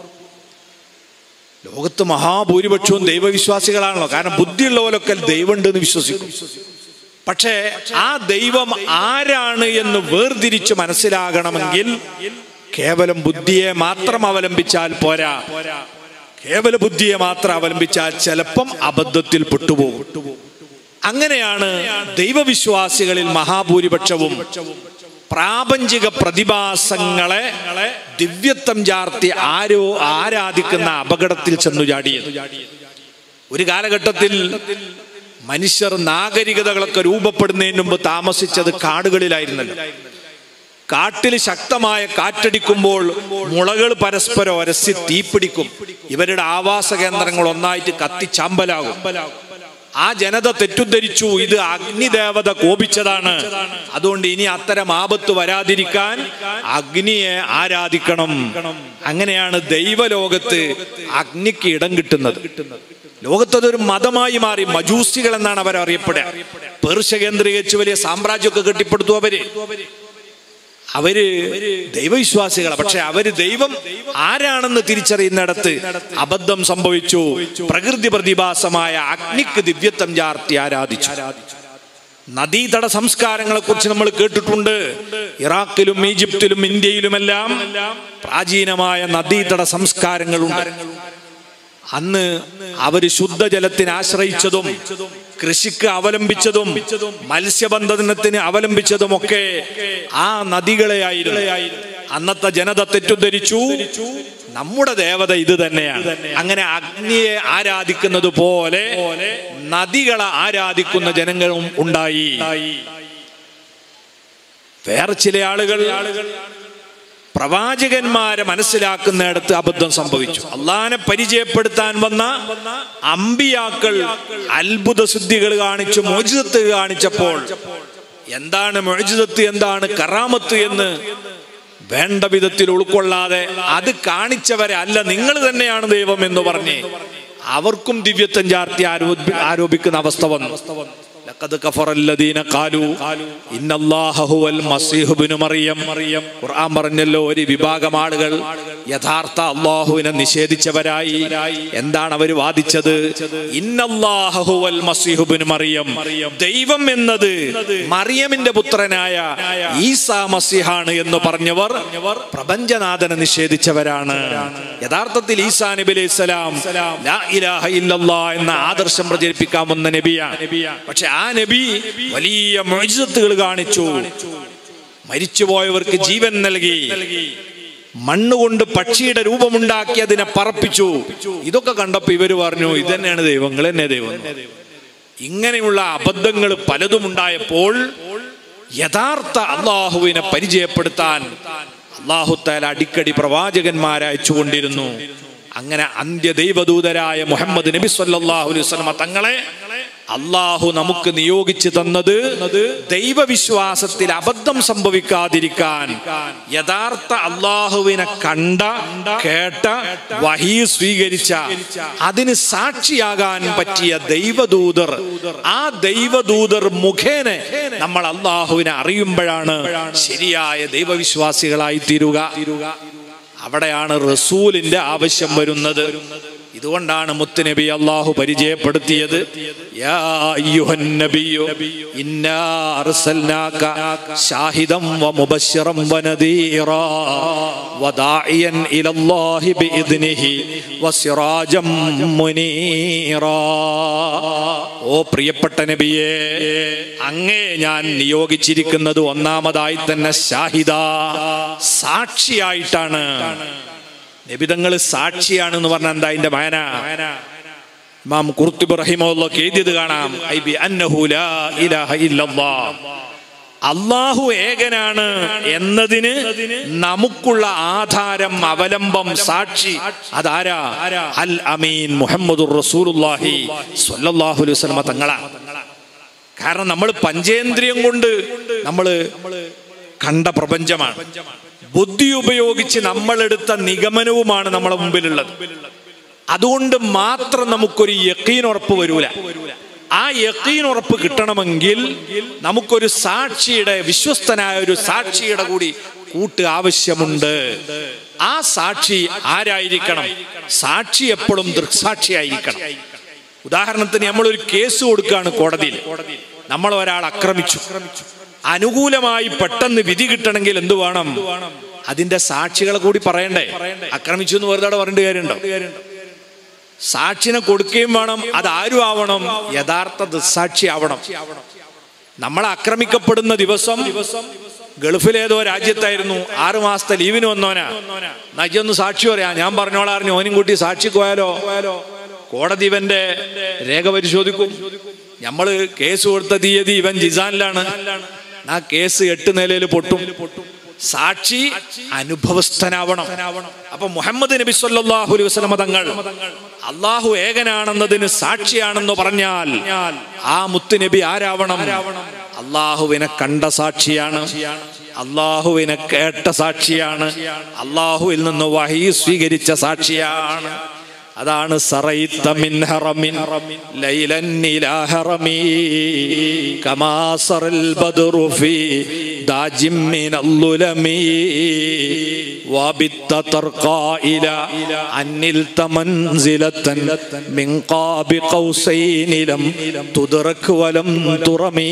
ലോകത്ത് മഹാഭൂരിപക്ഷവും ദൈവവിശ്വാസികളാണല്ലോ. കാരണം ബുദ്ധിയുള്ളവരൊക്കെ ദൈവം ഉണ്ട് എന്ന് വിശ്വസിക്കും. പക്ഷേ ആ ദൈവം ആരാണ് എന്ന് വേർതിരിച്ച് മനസ്സിലാകണമെങ്കിൽ കേവലം ബുദ്ധിയെ മാത്രം അവലംബിച്ചാൽ പോരാ. കേവല ബുദ്ധിയെ മാത്രം അവലംബിച്ചാൽ ചിലപ്പം അബദ്ധത്തിൽ പെട്ടുപോകും. അങ്ങനെയാണ് ദൈവവിശ്വാസികളിൽ മഹാഭൂരിപക്ഷവും പ്രാപഞ്ചിക പ്രതിഭാസങ്ങളെ ദിവ്യത്വം ചാർത്തി ആരോ ആരാധിക്കുന്ന അപകടത്തിൽ ചെന്നു ചാടിയത്. ഒരു കാലഘട്ടത്തിൽ മനുഷ്യർ നാഗരികതകളൊക്കെ രൂപപ്പെടുന്നതിന് മുമ്പ് താമസിച്ചത് കാടുകളിലായിരുന്നല്ലോ. കാട്ടിൽ ശക്തമായ കാറ്റടിക്കുമ്പോൾ മുളകൾ പരസ്പരം ഒരസി തീപിടിക്കും. ഇവരുടെ ആവാസ കേന്ദ്രങ്ങൾ ഒന്നായിട്ട് കത്തിച്ചാമ്പലാകും. ആ ജനത തെറ്റുദ്ധരിച്ചു, ഇത് അഗ്നിദേവത കോപിച്ചതാണ്, അതുകൊണ്ട് ഇനി അത്തരം ആപത്ത് വരാതിരിക്കാൻ അഗ്നിയെ ആരാധിക്കണം. അങ്ങനെയാണ് ദൈവലോകത്ത് അഗ്നിക്ക് ഇടം കിട്ടുന്നത്. ലോകത്തതൊരു മതമായി മാറി. മജൂസികൾ എന്നാണ് അവർ അറിയപ്പെടുക. പേർഷ്യ കേന്ദ്രീകരിച്ച് വലിയ സാമ്രാജ്യമൊക്കെ കെട്ടിപ്പടുത്തു അവര്. അവര് ദൈവവിശ്വാസികളാണ്. പക്ഷെ അവര് ദൈവം ആരാണെന്ന് തിരിച്ചറിയുന്നിടത്ത് അബദ്ധം സംഭവിച്ചു. പ്രകൃതി പ്രതിഭാസമായ അഗ്നിക്ക് ദിവ്യത്വം ചാർത്തി ആരാധിച്ചു. നദീതട സംസ്കാരങ്ങളെ കുറിച്ച് നമ്മൾ കേട്ടിട്ടുണ്ട്. ഇറാഖിലും ഈജിപ്തിലും ഇന്ത്യയിലുമെല്ലാം പ്രാചീനമായ നദീതട സംസ്കാരങ്ങളുണ്ട്. അന്ന് അവര് ശുദ്ധജലത്തിന് ആശ്രയിച്ചതും കൃഷിക്ക് അവലംബിച്ചതും മത്സ്യബന്ധനത്തിന് അവലംബിച്ചതുമൊക്കെ ആ നദികളെ ആയിരുന്നു. അന്നത്തെ ജനത തെറ്റുദ്ധരിച്ചു, നമ്മുടെ ദേവത ഇത് തന്നെയാണ്. അങ്ങനെ അഗ്നിയെ ആരാധിക്കുന്നത് പോലെ നദികളെ ആരാധിക്കുന്ന ജനങ്ങളും ഉണ്ടായി. വേറെ ചില ആളുകൾ പ്രവാചകന്മാരെ മനസ്സിലാക്കുന്നിടത്ത് അബദ്ധം സംഭവിച്ചു. അള്ളാനെ പരിചയപ്പെടുത്താൻ വന്ന അമ്പിയാക്കൾ അത്ഭുത സിദ്ധികൾ കാണിച്ചു, മോചിതത്ത് കാണിച്ചപ്പോൾ എന്താണ് മോചിതത്ത്, എന്താണ് കറാമത്ത് എന്ന് വേണ്ട വിധത്തിൽ ഉൾക്കൊള്ളാതെ അത് കാണിച്ചവരെ അല്ല നിങ്ങൾ തന്നെയാണ് ദൈവം എന്ന് പറഞ്ഞ് അവർക്കും ദിവ്യത്വം ചാർത്തി ആരോപി ആരോപിക്കുന്ന അവസ്ഥ വന്നു. ലഖദ് കഫറല്ലദീന ഖാലു ഇന്നല്ലാഹ ഹുവൽ മസീഹ് ഇബ്നു മറിയം. ഖുർആൻ പറഞ്ഞല്ലോ, ഒരു വിഭാഗം ആളുകൾ യഥാർത്ഥ അല്ലാഹുവിനെ നിഷേധിച്ചവരായി. എന്താണ് അവർ വാദിച്ചത്? ഇന്നല്ലാഹ ഹുവൽ മസീഹ് ഇബ്നു മറിയം, ദൈവം എന്നത് മറിയമിന്റെ പുത്രനായ ഈസാ മസീഹാണ് എന്ന് പറഞ്ഞവർ പ്രപഞ്ചനാഥനെ നിഷേധിച്ചവരാണ്. യഥാർത്ഥത്തിൽ ഈസാ നബി അലൈഹിസ്സലാം ലാ ഇലാഹ ഇല്ലല്ലാഹ് എന്ന ആദർശം പ്രചരിപ്പിക്കാൻ വന്ന നബിയാണ്. പക്ഷെ ആ നബി വലിയ മുഅ്ജിസത്തുകൾ കാണിച്ചു. മരിച്ചുപോയവർക്ക് ജീവൻ നൽകി, മണ്ണുകൊണ്ട് പക്ഷിയുടെ രൂപമുണ്ടാക്കി അതിനെ പറപ്പിച്ചു. ഇതൊക്കെ കണ്ടപ്പോ ഇവര് പറഞ്ഞു, ഇത് തന്നെയാണ് ദൈവങ്ങൾ തന്നെ ദൈവം. ഇങ്ങനെയുള്ള അബദ്ധങ്ങൾ പലതും ഉണ്ടായപ്പോൾ യഥാർത്ഥ അള്ളാഹുവിനെ പരിചയപ്പെടുത്താൻ അല്ലാഹു തആല അടിക്കടി പ്രവാചകന്മാരെ അയച്ചുകൊണ്ടിരുന്നു. അങ്ങനെ അന്ത്യ ദൈവദൂതരായ മുഹമ്മദ് നബി സല്ലല്ലാഹു അലൈഹി വസല്ലം തങ്ങളെ അള്ളാഹു നമുക്ക് നിയോഗിച്ചു തന്നത് ദൈവവിശ്വാസത്തിൽ അബദ്ധം സംഭവിക്കാതിരിക്കാൻ, യഥാർത്ഥ അള്ളാഹുവിനെ കണ്ട കേട്ട വഹീ സ്വീകരിച്ച അതിന് സാക്ഷിയാകാൻ പറ്റിയ ദൈവദൂതർ, ആ ദൈവദൂതർ മുഖേന നമ്മൾ അള്ളാഹുവിനെ അറിയുമ്പോഴാണ് ശരിയായ ദൈവവിശ്വാസികളായി തീരുക. അവിടെയാണ് റസൂലിന്റെ ആവശ്യം വരുന്നത്. ഇതുകൊണ്ടാണ് മുത്തുനബി അല്ലാഹു പരിചയപ്പെടുത്തിയത്, യാ അയ്യുഹൻ നബിയ്യു ഇന്നാ അർസൽനാക ഷാഹിദൻ വമുബശ്ശിറൻ വനദീറാ വദാഇയൻ ഇലല്ലാഹി ബിഇദ്നിഹി വസിറാജൻ മുനീറാ. ഓ പ്രിയപ്പെട്ട നബിയേ, അങ്ങേ ഞാൻ നിയോഗിച്ചിരിക്കുന്നത് ഒന്നാമതായി തന്നെ ഷാഹിദ, സാക്ഷിയായിട്ടാണ്. നബിതങ്ങൾ സാക്ഷിയാണെന്ന് പറഞ്ഞാൽ എന്താ അതിന്റെ മാന? ഇമാം ഖുർത്തുബി റഹിമഹുല്ലാഹ് എഴുതിയത് കാണാം, ഐ ബി അന്നഹു ലാ ഇലാഹ ഇല്ലല്ലാഹ്, അല്ലാഹു ഏകനാണ് എന്നതിന് നമുക്കുള്ള ആധാരം, അവലംബം, സാക്ഷി അതാരാ? അൽ അമീൻ മുഹമ്മദുർ റസൂലുള്ളാഹി സ്വല്ലല്ലാഹു അലൈഹി വസല്ലം തങ്ങളാ. കാരണം നമ്മൾ പഞ്ചേന്ദ്രിയം കൊണ്ട് നമ്മൾ കണ്ട പ്രപഞ്ചമാണ്, ബുദ്ധി ഉപയോഗിച്ച് നമ്മളെടുത്ത നിഗമനവുമാണ് നമ്മളെ മുമ്പിലുള്ളത്. അതുകൊണ്ട് മാത്രം നമുക്കൊരു യഖീൻ ഉറപ്പ് വരൂല. ആ യഖീൻ ഉറപ്പ് കിട്ടണമെങ്കിൽ നമുക്കൊരു സാക്ഷിയുടെ, വിശ്വസ്തനായ ഒരു സാക്ഷിയുടെ കൂടി കൂട്ട് ആവശ്യമുണ്ട്. ആ സാക്ഷി ആരായിരിക്കണം? സാക്ഷി എപ്പോഴും ദൃക്സാക്ഷിയായിരിക്കണം. ഉദാഹരണത്തിന് നമ്മളൊരു കേസ് കൊടുക്കുകയാണ് കോടതിയിൽ, നമ്മൾ ഒരാൾ ആക്രമിച്ചു, അനുകൂലമായി പെട്ടെന്ന് വിധി കിട്ടണമെങ്കിൽ എന്തു വേണം? അതിന്റെ സാക്ഷികളെ കൂടി പറയണ്ടേ? ആക്രമിച്ചു എന്ന് വെറുതെ പറഞ്ഞിട്ട് കാര്യമുണ്ടോ? സാക്ഷിനെ കൊടുക്കുകയും വേണം. അതാരും ആവണം? യഥാർത്ഥ ദൃക്സാക്ഷി ആവണം. നമ്മൾ ആക്രമിക്കപ്പെടുന്ന ദിവസം ഗൾഫിലേതോ രാജ്യത്തായിരുന്നു, ആറു മാസത്തെ ലീവിന് വന്നോനാ. നജൊന്ന് സാക്ഷി പറയാ, ഞാൻ പറഞ്ഞോളാറിഞ്ഞു, ഓനും കൂട്ടി സാക്ഷിക്ക് പോയാലോ? കോടതി ഇവന്റെ രേഖ പരിശോധിക്കും. നമ്മള് കേസ് കൊടുത്ത തീയതി ഇവൻ ജിസാനിലാണ്, ആ കേസ് എട്ട് നിലയിൽ പൊട്ടും. സാക്ഷി അനുഭവസ്ഥനാവണം. അപ്പൊ മുഹമ്മദ് നബി സല്ലല്ലാഹു അലൈഹി വസല്ലം തങ്ങൾ അള്ളാഹു ഏകനാണെന്നതിന് സാക്ഷിയാണെന്ന് പറഞ്ഞാൽ ആ മുത്ത് നബി ആരാവണം? അള്ളാഹുവിനെ കണ്ട സാക്ഷിയാണ്, അള്ളാഹുവിനെ കേട്ട സാക്ഷിയാണ്, അള്ളാഹുവിൽ നിന്ന് വഹീ സ്വീകരിച്ച സാക്ഷിയാണ്. അതാണ് സറൈത മിൻ ഹറമിൻ ലൈലൻ ഇലാ ഹറമി കമാ സറൽ ബദ്റു ഫീ ദാജിം മിനൽ ളുലമി വബിത്ത തർഖാ ഇലാ അന്നിൽ തമൻസിലതൻ മിൻ ഖാബി ഖൗസൈൻ ലം തുദ്റക് വലം തുറമി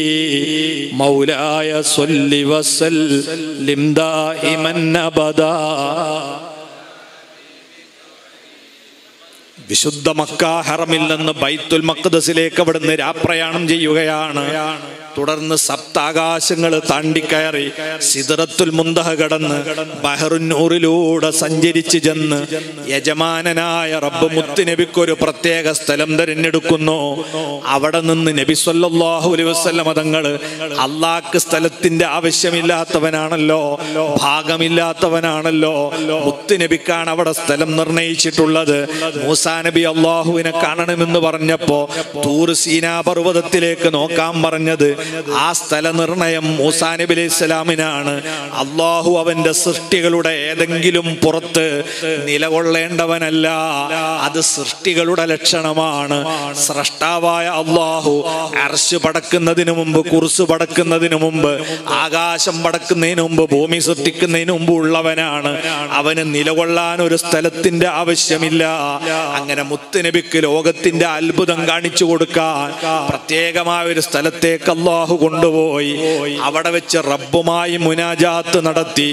മൗലായ സ്വല്ലി വസല്ലിം ദായിമൻ അബദാ. വിശുദ്ധ മക്ക ഹറമിൽ നിന്ന് ബൈത്തുൽ മഖ്ദസിലേക്ക് അവിടുന്ന് രാപ്രയാണം ചെയ്യുകയാണ്. തുടർന്ന് സപ്താകാശങ്ങൾ താണ്ടിക്കയറി സിദ്റത്തുൽ മുന്തഹ കടന്ന് ബഹറുൻ നൂറിലൂടെ സഞ്ചരിച്ച് ചെന്ന് യജമാനനായ റബ്ബ് മുത്ത് നബിക്കൊരു പ്രത്യേക സ്ഥലം തിരഞ്ഞെടുക്കുന്നു. അവിടെ നിന്ന് നബി സല്ലല്ലാഹു അലൈഹി വസല്ലം തങ്ങൾ, അള്ളാഹ്ക്ക് സ്ഥലത്തിന്റെ ആവശ്യമില്ലാത്തവനാണല്ലോ, ഭാഗമില്ലാത്തവനാണല്ലോ, മുത്ത് നബിക്കാണ് അവിടെ സ്ഥലം നിർണയിച്ചിട്ടുള്ളത്. മൂസാ നബി അള്ളാഹുവിനെ കാണണമെന്ന് പറഞ്ഞപ്പോ തൂർ സീനാ പർവ്വതത്തിലേക്ക് നോക്കാൻ പറഞ്ഞത് ആ സ്ഥല നിർണയം മൂസാ നബി അലൈഹി സ്വലാമിനാണ്. അള്ളാഹു അവന്റെ സൃഷ്ടികളുടെ ഏതെങ്കിലും പുറത്ത് നിലകൊള്ളേണ്ടവനല്ല, അത് സൃഷ്ടികളുടെ ലക്ഷണമാണ്. സ്രഷ്ടാവായ അള്ളാഹു അർശ് പടക്കുന്നതിന് മുമ്പ്, കുർസ് പടക്കുന്നതിന് മുമ്പ്, ആകാശം പടക്കുന്നതിന് മുമ്പ്, ഭൂമി സൃഷ്ടിക്കുന്നതിന് മുമ്പ് ഉള്ളവനാണ്. അവന് നിലകൊള്ളാൻ ഒരു സ്ഥലത്തിന്റെ ആവശ്യമില്ല. അങ്ങനെ മുത്തുനബിക്ക് ലോകത്തിന്റെ അത്ഭുതം കാണിച്ചു കൊടുക്കാൻ പ്രത്യേകമായ ഒരു സ്ഥലത്തേക്ക് അല്ലാഹു കൊണ്ടുപോയി. അവിടെ വെച്ച് റബ്ബുമായി മുനാജാത്ത് നടത്തി.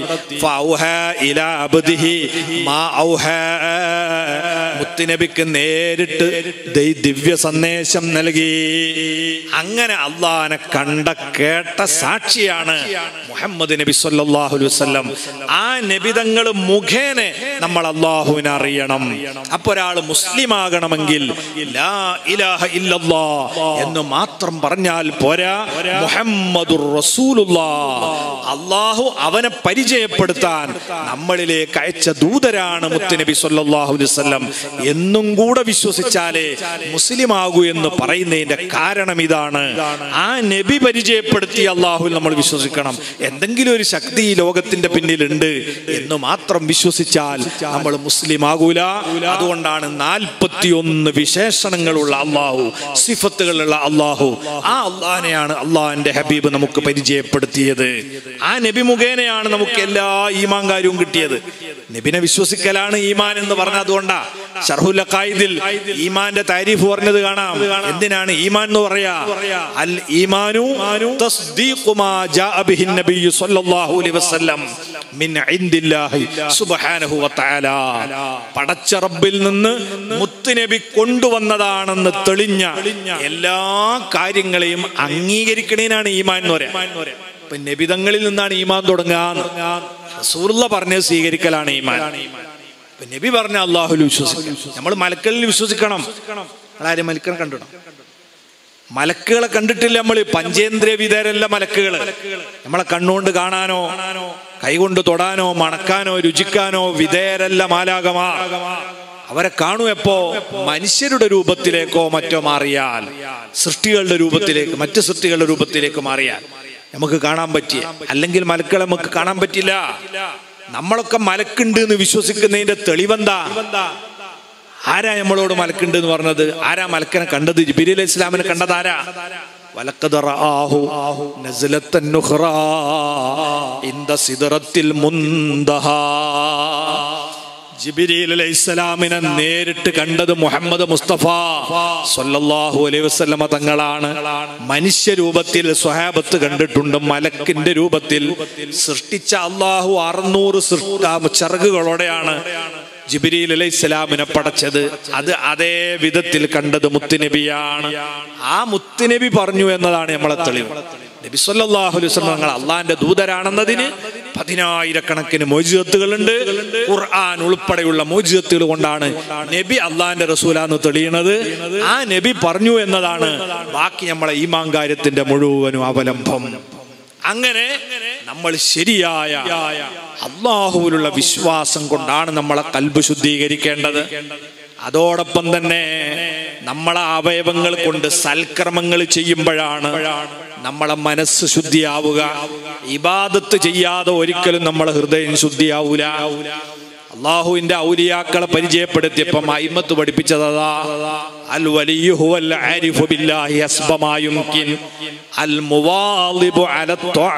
മുത്തുനബിക്ക് നേരിട്ട് ദിവ്യ സന്ദേശം നൽകി. അങ്ങനെ അള്ളാഹനെ കണ്ട കേട്ട സാക്ഷിയാണ് മുഹമ്മദ് നബി സല്ലല്ലാഹു അലൈഹി വസല്ലം. ആ നബിതങ്ങൾ മുഖേന നമ്മൾ അള്ളാഹുവിനെ അറിയണം. അപ്പൊ ഒരാൾ മുസ്ലിം ആകണമെങ്കിൽ ലാ ഇലാഹ ഇല്ലല്ലാഹ് എന്ന് മാത്രം പറഞ്ഞാൽ പോരാ, മുഹമ്മദുർ റസൂലുള്ളാഹ്, അള്ളാഹു അവനെ പരിചയപ്പെടുത്താൻ നമ്മളിലേക്ക് അയച്ച ദൂതരാണ് മുത്തുനബി സല്ലല്ലാഹു അലൈഹി വസല്ലം എന്നും കൂടെ വിശ്വസിച്ചാലേ മുസ്ലിം ആകൂ എന്ന് പറയുന്നതിന്റെ കാരണം ഇതാണ്. ആ നബി പരിചയപ്പെടുത്തിയ അള്ളാഹുവിൽ നമ്മൾ വിശ്വസിക്കണം. എന്തെങ്കിലും ഒരു ശക്തി ഈ ലോകത്തിന്റെ പിന്നിലുണ്ട് എന്ന് മാത്രം വിശ്വസിച്ചാൽ നമ്മൾ മുസ്ലിം ആകൂല. അതുകൊണ്ടാണ് നാൽപ്പത്തിയൊന്ന് വിശേഷണങ്ങളുള്ള അള്ളാഹു, സിഫത്തുകളുള്ള അള്ളാഹു, ആ അള്ളാഹിനെയാണ് അള്ളാഹിന്റെ ഹബീബ് നമുക്ക് പരിചയപ്പെടുത്തിയത്. ആ നബി മുഖേനയാണ് നമുക്ക് എല്ലാ ഈമാൻ കാര്യവും കിട്ടിയത്. നബിനെ വിശ്വസിക്കലാണ് ഈമാൻ എന്ന് പറഞ്ഞ. അതുകൊണ്ടാ ശർഹുൽ അഖായിദിൽ ഈമാന്റെ താരീഫ് പറഞ്ഞത് കാണാം. എന്തിനാണ് ഈമാൻ എന്ന് പറയാ? അൽ ഈമാനു തസ്ദീഖു മാ ജാഅ ബിഹി നബിയ്യു സ്വല്ലല്ലാഹു അലൈഹി വസല്ലം മിൻ ഇൻദില്ലാഹി സുബ്ഹാനഹു വ തആല. പടച്ച റബ്ബിൽ നിന്ന് മുത്തുനബി കൊണ്ടുവന്നതാണെന്ന് തെളിഞ്ഞ എല്ലാ കാര്യങ്ങളെയും അംഗീകരിക്കണേനാണ് ഈമാൻ എന്ന് പറയാ. ഇപ്പൊ നബിതങ്ങളിൽ നിന്നാണ് ഈമാൻ തുടങ്ങുക. റസൂലുള്ള പറഞ്ഞത് സ്വീകരിക്കലാണ് ഈമാൻ. ഇപ്പൊ നബി പറഞ്ഞ അല്ലാഹുവിൽ വിശ്വസിക്കണം. നമ്മൾ മലക്കുകളിൽ വിശ്വസിക്കണം. ആരും മലക്കുകളെ കണ്ടിടണം. മലക്കുകളെ കണ്ടിട്ടില്ല നമ്മൾ. പഞ്ചേന്ദ്രിയ വിധേയരല്ല മലക്കുകള്. നമ്മളെ കണ്ണുകൊണ്ട് കാണാനോ കൈകൊണ്ട് തൊടാനോ മണക്കാനോ രുചിക്കാനോ വിധേയരല്ല മാലാകമാർ. അവരെ കാണും എപ്പോ? മനുഷ്യരുടെ രൂപത്തിലേക്കോ മറ്റോ മാറിയാൽ, സൃഷ്ടികളുടെ രൂപത്തിലേക്ക്, മറ്റു സൃഷ്ടികളുടെ രൂപത്തിലേക്ക് മാറിയാൽ നമുക്ക് കാണാൻ പറ്റിയ. അല്ലെങ്കിൽ മലക്കുകളെ നമുക്ക് കാണാൻ പറ്റില്ല. നമ്മളൊക്കെ മലക്കുണ്ട് എന്ന് വിശ്വസിക്കുന്നതിന്റെ തെളിവെന്താ? ആരാ നമ്മളോട് മലക്കുണ്ട് എന്ന് പറഞ്ഞത്? ആരാ മലക്കനെ കണ്ടത്? ജിബ്രീൽ അലൈഹി ഇസ്ലാമിനെ കണ്ടത് ആരാ? വലഖദ് റആഹു നസ്ലത്തൻ ഉഖ്റാ ഇൻദ സിദ്റത്തിൽ മുൻതഹാ. ജിബ്രീൽ അലൈഹിസ്സലാമിനെ നേരിട്ട് കണ്ടത് മുഹമ്മദ് മുസ്തഫ സ്വല്ലല്ലാഹു അലൈഹി വസല്ലമ തങ്ങളാണ്. മനുഷ്യ രൂപത്തിൽ സ്വഹാബത്ത് കണ്ടിട്ടുണ്ട്. മലക്കിന്റെ രൂപത്തിൽ സൃഷ്ടിച്ച അള്ളാഹു അറുന്നൂറ് ചിറകുകളോടെയാണ് ജിബ്രീൽ അലൈഹിസ്സലാമിനെ പടച്ചത്. അത് അതേ വിധത്തിൽ കണ്ടത് മുത്തുനബിയാണ്. ആ മുത്തുനബി പറഞ്ഞു എന്നതാണ് നമ്മളെ തെളിവ്. നബി സല്ലല്ലാഹു അലൈഹി വസല്ലം തങ്ങൾ അള്ളാഹിന്റെ ദൂതരാണെന്നതിന് പതിനായിരക്കണക്കിന് മോചിതത്തുകളുണ്ട്. ഖുർആൻ ഉൾപ്പെടെയുള്ള മോചിതത്തുകൾ കൊണ്ടാണ് നബി അള്ളാഹിന്റെ റസൂലാന്ന് തെളിയുന്നത്. ആ നബി പറഞ്ഞു എന്നതാണ് ബാക്കി നമ്മളെ ഈമാൻ കാര്യത്തിന്റെ മുഴുവനും അവലംബം. അങ്ങനെ നമ്മൾ ശരിയായ അള്ളാഹുവിലുള്ള വിശ്വാസം കൊണ്ടാണ് നമ്മളെ കൽബ് ശുദ്ധീകരിക്കേണ്ടത്. അതോടൊപ്പം തന്നെ നമ്മളെ അവയവങ്ങൾ കൊണ്ട് സൽക്കർമ്മങ്ങൾ ചെയ്യുമ്പോഴാണ് നമ്മളെ മനസ്സ് ശുദ്ധിയാവുക. ഇബാദത്ത് ചെയ്യാതെ ഒരിക്കലും നമ്മളെ ഹൃദയം ശുദ്ധിയാവൂല. അള്ളാഹുവിന്റെ ഔലിയാക്കളെ പരിചയപ്പെടുത്തിയപ്പം അയിമത്ത് പഠിപ്പിച്ചതാ അൽ വലിയ്യു ഹുവൽ ആരിഫു ബില്ലാഹി ഹസ്ബ മാ യുംകിൻ അൽ മുവാളിബു അല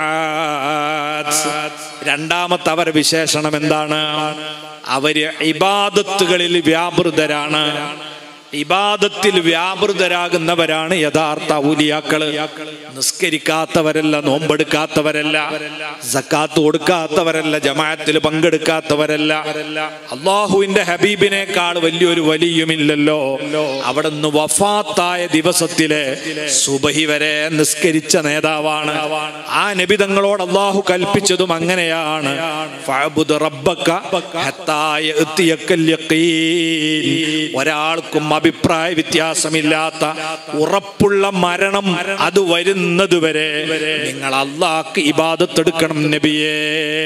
ത്വആത്ത്. രണ്ടാമത്തെ അവരുടെ വിശേഷണം എന്താണ്? അവര് ഇബാദത്തുകളിൽ വ്യാപൃതരാണ്. ഇബാദത്തിൽ വ്യാപൃതരാകുന്നവരാണ് യഥാർത്ഥ ഔലിയാക്കള്. നിസ്കരിക്കാത്തവരല്ല, നോമ്പെടുക്കാത്തവരല്ല, സക്കാത്ത് കൊടുക്കാത്തവരല്ല, ജമാഅത്തിൽ പങ്കെടുക്കാത്തവരല്ല. അള്ളാഹുവിന്റെ ഹബീബിനേക്കാൾ വലിയൊരു വലിയുമില്ലല്ലോ. അവിടുന്ന് വഫാത്തായ ദിവസത്തിലെ സുബഹി വരെ നിസ്കരിച്ച നേതാവാണ്. ആ നബി തങ്ങളോട് അള്ളാഹു കൽപ്പിച്ചതും അങ്ങനെയാണ്. ഫഅബ്ദു റബ്ബക ഹത്താ യഅതിയക്കൽ യഖീൻ. ഒരാൾക്കും അഭിപ്രായ വ്യത്യാസമില്ലാത്ത ഉറപ്പുള്ള മരണം അത് വരുന്നത് വരെ നിങ്ങൾ അല്ലാഹ്ക്ക് ഇബാദത്ത് എടുക്കണം നബിയേ.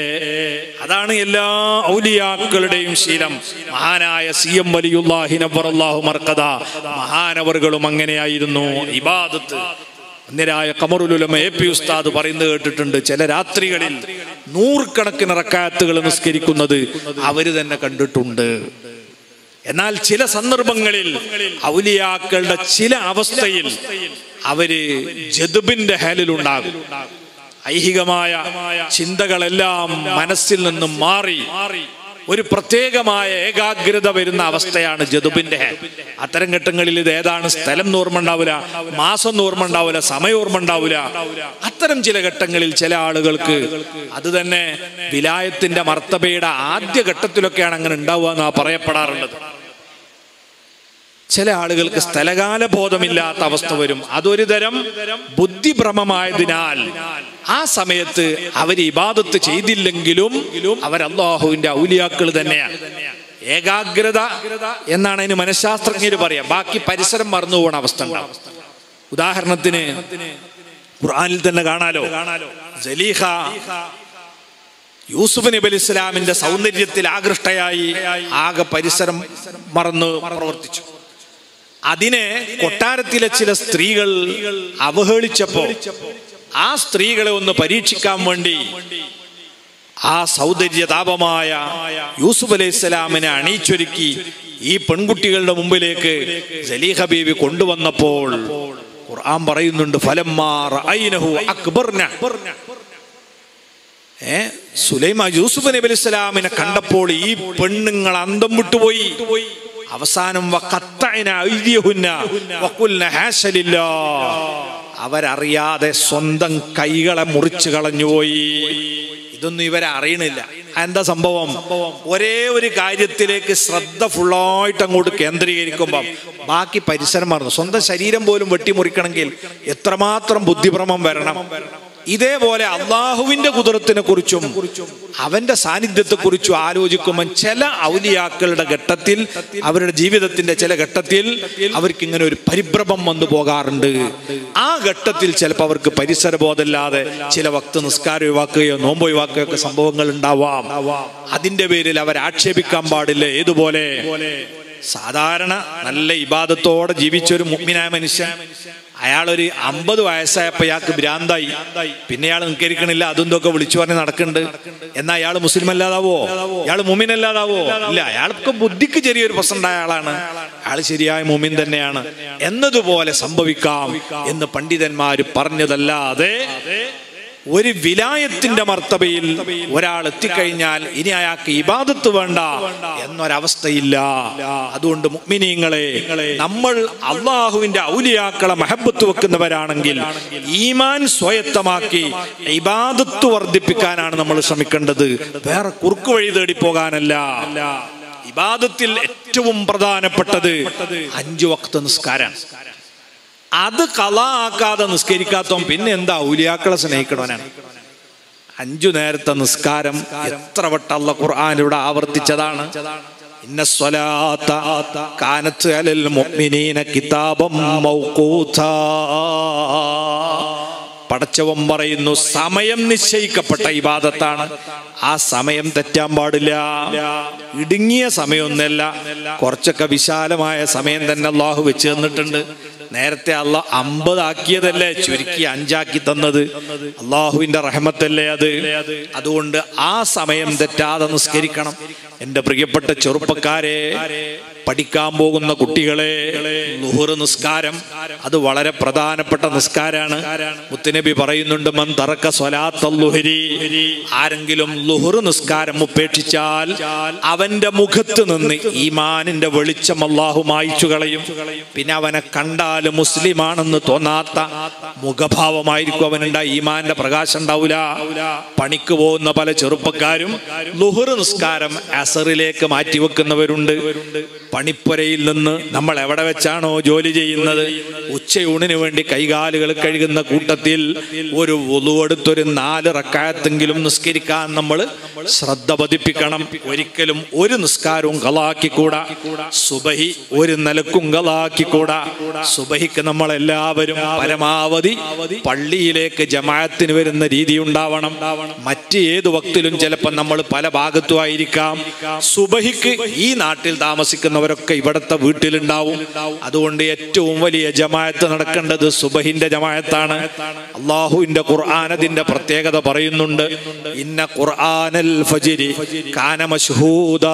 അതാണ് എല്ലാ ഔലിയാക്കളുടെയും ശീലം. മഹാനായ സി എം വലിയുല്ലാഹി നവ്വറല്ലാഹു മർഖദ മഹാനവറുകളും അങ്ങനെയായിരുന്നു. ഇബാദത്ത് അന്നേരായ ഖമറുൽ ഉലമ എ പി ഉസ്താദ് പറയുന്നത് കേട്ടിട്ടുണ്ട്. ചില രാത്രികളിൽ നൂറുകണക്കിന് റക്അത്തുകൾ നിസ്കരിക്കുന്നത് അവര് തന്നെ കണ്ടിട്ടുണ്ട്. എന്നാൽ ചില സന്ദർഭങ്ങളിൽ ഔലിയാക്കളുടെ ചില അവസ്ഥയിൽ അവര് ജദ്ബിന്റെ ഹാലിലുണ്ടാകും. ഐഹികമായ ചിന്തകളെല്ലാം മനസ്സിൽ നിന്നും മാറി ഒരു പ്രത്യേകമായ ഏകാഗ്രത വരുന്ന അവസ്ഥയാണ് ജദ്ബിന്റെ ഹാൽ. അത്തരം ഘട്ടങ്ങളിൽ ഇത് ഏതാണ് സ്ഥലം ഓർമ്മ ഉണ്ടാവില്ല, മാസം ഓർമ്മ ഉണ്ടാവില്ല, സമയം ഓർമ്മ ഉണ്ടാവില്ല. അത്തരം ചില ഘട്ടങ്ങളിൽ ചില ആളുകൾക്ക് അത് തന്നെ വിലായത്തിന്റെ മർത്തബയുടെ ആദ്യ ഘട്ടത്തിലൊക്കെയാണ് അങ്ങനെ ഉണ്ടാവുക എന്നാ പറയപ്പെടാറുള്ളത്. ചില ആളുകൾക്ക് സ്ഥലകാല ബോധമില്ലാത്ത അവസ്ഥ വരും. അതൊരു തരം ബുദ്ധിഭ്രമമായതിനാൽ ആ സമയത്ത് അവർ ഇബാദത്ത് ചെയ്തില്ലെങ്കിലും അവർ അല്ലാഹുവിന്റെ ഔലിയാക്കൾ തന്നെയാണ്. ഏകാഗ്രത എന്നാണ് അതിന് മനഃശാസ്ത്രജ്ഞര് പറയാം. ബാക്കി പരിസരം മറന്നു പോകുന്ന അവസ്ഥ ഉണ്ടാവും. ഉദാഹരണത്തിന് ഖുർആനിൽ തന്നെ കാണാലോ, സലീഹ യൂസുഫ് നബി അലൈഹി ഇസ്ലാമിന്റെ സൗന്ദര്യത്തിൽ ആകൃഷ്ടയായി ആകെ പരിസരം മറന്ന് പ്രവർത്തിച്ചു. അതിനെ കൊട്ടാരത്തിലെ ചില സ്ത്രീകൾ അവഹേളിച്ചപ്പോ ആ സ്ത്രീകളെ ഒന്ന് പരീക്ഷിക്കാൻ വേണ്ടി ആ സൗന്ദര്യതാപമായ യൂസുഫ് അലൈഹി ഇസ്ലാമിനെ അണിയിച്ചൊരുക്കി ഈ പെൺകുട്ടികളുടെ മുമ്പിലേക്ക് സലീഹ ബീവി കൊണ്ടുവന്നപ്പോൾ ഖുർആൻ പറയുന്നുണ്ട്, ഫലമ്മാ റഅയ്നഹു അക്ബർന, ഏ സുലൈമാൻ യൂസുഫ് നബി അലൈഹി സ്വലാമിനെ കണ്ടപ്പോൾ ഈ പെണ്ണുങ്ങൾ അന്തം വിട്ടുപോയി. അവസാനം അവരറിയാതെ സ്വന്തം കൈകളെ മുറിച്ചു കളഞ്ഞുപോയി. ഇതൊന്നും ഇവരെ അറിയണില്ല. എന്താ സംഭവം? ഒരേ ഒരു കാര്യത്തിലേക്ക് ശ്രദ്ധ ഫുള്ളായിട്ട് അങ്ങോട്ട് കേന്ദ്രീകരിക്കുമ്പം ബാക്കി പരിസരം മറന്നു. സ്വന്തം ശരീരം പോലും വെട്ടിമുറിക്കണമെങ്കിൽ എത്രമാത്രം ബുദ്ധിഭ്രമം വരണം. ഇതേപോലെ അള്ളാഹുവിന്റെ ഖുദ്റത്തിനെ കുറിച്ചും അവന്റെ സാന്നിധ്യത്തെ കുറിച്ചും ആലോചിക്കുമ്പോൾ ചില ഔലിയാക്കളുടെ ഘട്ടത്തിൽ, അവരുടെ ജീവിതത്തിന്റെ ചില ഘട്ടത്തിൽ അവർക്ക് ഇങ്ങനെ ഒരു പരിഭ്രമം വന്നു പോകാറുണ്ട്. ആ ഘട്ടത്തിൽ ചിലപ്പോൾ അവർക്ക് പരിസരബോധമില്ലാതെ ചില വക്ത് നിസ്കാരം ഒഴിവാക്കുകയോ നോമ്പ് ഒഴിവാക്കുകയോ ഒക്കെ സംഭവങ്ങൾ ഉണ്ടാവാം. അതിന്റെ പേരിൽ അവർ ആക്ഷേപിക്കാൻ പാടില്ല. ഏതുപോലെ സാധാരണ നല്ല ഇബാദത്തോടെ ജീവിച്ചൊരു മുഅ്മിനായ മനുഷ്യൻ, അയാളൊരു അമ്പത് വയസ്സായപ്പോ അയാൾക്ക് ഭ്രാന്തായി, പിന്നെ അയാൾ നിൽക്കരിക്കണില്ല, അതും ഇതൊക്കെ വിളിച്ചു പറഞ്ഞ് നടക്കുന്നുണ്ട്. എന്നാ അയാൾ മുസ്ലിം അല്ലാതാവോ? അയാൾ മുഅ്മിൻ അല്ലാതാവോ? ഇല്ല, അയാൾക്ക് ബുദ്ധിക്ക് ചെറിയൊരു പ്രശ്നം ഉണ്ടായ ആളാണ്, അയാൾ ശരിയായ മുഅ്മിൻ തന്നെയാണ് എന്നതുപോലെ സംഭവിക്കാം എന്ന് പണ്ഡിതന്മാര് പറഞ്ഞതല്ലാതെ ഒരു വിലായത്തിന്റെ മർത്തബയിൽ ഒരാൾ എത്തിക്കഴിഞ്ഞാൽ ഇനി അയാൾക്ക് ഇബാദത്ത് വേണ്ട എന്നൊരവസ്ഥയില്ല. അതുകൊണ്ട് മുഅ്മിനീങ്ങളെ, നമ്മൾ അള്ളാഹുവിന്റെ ഔലിയാക്കളെ മഹബത്ത് വെക്കുന്നവരാണെങ്കിൽ ഈമാൻ സ്വായത്തമാക്കി ഇബാദത്ത് വർദ്ധിപ്പിക്കാനാണ് നമ്മൾ ശ്രമിക്കേണ്ടത്, വേറെ കുറുക്കു വഴി തേടി പോകാനല്ല. ഇബാദത്തിൽ ഏറ്റവും പ്രധാനപ്പെട്ടത് അഞ്ചു വക്ത് നിസ്കാരം. അത് ഖളാ ആക്കാതെ നിസ്കരിക്കാത്തവൻ പിന്നെ എന്താ ഔലിയാക്കളെ സ്നേഹിക്കണവനാണ്. അഞ്ചു നേരത്തെ നിസ്കാരം എത്ര വട്ടം അല്ലാഹു ഖുർആനിലൂടെ ആവർത്തിച്ചതാണ്. ഇന്ന സ്വലാത്ത കാനത്ത് അലൽ മുഅ്മിനീന കിതാബം മൗഖൂതാ. പടച്ചവൻ പറയുന്നു, സമയം നിശ്ചയിക്കപ്പെട്ട ഇബാദത്താണ്, ആ സമയം തെറ്റാൻ പാടില്ല. ഇടുങ്ങിയ സമയമൊന്നല്ല, കുറച്ചൊക്കെ വിശാലമായ സമയം തന്നെ അള്ളാഹു വെച്ച് തന്നിട്ടുണ്ട്. നേരത്തെ അള്ളാഹ് അമ്പതാക്കിയതല്ലേ ചുരുക്കി അഞ്ചാക്കി തന്നത്, അള്ളാഹുവിന്റെ റഹ്മത്തല്ലേ അത്. അതുകൊണ്ട് ആ സമയം തെറ്റാതെ നിസ്കരിക്കണം. എൻ്റെ പ്രിയപ്പെട്ട ചെറുപ്പക്കാരെ, പഠിക്കാൻ പോകുന്ന കുട്ടികളെ, ളുഹർ നിസ്കാരം അത് വളരെ പ്രധാനപ്പെട്ട നിസ്കാരാണ്. മുത്തുനബി പറയുന്നുണ്ട്, മൻ തറക സ്വലാത്തൽ ളുഹരി, ആരെങ്കിലും ളുഹർ നിസ്കാരം ഉപേക്ഷിച്ചാൽ അവന്റെ മുഖത്ത് നിന്ന് ഈമാനിന്റെ വെളിച്ചം അല്ലാഹു മായ്ച്ചു കളയും. പിന്നെ അവനെ കണ്ടാൽ മുസ്ലിമാണെന്ന് തോന്നാത്ത മുഖഭാവമായിരിക്കും അവനുണ്ടാ, ഈമാന്റെ പ്രകാശം ഉണ്ടാവില്ല. പണിക്ക് പോകുന്ന പല ചെറുപ്പക്കാരും ളുഹർ നിസ്കാരം അസറിലേക്ക് മാറ്റിവെക്കുന്നവരുണ്ട്. പണിപ്പുരയിൽ നിന്ന് നമ്മൾ എവിടെ വെച്ചാണോ ജോലി ചെയ്യുന്നത്, ഉച്ചയൂണിന് വേണ്ടി കൈകാലുകൾ കഴുകുന്ന കൂട്ടത്തിൽ ഒരു വുളു എടുത്തൊരു നാല് റക്അത്തെങ്കിലും നിസ്കരിക്കാൻ നമ്മൾ ശ്രദ്ധ പതിപ്പിക്കണം. ഒരിക്കലും ഒരു നിസ്കാരവും ഖളാക്കിക്കൂടാ. സുബഹി ഒരു നിലക്കും ഖളാക്കിക്കൂടാ. സുബഹിക്ക് നമ്മൾ എല്ലാവരും പരമാവധി പള്ളിയിലേക്ക് ജമാഅത്തിന് വരുന്ന രീതി ഉണ്ടാവണം. മറ്റ് ഏത് വക്തിലും ചിലപ്പോൾ നമ്മൾ പല ഭാഗത്തുമായിരിക്കാം. സുബഹിക്ക് ഈ നാട്ടിൽ താമസിക്കുന്നവരൊക്കെ ഇവിടത്തെ വീട്ടിലുണ്ടാവും. അതുകൊണ്ട് ഏറ്റവും വലിയ ജമാഅത്ത് നടക്കേണ്ടത് സുബഹിന്റെ ജമാഅത്താണ്. അള്ളാഹുവിന്റെ ഖുർആൻ അതിന്റെ പ്രത്യേകത പറയുന്നുണ്ട്, ഇന്ന ഖുർആനൽ ഫജ്രി കാന മശ്ഹൂദാ.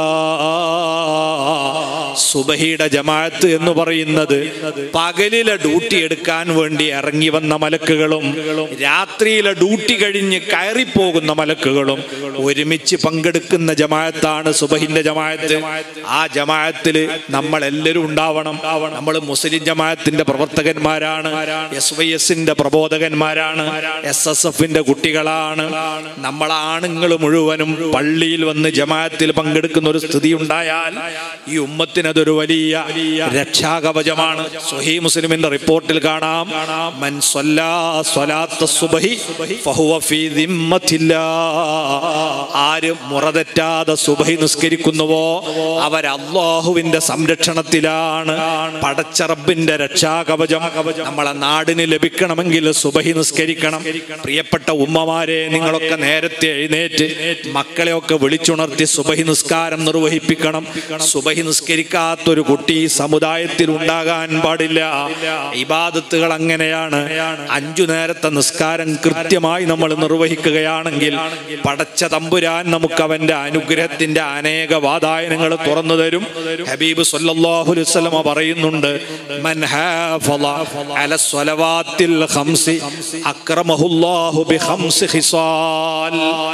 സുബഹിയുടെ ജമാഅത്ത് എന്ന് പറയുന്നത് പകലിലെ ഡ്യൂട്ടി എടുക്കാൻ വേണ്ടി ഇറങ്ങി വന്ന മലക്കുകളും രാത്രിയിലെ ഡ്യൂട്ടി കഴിഞ്ഞ് കയറിപ്പോകുന്ന മലക്കുകളും ഒരുമിച്ച് പങ്കെടുക്കുന്ന ജമാഅത്താണ് സുബഹിന്റെ ജമാഅത്ത്. ആ ജമാഅത്തിൽ നമ്മൾ എല്ലാവരും ഉണ്ടാവണം. നമ്മൾ മുസ്ലിം ജമാഅത്തിന്റെ പ്രവർത്തകന്മാരാണ്, എസ് വൈ എസിന്റെ പ്രബോധകന്മാരാണ്, എസ് എസ് എഫിന്റെ കുട്ടികളാണ്. നമ്മൾ ആണുങ്ങൾ മുഴുവനും പള്ളിയിൽ വന്ന് ജമാഅത്തിൽ പങ്കെടുക്കുന്ന ഒരു സ്ഥിതി ഉണ്ടായാൽ ഈ ഉമ്മത്തിന് അതൊരു വലിയ രക്ഷാകവചമാണ്. സ്വഹീഹ് മുസ്ലിമിന്റെ റിപ്പോർട്ടിൽ കാണാം, മൻ സ്വല്ലാ സ്വലാത്ത സുബ്ഹി ഫഹുവ ഫീ ദിമ്മത്തില്ലാഹ്. ആര് മുറതെറ്റാതെ സുബ്ഹി നിസ്കരിക്കുന്നുവോ അവർ അല്ലാഹുവിന്റെ സംരക്ഷണത്തിലാണ്. പടച്ച റബ്ബിന്റെ രക്ഷാകവചം നമ്മളെ നാടിന് ലഭിക്കണമെങ്കിൽ സുബ്ഹി നിസ്കരിക്കണം. പ്രിയപ്പെട്ട ഉമ്മമാരെ, നിങ്ങളൊക്കെ നേരത്തെ എഴുന്നേറ്റ് മക്കളെയൊക്കെ വിളിച്ചുണർത്തി സുബ്ഹി നിസ്കാരം നിർവഹിപ്പിക്കണം. സുബ്ഹി നിസ്കരിക്കാത്തൊരു കുട്ടി സമുദായത്തിൽ ഉണ്ടാകാൻ പാടില്ല. ഇബാദത്തുകൾ അങ്ങനെയാണ്. അഞ്ചു നേരത്തെ നിസ്കാരം കൃത്യമായി നമ്മൾ നിർവഹിക്കുകയാണെങ്കിൽ പടച്ച തമ്പുരാൻ നമുക്ക് അവന്റെ അനുഗ്രഹത്തിന്റെ അനേക വാതായനങ്ങൾ തുറന്നു തരും. ഹബീബ് സല്ലല്ലാഹു അലൈഹി വസല്ലം പറയുന്നുണ്ട്, മൻ ഹാഫള അല സ്വലവാത്തിൽ ഖംസി അക്രമഹുല്ലാഹു ബിഖംസി ഖിസാൽ.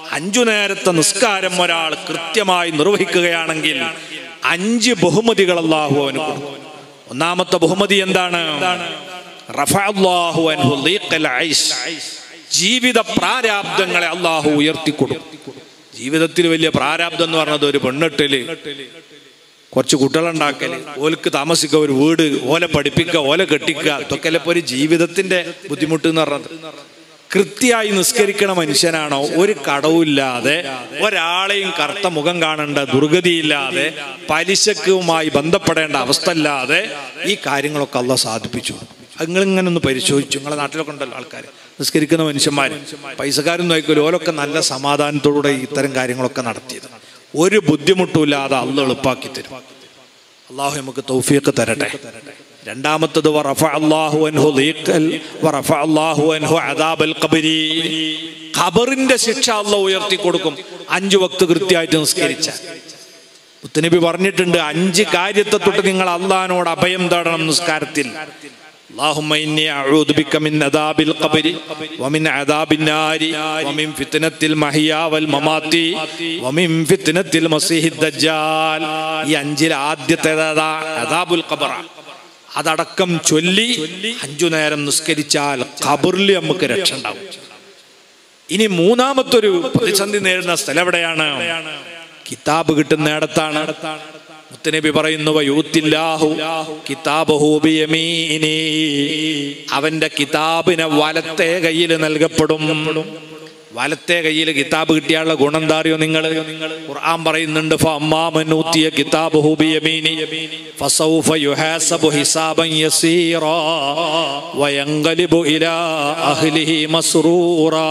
അഞ്ചു നേരത്തെ നിസ്കാരം ഒരാൾ കൃത്യമായി നിർവഹിക്കുകയാണെങ്കിൽ അഞ്ച് ബഹുമതികൾ അല്ലാഹു അവന് കൊടുക്കും. ഒന്നാമത്തെ ബഹുമതി എന്താണ്? റഫഅല്ലാഹു അൻഹു ലീഖൽ ഐശ്, ജീവിത പ്രാരാബ്ദങ്ങളെ അല്ലാഹു ഉയർത്തിക്കൊടുക്കും. ജീവിതത്തിൽ വലിയ പ്രാരാബ്ദം എന്ന് പറഞ്ഞത് ഒരു പെണ്ണെട്ടല്, കുറച്ച് കുട്ടികളുണ്ടാക്കല്, ഓലക്ക് താമസിക്കുക, ഒരു വീട്, ഓലെ പഠിപ്പിക്കുക, ഓലെ കെട്ടിക്കുക, ഇതൊക്കെ അല്ല ഇപ്പൊ ഒരു ജീവിതത്തിന്റെ ബുദ്ധിമുട്ട് എന്ന് പറഞ്ഞത്. കൃത്യമായി നിസ്കരിക്കണ മനുഷ്യനാണോ ഒരു കടവുമില്ലാതെ, ഒരാളെയും കറുത്ത മുഖം കാണേണ്ട ദുർഗതിയില്ലാതെ, പലിശക്കുമായി ബന്ധപ്പെടേണ്ട അവസ്ഥ ഇല്ലാതെ ഈ കാര്യങ്ങളൊക്കെ അള്ളാഹ് സാധിപ്പിച്ചു. നിങ്ങളിങ്ങനെ ഒന്ന് പരിശോധിച്ചു. നിങ്ങളെ നാട്ടിലൊക്കെ ഉണ്ടല്ലോ ആൾക്കാർ നിസ്കരിക്കുന്ന മനുഷ്യന്മാർ, പൈസക്കാരൊന്നും ആയിക്കോലും, ഓലൊക്കെ നല്ല സമാധാനത്തോടെ ഇത്തരം കാര്യങ്ങളൊക്കെ നടത്തിയത്. ഒരു ബുദ്ധിമുട്ടുമില്ലാതെ അള്ളാഹ് എളുപ്പാക്കി തരും. അള്ളാഹു നമുക്ക് തൗഫീഖ് തരട്ടെ. രണ്ടാമത്തത് വറഫഅല്ലാഹു അൻഹു ലീഖൽ വറഫഅല്ലാഹു അൻഹു അദാബൽ ഖബരി, ഖബറിന്റെ ശിക്ഷ അള്ളാഹു ഉയർത്തി കൊടുക്കും അഞ്ചു വക്ത് കൃത്യമായിട്ട് നിസ്കരിച്ച. മുത്തുനബി പറഞ്ഞിട്ടുണ്ട്, അഞ്ച് കാര്യത്തെ തൊട്ട് നിങ്ങൾ അള്ളാഹിനോട് അഭയം തേടണം നിസ്കാരത്തിൽ. اللهم إني أعوذ بك من عذاب القبر ومن عذاب النار ومن فتنة المحيا والممات ومن فتنة المسيح الدجال. ഈ അഞ്ചിൽ ആദ്യത്തേതാ അദാബുൽ ഖബർ. അതടക്കം ചൊല്ലി അഞ്ചു നേരം നിസ്കരിച്ചാൽ ഖബറിൽ നമുക്ക് രക്ഷ ഉണ്ടാവും. ഇനി മൂന്നാമത്തൊരു പ്രതിസന്ധി നേരിടുന്ന സ്ഥലം എവിടെയാണ്? കിതാബ് കിട്ടുന്നിടത്താണ്. മുത്തുനബി പറയുന്നു, വയൂത്തില്ലാഹു കിതാബഹു ബിയമീനി, അവന്റെ കിതാബിനെ വലത്തെ കയ്യിൽ നൽകപ്പെടും. വലത്തെ കയ്യിൽ കിതാബ് കിട്ടിയാലുള്ള ഗുണം എന്താ അറിയോ നിങ്ങൾ? ഖുർആൻ പറയുന്നുണ്ട്, ഫഅമ്മാമൻ ഊതിയ കിതാബഹു ബിയമീനി ഫസൗഫ യുഹാസബു ഹിസാബൻ യസീറാ വയൻഖലിബു ഇലാ അഹ്ലിഹി മസ്റൂറാ.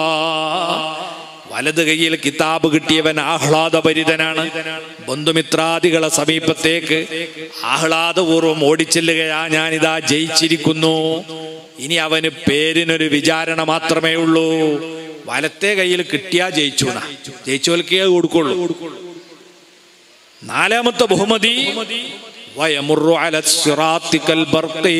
വലത് കയ്യിൽ കിതാബ് കിട്ടിയവൻ ആഹ്ലാദഭരിതനാണ്. ബന്ധുമിത്രാദികളെ സമീപത്തേക്ക് ആഹ്ലാദപൂർവ്വം ഓടിച്ചെല്ലുകയാ, ഞാനിതാ ജയിച്ചിരിക്കുന്നു. ഇനി അവന് പേരിനൊരു വിചാരണ മാത്രമേ ഉള്ളൂ. വലത്തെ കയ്യിൽ കിട്ടിയാ ജയിച്ചു, ജയിച്ചോൽക്കേ കൊടുക്കുള്ളൂ. നാലാമത്തെ ബഹുമതി വയമുറു അലസ് സിറാത്തിക്കൽ ബർഖി,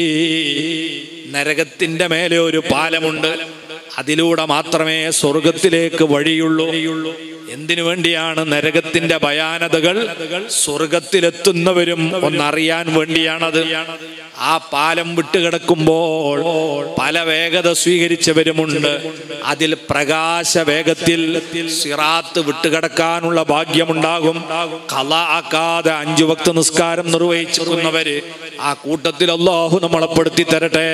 നരകത്തിന്റെ മേലെ ഒരു പാലമുണ്ട്, അതിലൂടെ മാത്രമേ സ്വർഗത്തിലേക്ക് വഴിയുള്ളൂ. എന്തിനു വേണ്ടിയാണ്? നരകത്തിന്റെ ഭയാനതകൾ സ്വർഗത്തിലെത്തുന്നവരും ഒന്നറിയാൻ വേണ്ടിയാണത്. ആ പാലം വിട്ടുകിടക്കുമ്പോൾ പല വേഗത സ്വീകരിച്ചവരുമുണ്ട്. അതിൽ പ്രകാശ വേഗത്തിൽ സിറാത്ത് വിട്ടുകിടക്കാനുള്ള ഭാഗ്യമുണ്ടാകും. ഖളാ ആക്കാതെ അഞ്ചു വക്ത് നിസ്കാരം നിർവഹിച്ചിരിക്കുന്നവര് ആ കൂട്ടത്തിൽ അല്ലാഹു നമ്മളെ പെടുത്തി തരട്ടെ.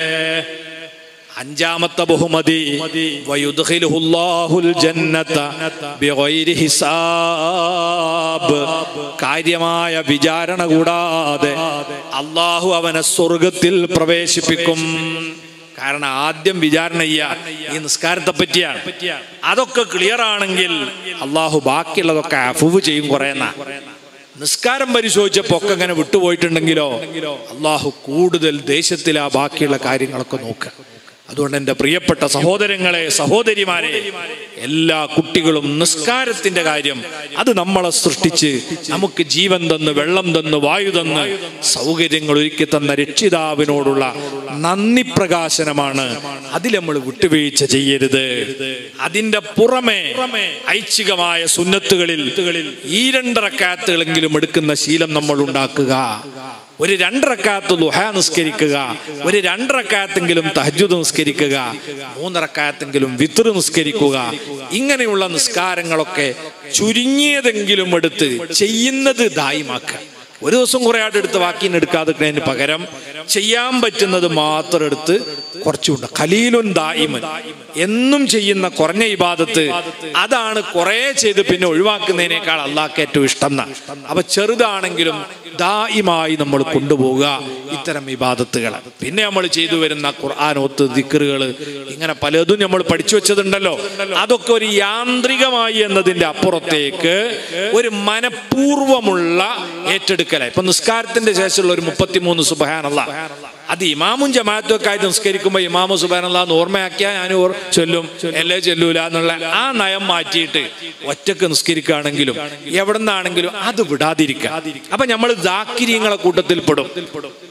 അഞ്ചാമത്തെ ബഹുമതി വയുദ്ഖിലുഹുല്ലാഹുൽ ജന്നത ബിഗൈരി ഹിസാബ്, കാര്യമായ വിചാരണ കൂടാതെ അല്ലാഹു അവനെ സ്വർഗത്തിൽ പ്രവേശിപ്പിക്കും. കാരണം ആദ്യം വിചാരണ ചെയ്യാ ഈ നിസ്കാരത്തെ പറ്റിയാണ്. അതൊക്കെ ക്ലിയർ ആണെങ്കിൽ അല്ലാഹു ബാക്കിയുള്ളതൊക്കെ അഫ്വ് ചെയ്യും. കുറേന്നാ നിസ്കാരം പരിശോധിച്ചപ്പോ ഒക്കെ അങ്ങനെ വിട്ടുപോയിട്ടുണ്ടെങ്കിലോ അല്ലാഹു കൂടുതൽ ദേശത്തിലാ ബാക്കിയുള്ള കാര്യങ്ങളൊക്കെ നോക്കുക. അതുകൊണ്ട് എൻ്റെ പ്രിയപ്പെട്ട സഹോദരങ്ങളെ, സഹോദരിമാരെ, എല്ലാ കുട്ടികളും നിസ്കാരത്തിന്റെ കാര്യം, അത് നമ്മളെ സൃഷ്ടിച്ച് നമുക്ക് ജീവൻ തന്ന് വെള്ളം തന്ന് വായു തന്ന് സൗകര്യങ്ങൾ ഒരുക്കി തന്ന രക്ഷിതാവിനോടുള്ള നന്ദി പ്രകാശനമാണ്. അതിൽ നമ്മൾ വിട്ടുവീഴ്ച ചെയ്യരുത്. അതിന്റെ പുറമെ ഐച്ഛികമായ സുന്നത്തുകളിൽ ഈ രണ്ട് റക്അത്തുകളെങ്കിലും എടുക്കുന്ന ശീലം നമ്മൾ ഉണ്ടാക്കുക. ഒരു രണ്ട് റക്അത്ത് ദുഹാ നിസ്കരിക്കുക, ഒരു രണ്ട് റക്അത്തെങ്കിലും തഹജ്ജുദ് നിസ്കരിക്കുക, മൂന്ന് റക്അത്തെങ്കിലും വിത്ർ നിസ്കരിക്കുക. ഇങ്ങനെയുള്ള നിസ്കാരങ്ങളൊക്കെ ചുരുങ്ങിയതെങ്കിലും എടുത്ത് ചെയ്യുന്നത് ദായിമാക്കുക. ഒരു ദിവസം കുറെ ആയിട്ട് എടുത്ത് ബാക്കിന്ന് എടുക്കാതിരിക്കുന്നതിന് പകരം ചെയ്യാൻ പറ്റുന്നത് മാത്രം എടുത്ത് കുറച്ചുണ്ട്. ഖലീലുൻ ദായിമൻ, എന്നും ചെയ്യുന്ന കുറഞ്ഞ ഇബാദത്ത്, അതാണ് കുറെ ചെയ്ത് പിന്നെ ഒഴിവാക്കുന്നതിനേക്കാൾ അള്ളാഹ്ക്ക് ഏറ്റവും ഇഷ്ടം. അപ്പൊ ചെറുതാണെങ്കിലും ദായിമായി നമ്മൾ കൊണ്ടുപോവുക ഇത്തരം ഇബാദത്തുകൾ. പിന്നെ നമ്മൾ ചെയ്തു വരുന്ന ഖുർആൻ ഓത്ത്, ദിക്റുകൾ, ഇങ്ങനെ പലതും നമ്മൾ പഠിച്ചു വെച്ചതുണ്ടല്ലോ, അതൊക്കെ ഒരു യാന്ത്രികമായി എന്നതിന്റെ അപ്പുറത്തേക്ക് ഒരു മനഃപൂർവമുള്ള ഏറ്റെടുക്കലായി. ഇപ്പൊ നിസ്കാരത്തിന്റെ ശേഷമുള്ള ഒരു മുപ്പത്തിമൂന്ന് സുബ്ഹാനല്ലാഹ്, അത് ഇമാമും ജമാഅത്തും ഒക്കെ ആയിട്ട് നിസ്കരിക്കുമ്പോ ഇമാമു സുബ്ഹാനല്ലാഹ് എന്ന് ഓർമ്മയാക്കിയാൽ ഞാൻ ചൊല്ലും, എല്ലേ ചൊല്ലൂല എന്നുള്ള ആ നയം മാറ്റിയിട്ട് ഒറ്റക്ക് നിസ്കരിക്കുകയാണെങ്കിലും എവിടെ നിന്നാണെങ്കിലും അത് വിടാതിരിക്കുക. അപ്പൊ നമ്മൾ ദാക്കിരീങ്ങളെ കൂട്ടത്തിൽ പെടും.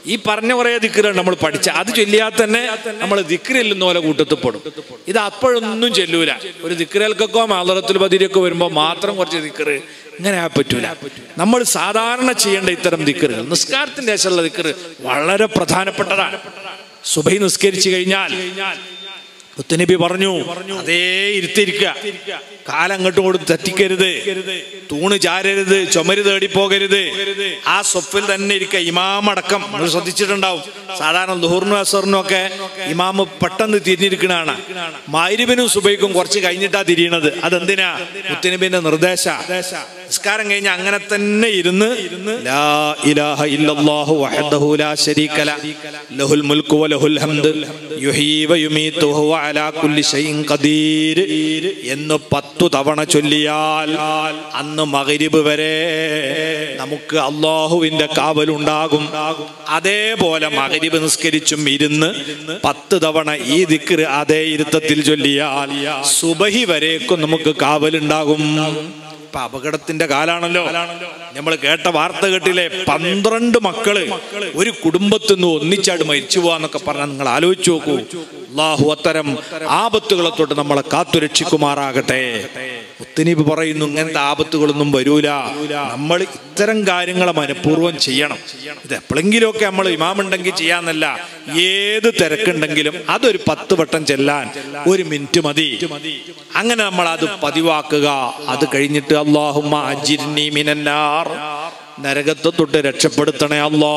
ഈ പറഞ്ഞ കുറേ ദിക്റാണ് നമ്മൾ പഠിച്ച, അത് ചൊല്ലിയാൽ തന്നെ നമ്മൾ ദിക്റില്ലെന്ന പോലെ കൂട്ടത്തിൽപ്പെടും. ഇത് അപ്പോഴൊന്നും ചെല്ലൂല. ഒരു ദിക്റൽക്കൊക്കെ മാളറത്തുൽ ബദരിയൊക്കെ വരുമ്പോൾ മാത്രം കുറച്ച് ദിക്റ് ഇങ്ങനെ പറ്റൂല. നമ്മൾ സാധാരണ ചെയ്യേണ്ട ഇത്തരം ദിക്റുകൾ, നിസ്കാരത്തിന്റെ ശേഷമുള്ള ദിക്റ് വളരെ പ്രധാനപ്പെട്ടതാണ്. സുബഹി നിസ്കരിച്ചു കഴിഞ്ഞാൽ മുത്തുനബി പറഞ്ഞു, അതേ ഇരുത്തിരിക്കുക, കാലങ്ങോട്ടും കൊടുത്ത് തെറ്റിക്കരുത്, തൂണ് ചാരരുത്, ചുമര് തേടി പോകരുത്, ആ സ്വപ്പിൽ തന്നെ ഇരിക്കുക. ഇമാമടക്കം നമ്മൾ ശ്രദ്ധിച്ചിട്ടുണ്ടാവും, സാധാരണ ദുഹൂറിനും അസറിനും ഒക്കെ ഇമാമ് പെട്ടെന്ന് തിരിഞ്ഞിരിക്കണാണ്. മഗ്‌രിബിനും സുബഹിക്കും കുറച്ച് കഴിഞ്ഞിട്ടാ തിരിയണത്. അതെന്തിനാ? മുത്തുനബിന്റെ നിർദ്ദേശ. നിസ്കാരം കഴിഞ്ഞ അങ്ങനെ തന്നെ ഇരുന്ന് ലാ ഇലാഹ ഇല്ലല്ലാഹു വഹ്ദഹു ലാ ശരീക ലഹു ലഹുൽ മുൽക്കു വലഹുൽ ഹംദ് യുഹ്യീ വയുമീതു വഹുവ അലാ കുല്ലി ഷൈഇൻ ഖദീർ എന്ന് പത്തു തവണ ചൊല്ലിയാൽ അന്ന് മഗ്‌രിബ് വരെ നമുക്ക് അല്ലാഹുവിന്റെ കാവലുണ്ടാകും. അതേപോലെ മഗ്‌രിബ് നിസ്കരിച്ചും ഇരുന്ന് പത്ത് തവണ ഈ ദിക്ർ അതേ ഇരുത്തത്തിൽ ചൊല്ലിയാൽ സുബഹി വരേക്കും നമുക്ക് കാവലുണ്ടാകും. ഇപ്പൊ അപകടത്തിന്റെ കാലാണല്ലോ. നമ്മൾ കേട്ട വാർത്ത കേട്ടില്ലേ, പന്ത്രണ്ട് മക്കള് ഒരു കുടുംബത്തിൽ നിന്ന് ഒന്നിച്ചാട് മരിച്ചു പോവാന്നൊക്കെ പറഞ്ഞാൽ നിങ്ങൾ ആലോചിച്ചു നോക്കൂ. അല്ലാഹു അത്തരം ആപത്തുകളെ തൊട്ട് നമ്മളെ കാത്തുരക്ഷിക്കുമാറാകട്ടെ. മുത്തുനബി പറയുന്നു, ഇങ്ങനത്തെ ആപത്തുകളൊന്നും വരൂല. നമ്മൾ ഇത്തരം കാര്യങ്ങളെ മനഃപൂർവ്വം ചെയ്യണം. ഇത് എപ്പോഴെങ്കിലുമൊക്കെ നമ്മൾ ഇമാമുണ്ടെങ്കിൽ ചെയ്യാന്നല്ല, ഏത് തിരക്കുണ്ടെങ്കിലും അതൊരു പത്ത് വട്ടം ചെല്ലാൻ ഒരു മിനിറ്റ് മതി. അങ്ങനെ നമ്മൾ അത് പതിവാക്കുക. അത് കഴിഞ്ഞിട്ട് അല്ലാഹുമ്മ അജിർനി മിനന്നാർ, നരകത്തെ തൊട്ട് രക്ഷപ്പെടുത്തണേ അല്ലാ,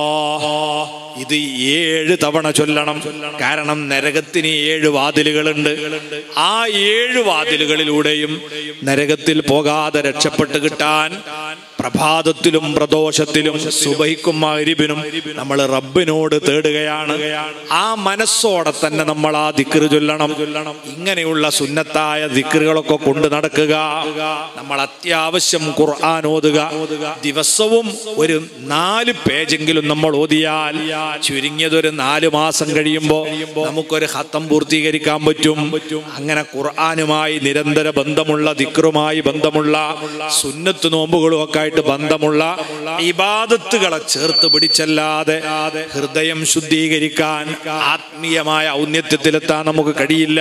ഇത് ഏഴ് തവണ ചൊല്ലണം. കാരണം നരകത്തിന് ഏഴ് വാതിലുകളുണ്ട്. ആ ഏഴ് വാതിലുകളിലൂടെയും നരകത്തിൽ പോകാതെ രക്ഷപ്പെട്ട് കിട്ടാൻ പ്രഭാതത്തിലും പ്രദോഷത്തിലും സുബഹിക്കും മഗ്‌രിബിനും നമ്മൾ റബ്ബിനോട് തേടുകയാണ്. ആ മനസ്സോടെ തന്നെ നമ്മൾ ആ ദിക്ർ ചൊല്ലണം. ഇങ്ങനെയുള്ള സുന്നത്തായ ദിക്റുകളൊക്കെ കൊണ്ട് നടക്കുക. നമ്മൾ അത്യാവശ്യം ഖുർആൻ ഓതുക. ദിവസവും ഒരു നാല് പേജെങ്കിലും നമ്മൾ ഓതിയാൽ ചുരുങ്ങിയതൊരു നാല് മാസം കഴിയുമ്പോൾ നമുക്കൊരു ഖത്തം പൂർത്തീകരിക്കാൻ പറ്റും. അങ്ങനെ ഖുർആനുമായി നിരന്തര ബന്ധമുള്ള, ദിക്റുമായി ബന്ധമുള്ള, സുന്നത്ത് നോമ്പുകളും ഒക്കെ ആയിട്ട് ബന്ധമുള്ള ഇബാദത്തുകളെ ചേർത്ത് പിടിച്ചല്ലാതെ ഹൃദയം ശുദ്ധീകരിക്കാൻ, ആത്മീയമായ ഔന്നത്യത്തിലെത്താൻ നമുക്ക് കഴിയില്ല.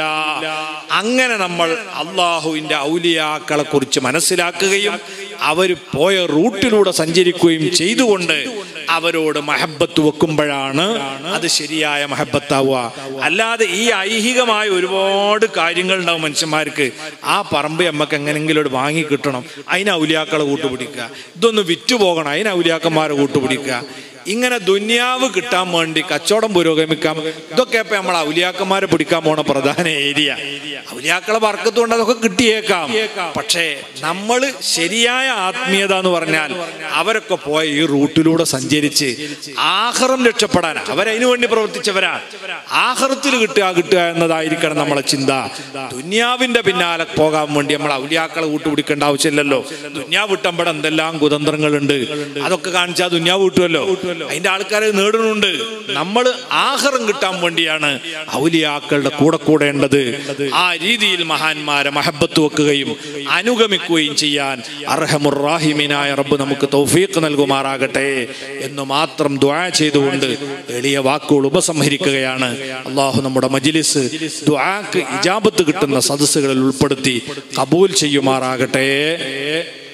അങ്ങനെ നമ്മൾ അള്ളാഹുവിന്റെ ഔലിയാക്കളെ കുറിച്ച് മനസ്സിലാക്കുകയും അവർ പോയ റൂട്ടിലൂടെ സഞ്ചരിക്കുകയും ചെയ്തുകൊണ്ട് അവരോട് മഹബത്ത് വെക്കുമ്പോഴാണ് അത് ശരിയായ മഹബത്താവുക. അല്ലാതെ ഈ ഐഹികമായ ഒരുപാട് കാര്യങ്ങൾ ഉണ്ടാവും മനുഷ്യന്മാർക്ക്. ആ പറമ്പ് നമ്മക്ക് എങ്ങനെങ്കിലും വാങ്ങി കിട്ടണം, അതിന് ഔലിയാക്കളെ കൂട്ടുപിടിക്കുക. ഇതൊന്ന് വിറ്റുപോകണം, അതിന് ഔലിയാക്കന്മാരെ കൂട്ടുപിടിക്കുക. ഇങ്ങനെ ദുന്യാവ് കിട്ടാൻ വേണ്ടി കച്ചവടം പുരോഗമിക്കാം. ഇതൊക്കെ ഇപ്പൊ നമ്മൾ ഔലിയാക്കന്മാരെ പിടിക്കാൻ പോണ പ്രധാന ഏരിയ. ഔലിയാക്കളെ ബർക്കത്തുകൊണ്ട് അതൊക്കെ കിട്ടിയേക്കാം. പക്ഷേ നമ്മൾ ശരിയായ ആത്മീയത എന്ന് പറഞ്ഞാൽ അവരൊക്കെ പോയ ഈ റൂട്ടിലൂടെ സഞ്ചരിച്ച് ആഖിറം രക്ഷപ്പെടാൻ അവരതിനു വേണ്ടി പ്രവർത്തിച്ചവരാ. ആഖിറത്തിൽ കിട്ടുക കിട്ടുക എന്നതായിരിക്കണം നമ്മളെ ചിന്ത. ദുന്യാവിന്റെ പിന്നാലെ പോകാൻ വേണ്ടി നമ്മൾ ഔലിയാക്കളെ കൂട്ടുപിടിക്കേണ്ട ആവശ്യമില്ലല്ലോ. ദുന്യാവ് വിട്ടമ്പോൾ എന്തെല്ലാം കുതന്ത്രങ്ങളുണ്ട്, അതൊക്കെ കാണിച്ചാൽ ദുന്യാവ് കിട്ടുമല്ലോ. അതിന്റെ ആൾക്കാരെ നേടുന്നുണ്ട്. നമ്മൾ ആഖിറം കിട്ടാൻ വേണ്ടിയാണ് ഔലിയാക്കളുടെ കൂടെ കൂടേണ്ടത്. ആ രീതിയിൽ മഹാന്മാരെ മഹബത്ത് വെക്കുകയും അനുഗമിക്കുകയും ചെയ്യാൻ അർഹമുർ റഹീമിനായ റബ്ബ് നമുക്ക് തൗഫീഖ് നൽകുമാറാകട്ടെ എന്ന് മാത്രം ദുആ ചെയ്തുകൊണ്ട് എളിയ വാക്കുകൾ ഉപസംഹരിക്കുകയാണ്. അല്ലാഹു നമ്മുടെ മജ്ലിസ് ദുആക്ക് ഇജാബത്ത് കിട്ടുന്ന സദസ്സുകളിൽ ഉൾപ്പെടുത്തി ഖബൂൽ ചെയ്യുമാറാകട്ടെ.